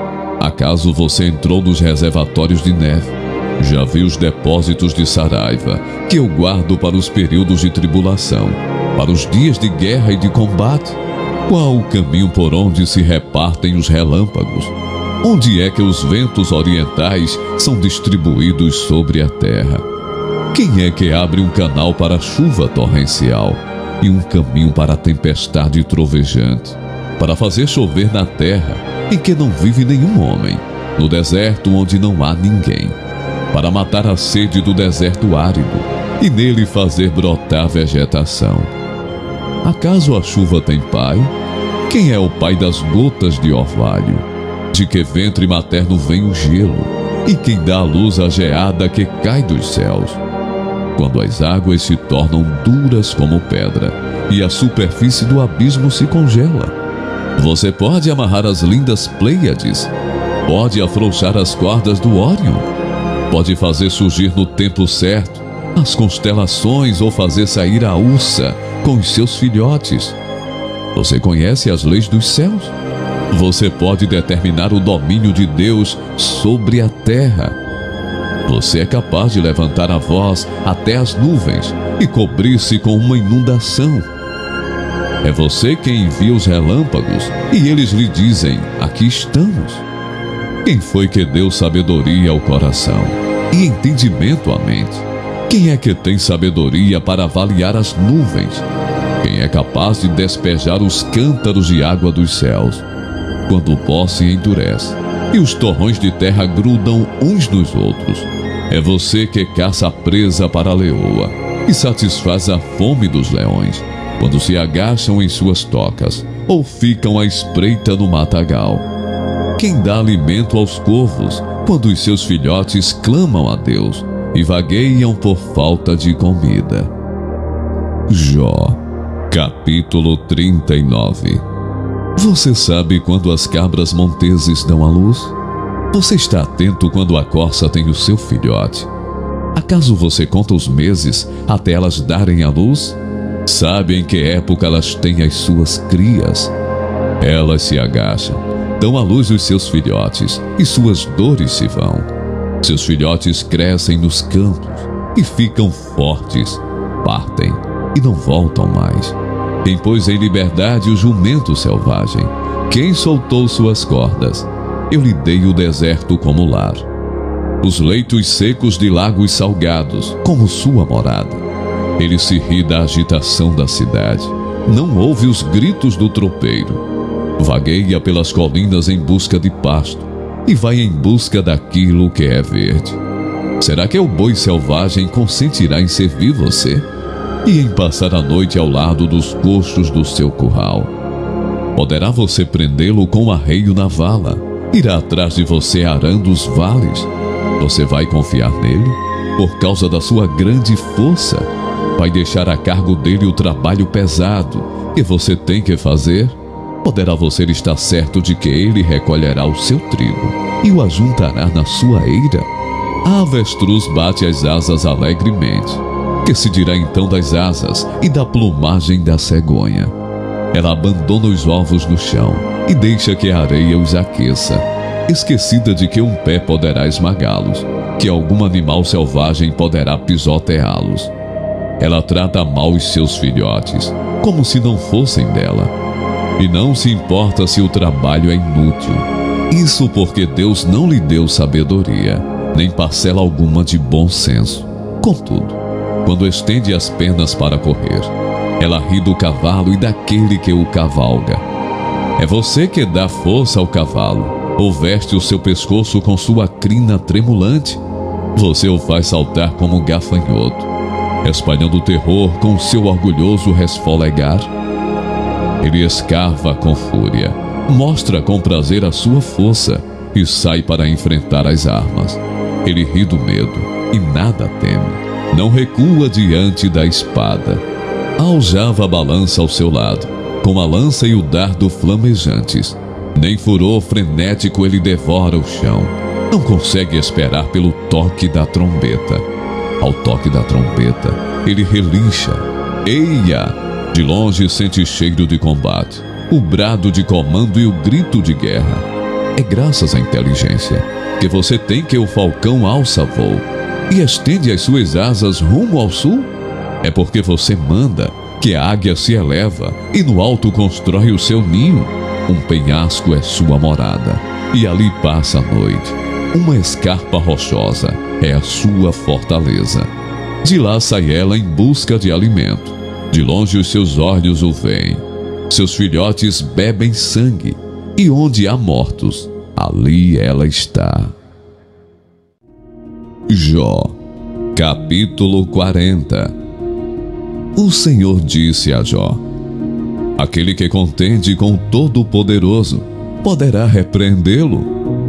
Acaso você entrou nos reservatórios de neve? Já viu os depósitos de Saraiva, que eu guardo para os períodos de tribulação, para os dias de guerra e de combate? Qual o caminho por onde se repartem os relâmpagos? Onde é que os ventos orientais são distribuídos sobre a terra? Quem é que abre um canal para a chuva torrencial e um caminho para a tempestade trovejante, para fazer chover na terra em que não vive nenhum homem, no deserto onde não há ninguém, para matar a sede do deserto árido e nele fazer brotar vegetação? Acaso a chuva tem pai? Quem é o pai das gotas de orvalho? De que ventre materno vem o gelo? E quem dá à luz a geada que cai dos céus? Quando as águas se tornam duras como pedra e a superfície do abismo se congela, você pode amarrar as lindas Pleiades, pode afrouxar as cordas do Órion, pode fazer surgir no tempo certo as constelações ou fazer sair a Ursa com os seus filhotes. Você conhece as leis dos céus? Você pode determinar o domínio de Deus sobre a terra. Você é capaz de levantar a voz até as nuvens e cobrir-se com uma inundação. É você quem envia os relâmpagos e eles lhe dizem: aqui estamos. Quem foi que deu sabedoria ao coração e entendimento à mente? Quem é que tem sabedoria para avaliar as nuvens? Quem é capaz de despejar os cântaros de água dos céus, quando o pó se endurece e os torrões de terra grudam uns nos outros? É você que caça a presa para a leoa e satisfaz a fome dos leões, quando se agacham em suas tocas ou ficam à espreita no matagal. Quem dá alimento aos corvos, quando os seus filhotes clamam a Deus e vagueiam por falta de comida. Jó, capítulo trinta e nove. Você sabe quando as cabras monteses dão à luz? Você está atento quando a corça tem o seu filhote? Acaso você conta os meses até elas darem à luz? Sabe em que época elas têm as suas crias? Elas se agacham, dão à luz os seus filhotes, e suas dores se vão. Seus filhotes crescem nos campos e ficam fortes, partem e não voltam mais. Quem pôs em liberdade o jumento selvagem? Quem soltou suas cordas? Eu lhe dei o deserto como lar, os leitos secos de lagos salgados como sua morada. Ele se ri da agitação da cidade, não ouve os gritos do tropeiro. Vagueia pelas colinas em busca de pasto e vai em busca daquilo que é verde. Será que o boi selvagem consentirá em servir você e em passar a noite ao lado dos coxos do seu curral? Poderá você prendê-lo com um arreio na vala? Irá atrás de você arando os vales? Você vai confiar nele por causa da sua grande força? Vai deixar a cargo dele o trabalho pesado que você tem que fazer? Poderá você estar certo de que ele recolherá o seu trigo e o ajuntará na sua eira? A avestruz bate as asas alegremente. Que se dirá então das asas e da plumagem da cegonha? Ela abandona os ovos no chão e deixa que a areia os aqueça, esquecida de que um pé poderá esmagá-los, que algum animal selvagem poderá pisoteá-los. Ela trata mal os seus filhotes, como se não fossem dela, e não se importa se o trabalho é inútil. Isso porque Deus não lhe deu sabedoria, nem parcela alguma de bom senso. Contudo, quando estende as pernas para correr, ela ri do cavalo e daquele que o cavalga. É você que dá força ao cavalo, ou veste o seu pescoço com sua crina tremulante. Você o faz saltar como gafanhoto. espalhando terror com seu orgulhoso resfolegar? Ele escava com fúria, mostra com prazer a sua força e sai para enfrentar as armas. Ele ri do medo e nada teme, não recua diante da espada. A aljava balança ao seu lado, com a lança e o dardo flamejantes. Nem furor frenético ele devora o chão, não consegue esperar pelo toque da trombeta. Ao toque da trombeta, ele relincha. Eia! De longe sente cheiro de combate, o brado de comando e o grito de guerra. É graças à inteligência que você tem que o falcão alça voo e estende as suas asas rumo ao sul. É porque você manda que a águia se eleva e no alto constrói o seu ninho. Um penhasco é sua morada e ali passa a noite. Uma escarpa rochosa é a sua fortaleza. De lá sai ela em busca de alimento. De longe os seus olhos o veem. Seus filhotes bebem sangue, e onde há mortos, ali ela está. Jó, capítulo quarenta. O Senhor disse a Jó: aquele que contende com o Todo-Poderoso poderá repreendê-lo?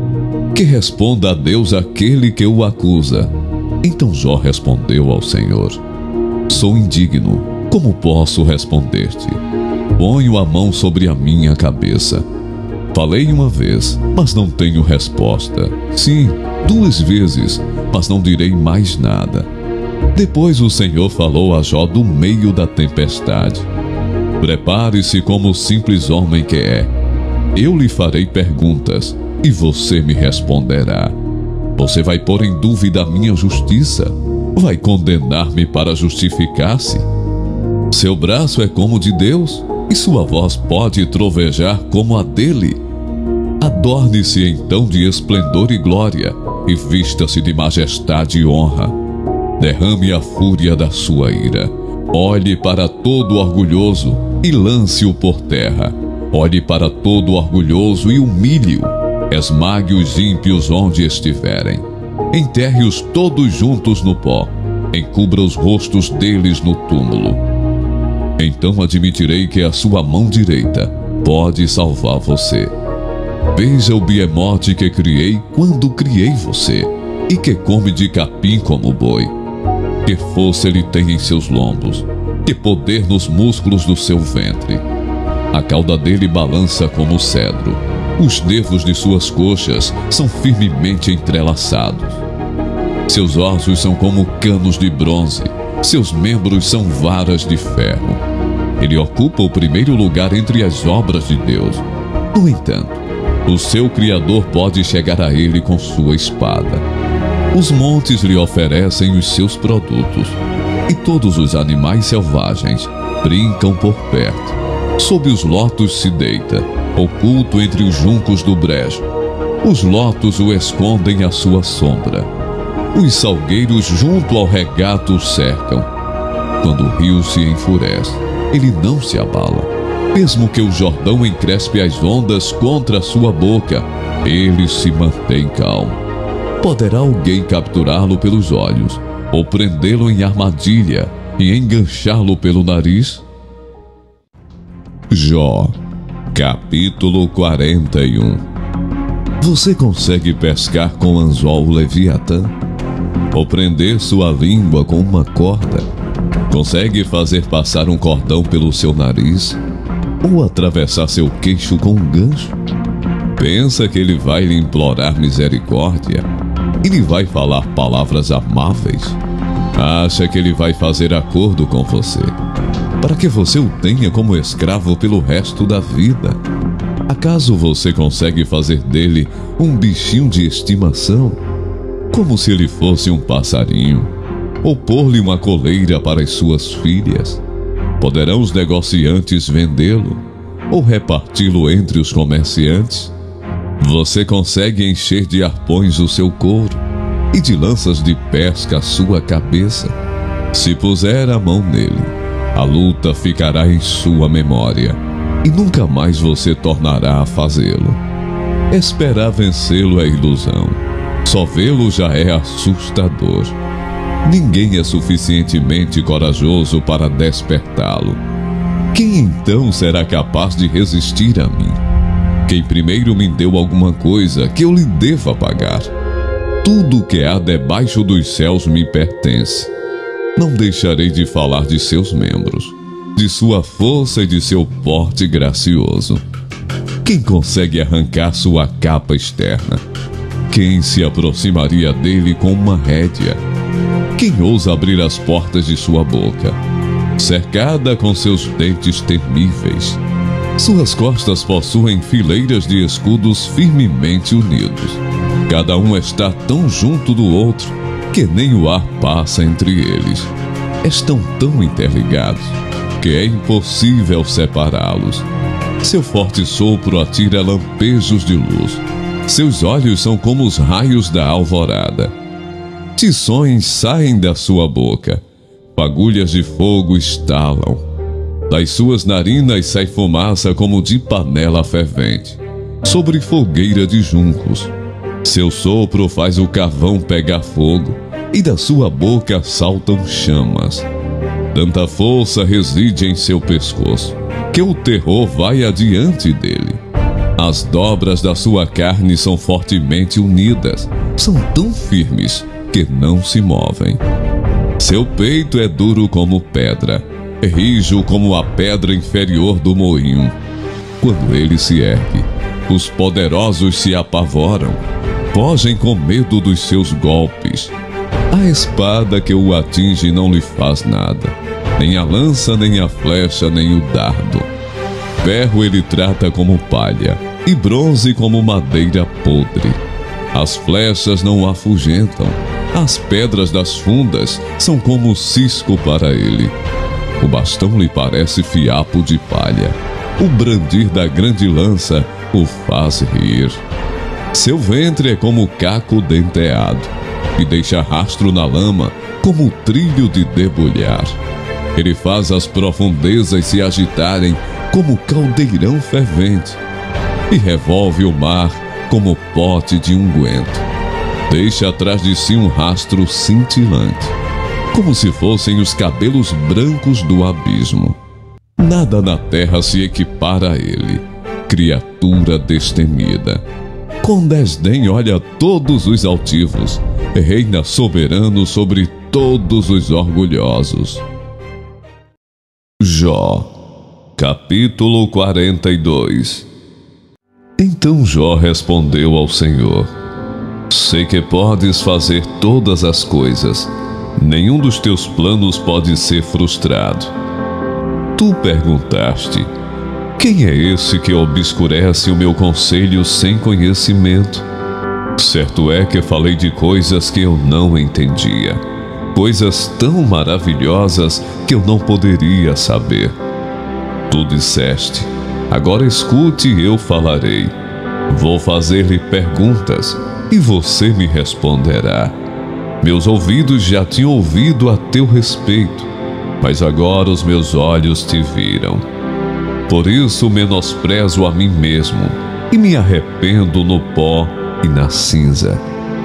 Que responda a Deus aquele que o acusa. Então Jó respondeu ao Senhor: sou indigno. Como posso responder-te? Ponho a mão sobre a minha cabeça. Falei uma vez, mas não tenho resposta. Sim, duas vezes, mas não direi mais nada. Depois o Senhor falou a Jó do meio da tempestade: prepare-se como o simples homem que é. Eu lhe farei perguntas, e você me responderá. Você vai pôr em dúvida a minha justiça? Vai condenar-me para justificar-se? Seu braço é como o de Deus, e sua voz pode trovejar como a dele. Adorne-se então de esplendor e glória, e vista-se de majestade e honra. Derrame a fúria da sua ira. Olhe para todo orgulhoso e lance-o por terra. Olhe para todo orgulhoso e humilhe-o. Esmague os ímpios onde estiverem. Enterre-os todos juntos no pó. Encubra os rostos deles no túmulo. Então admitirei que a sua mão direita pode salvar você. Veja o biemote que criei quando criei você, e que come de capim como boi. Que força ele tem em seus lombos, que poder nos músculos do seu ventre. A cauda dele balança como o cedro. Os nervos de suas coxas são firmemente entrelaçados. Seus ossos são como canos de bronze. Seus membros são varas de ferro. Ele ocupa o primeiro lugar entre as obras de Deus. No entanto, o seu Criador pode chegar a ele com sua espada. Os montes lhe oferecem os seus produtos, e todos os animais selvagens brincam por perto. Sob os lotos se deita, oculto entre os juncos do brejo. Os lotos o escondem à sua sombra. Os salgueiros junto ao regato o cercam. Quando o rio se enfurece, ele não se abala. Mesmo que o Jordão encrespe as ondas contra a sua boca, ele se mantém calmo. Poderá alguém capturá-lo pelos olhos, ou prendê-lo em armadilha e enganchá-lo pelo nariz? Jó, capítulo quarenta e um. Você consegue pescar com anzol o Leviatã? Ou prender sua língua com uma corda? Consegue fazer passar um cordão pelo seu nariz? Ou atravessar seu queixo com um gancho? Pensa que ele vai lhe implorar misericórdia? Ele vai falar palavras amáveis? Acha que ele vai fazer acordo com você, para que você o tenha como escravo pelo resto da vida? Acaso você consegue fazer dele um bichinho de estimação, como se ele fosse um passarinho? Ou pôr-lhe uma coleira para as suas filhas? Poderão os negociantes vendê-lo, ou reparti-lo entre os comerciantes? Você consegue encher de arpões o seu couro, e de lanças de pesca a sua cabeça? Se puser a mão nele, a luta ficará em sua memória, e nunca mais você tornará a fazê-lo. Esperar vencê-lo é ilusão. Só vê-lo já é assustador. ninguém é suficientemente corajoso para despertá-lo. Quem então será capaz de resistir a mim? Quem primeiro me deu alguma coisa que eu lhe deva pagar? Tudo que há debaixo dos céus me pertence. Não deixarei de falar de seus membros, de sua força e de seu porte gracioso. Quem consegue arrancar sua capa externa? Quem se aproximaria dele com uma rédea? Quem ousa abrir as portas de sua boca? Cercada com seus dentes temíveis, suas costas possuem fileiras de escudos firmemente unidos. Cada um está tão junto do outro que nem o ar passa entre eles. Estão tão interligados que é impossível separá-los. Seu forte sopro atira lampejos de luz. Seus olhos são como os raios da alvorada. Tições saem da sua boca. Fagulhas de fogo estalam. Das suas narinas sai fumaça como de panela fervente, sobre fogueira de juncos. Seu sopro faz o carvão pegar fogo, e da sua boca saltam chamas. Tanta força reside em seu pescoço, que o terror vai adiante dele. As dobras da sua carne são fortemente unidas, são tão firmes que não se movem. Seu peito é duro como pedra, rijo como a pedra inferior do moinho. Quando ele se ergue, os poderosos se apavoram, fogem com medo dos seus golpes. A espada que o atinge não lhe faz nada, nem a lança, nem a flecha, nem o dardo. Ferro ele trata como palha, e bronze como madeira podre. As flechas não o afugentam, as pedras das fundas são como cisco para ele. O bastão lhe parece fiapo de palha, o brandir da grande lança o faz rir. Seu ventre é como caco denteado, e deixa rastro na lama como trilho de debulhar. Ele faz as profundezas se agitarem como caldeirão fervente, e revolve o mar como pote de unguento. Deixa atrás de si um rastro cintilante, como se fossem os cabelos brancos do abismo. Nada na terra se equipara a ele, criatura destemida. Com desdém olha todos os altivos, reina soberano sobre todos os orgulhosos. Jó, capítulo quarenta e dois. Então Jó respondeu ao Senhor: sei que podes fazer todas as coisas, nenhum dos teus planos pode ser frustrado. Tu perguntaste: quem é esse que obscurece o meu conselho sem conhecimento? Certo é que falei de coisas que eu não entendia, coisas tão maravilhosas que eu não poderia saber. Tu disseste: agora escute e eu falarei. Vou fazer-lhe perguntas e você me responderá. Meus ouvidos já tinham ouvido a teu respeito, mas agora os meus olhos te viram. Por isso menosprezo a mim mesmo e me arrependo no pó e na cinza.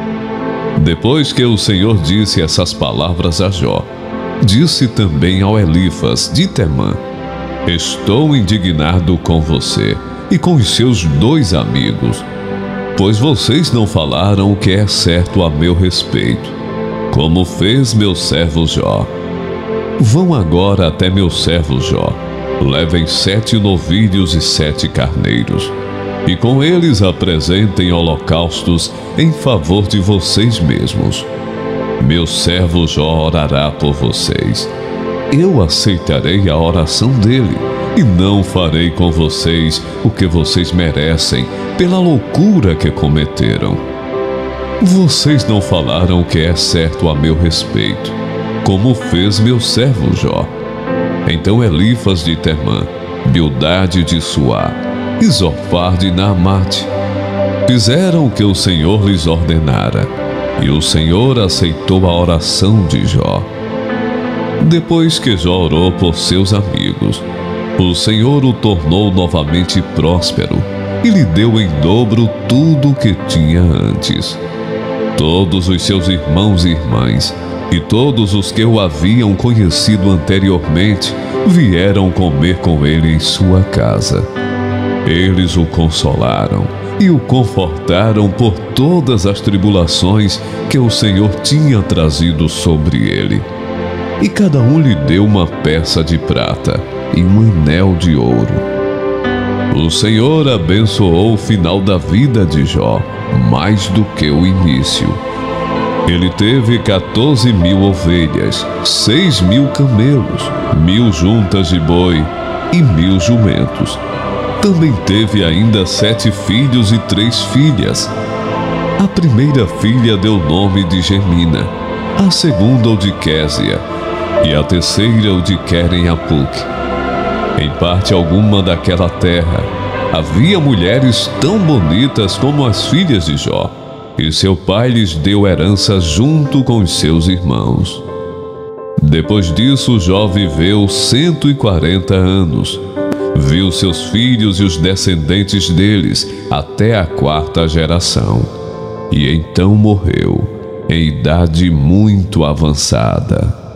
Depois que o Senhor disse essas palavras a Jó, disse também ao Elifas de Temã: estou indignado com você e com os seus dois amigos, pois vocês não falaram o que é certo a meu respeito, como fez meu servo Jó. Vão agora até meu servo Jó, levem sete novilhos e sete carneiros, e com eles apresentem holocaustos em favor de vocês mesmos. Meu servo Jó orará por vocês. Eu aceitarei a oração dele, e não farei com vocês o que vocês merecem pela loucura que cometeram. Vocês não falaram o que é certo a meu respeito, como fez meu servo Jó. Então Elifas de Temã, Bildade de Suá e Zofar de Naamate fizeram o que o Senhor lhes ordenara, e o Senhor aceitou a oração de Jó. Depois que Jó orou por seus amigos, o Senhor o tornou novamente próspero e lhe deu em dobro tudo o que tinha antes. Todos os seus irmãos e irmãs E todos os que o haviam conhecido anteriormente vieram comer com ele em sua casa. Eles o consolaram e o confortaram por todas as tribulações que o Senhor tinha trazido sobre ele. E cada um lhe deu uma peça de prata e um anel de ouro. O Senhor abençoou o final da vida de Jó, mais do que o início. Ele teve quatorze mil ovelhas, seis mil camelos, mil juntas de boi e mil jumentos. Também teve ainda sete filhos e três filhas. A primeira filha deu nome de Gemina, a segunda o de Késia, e a terceira o de Queren-Apuc. Em parte alguma daquela terra, havia mulheres tão bonitas como as filhas de Jó, e seu pai lhes deu herança junto com os seus irmãos. Depois disso, Jó viveu cento e quarenta anos. Viu seus filhos e os descendentes deles até a quarta geração, e então morreu, em idade muito avançada.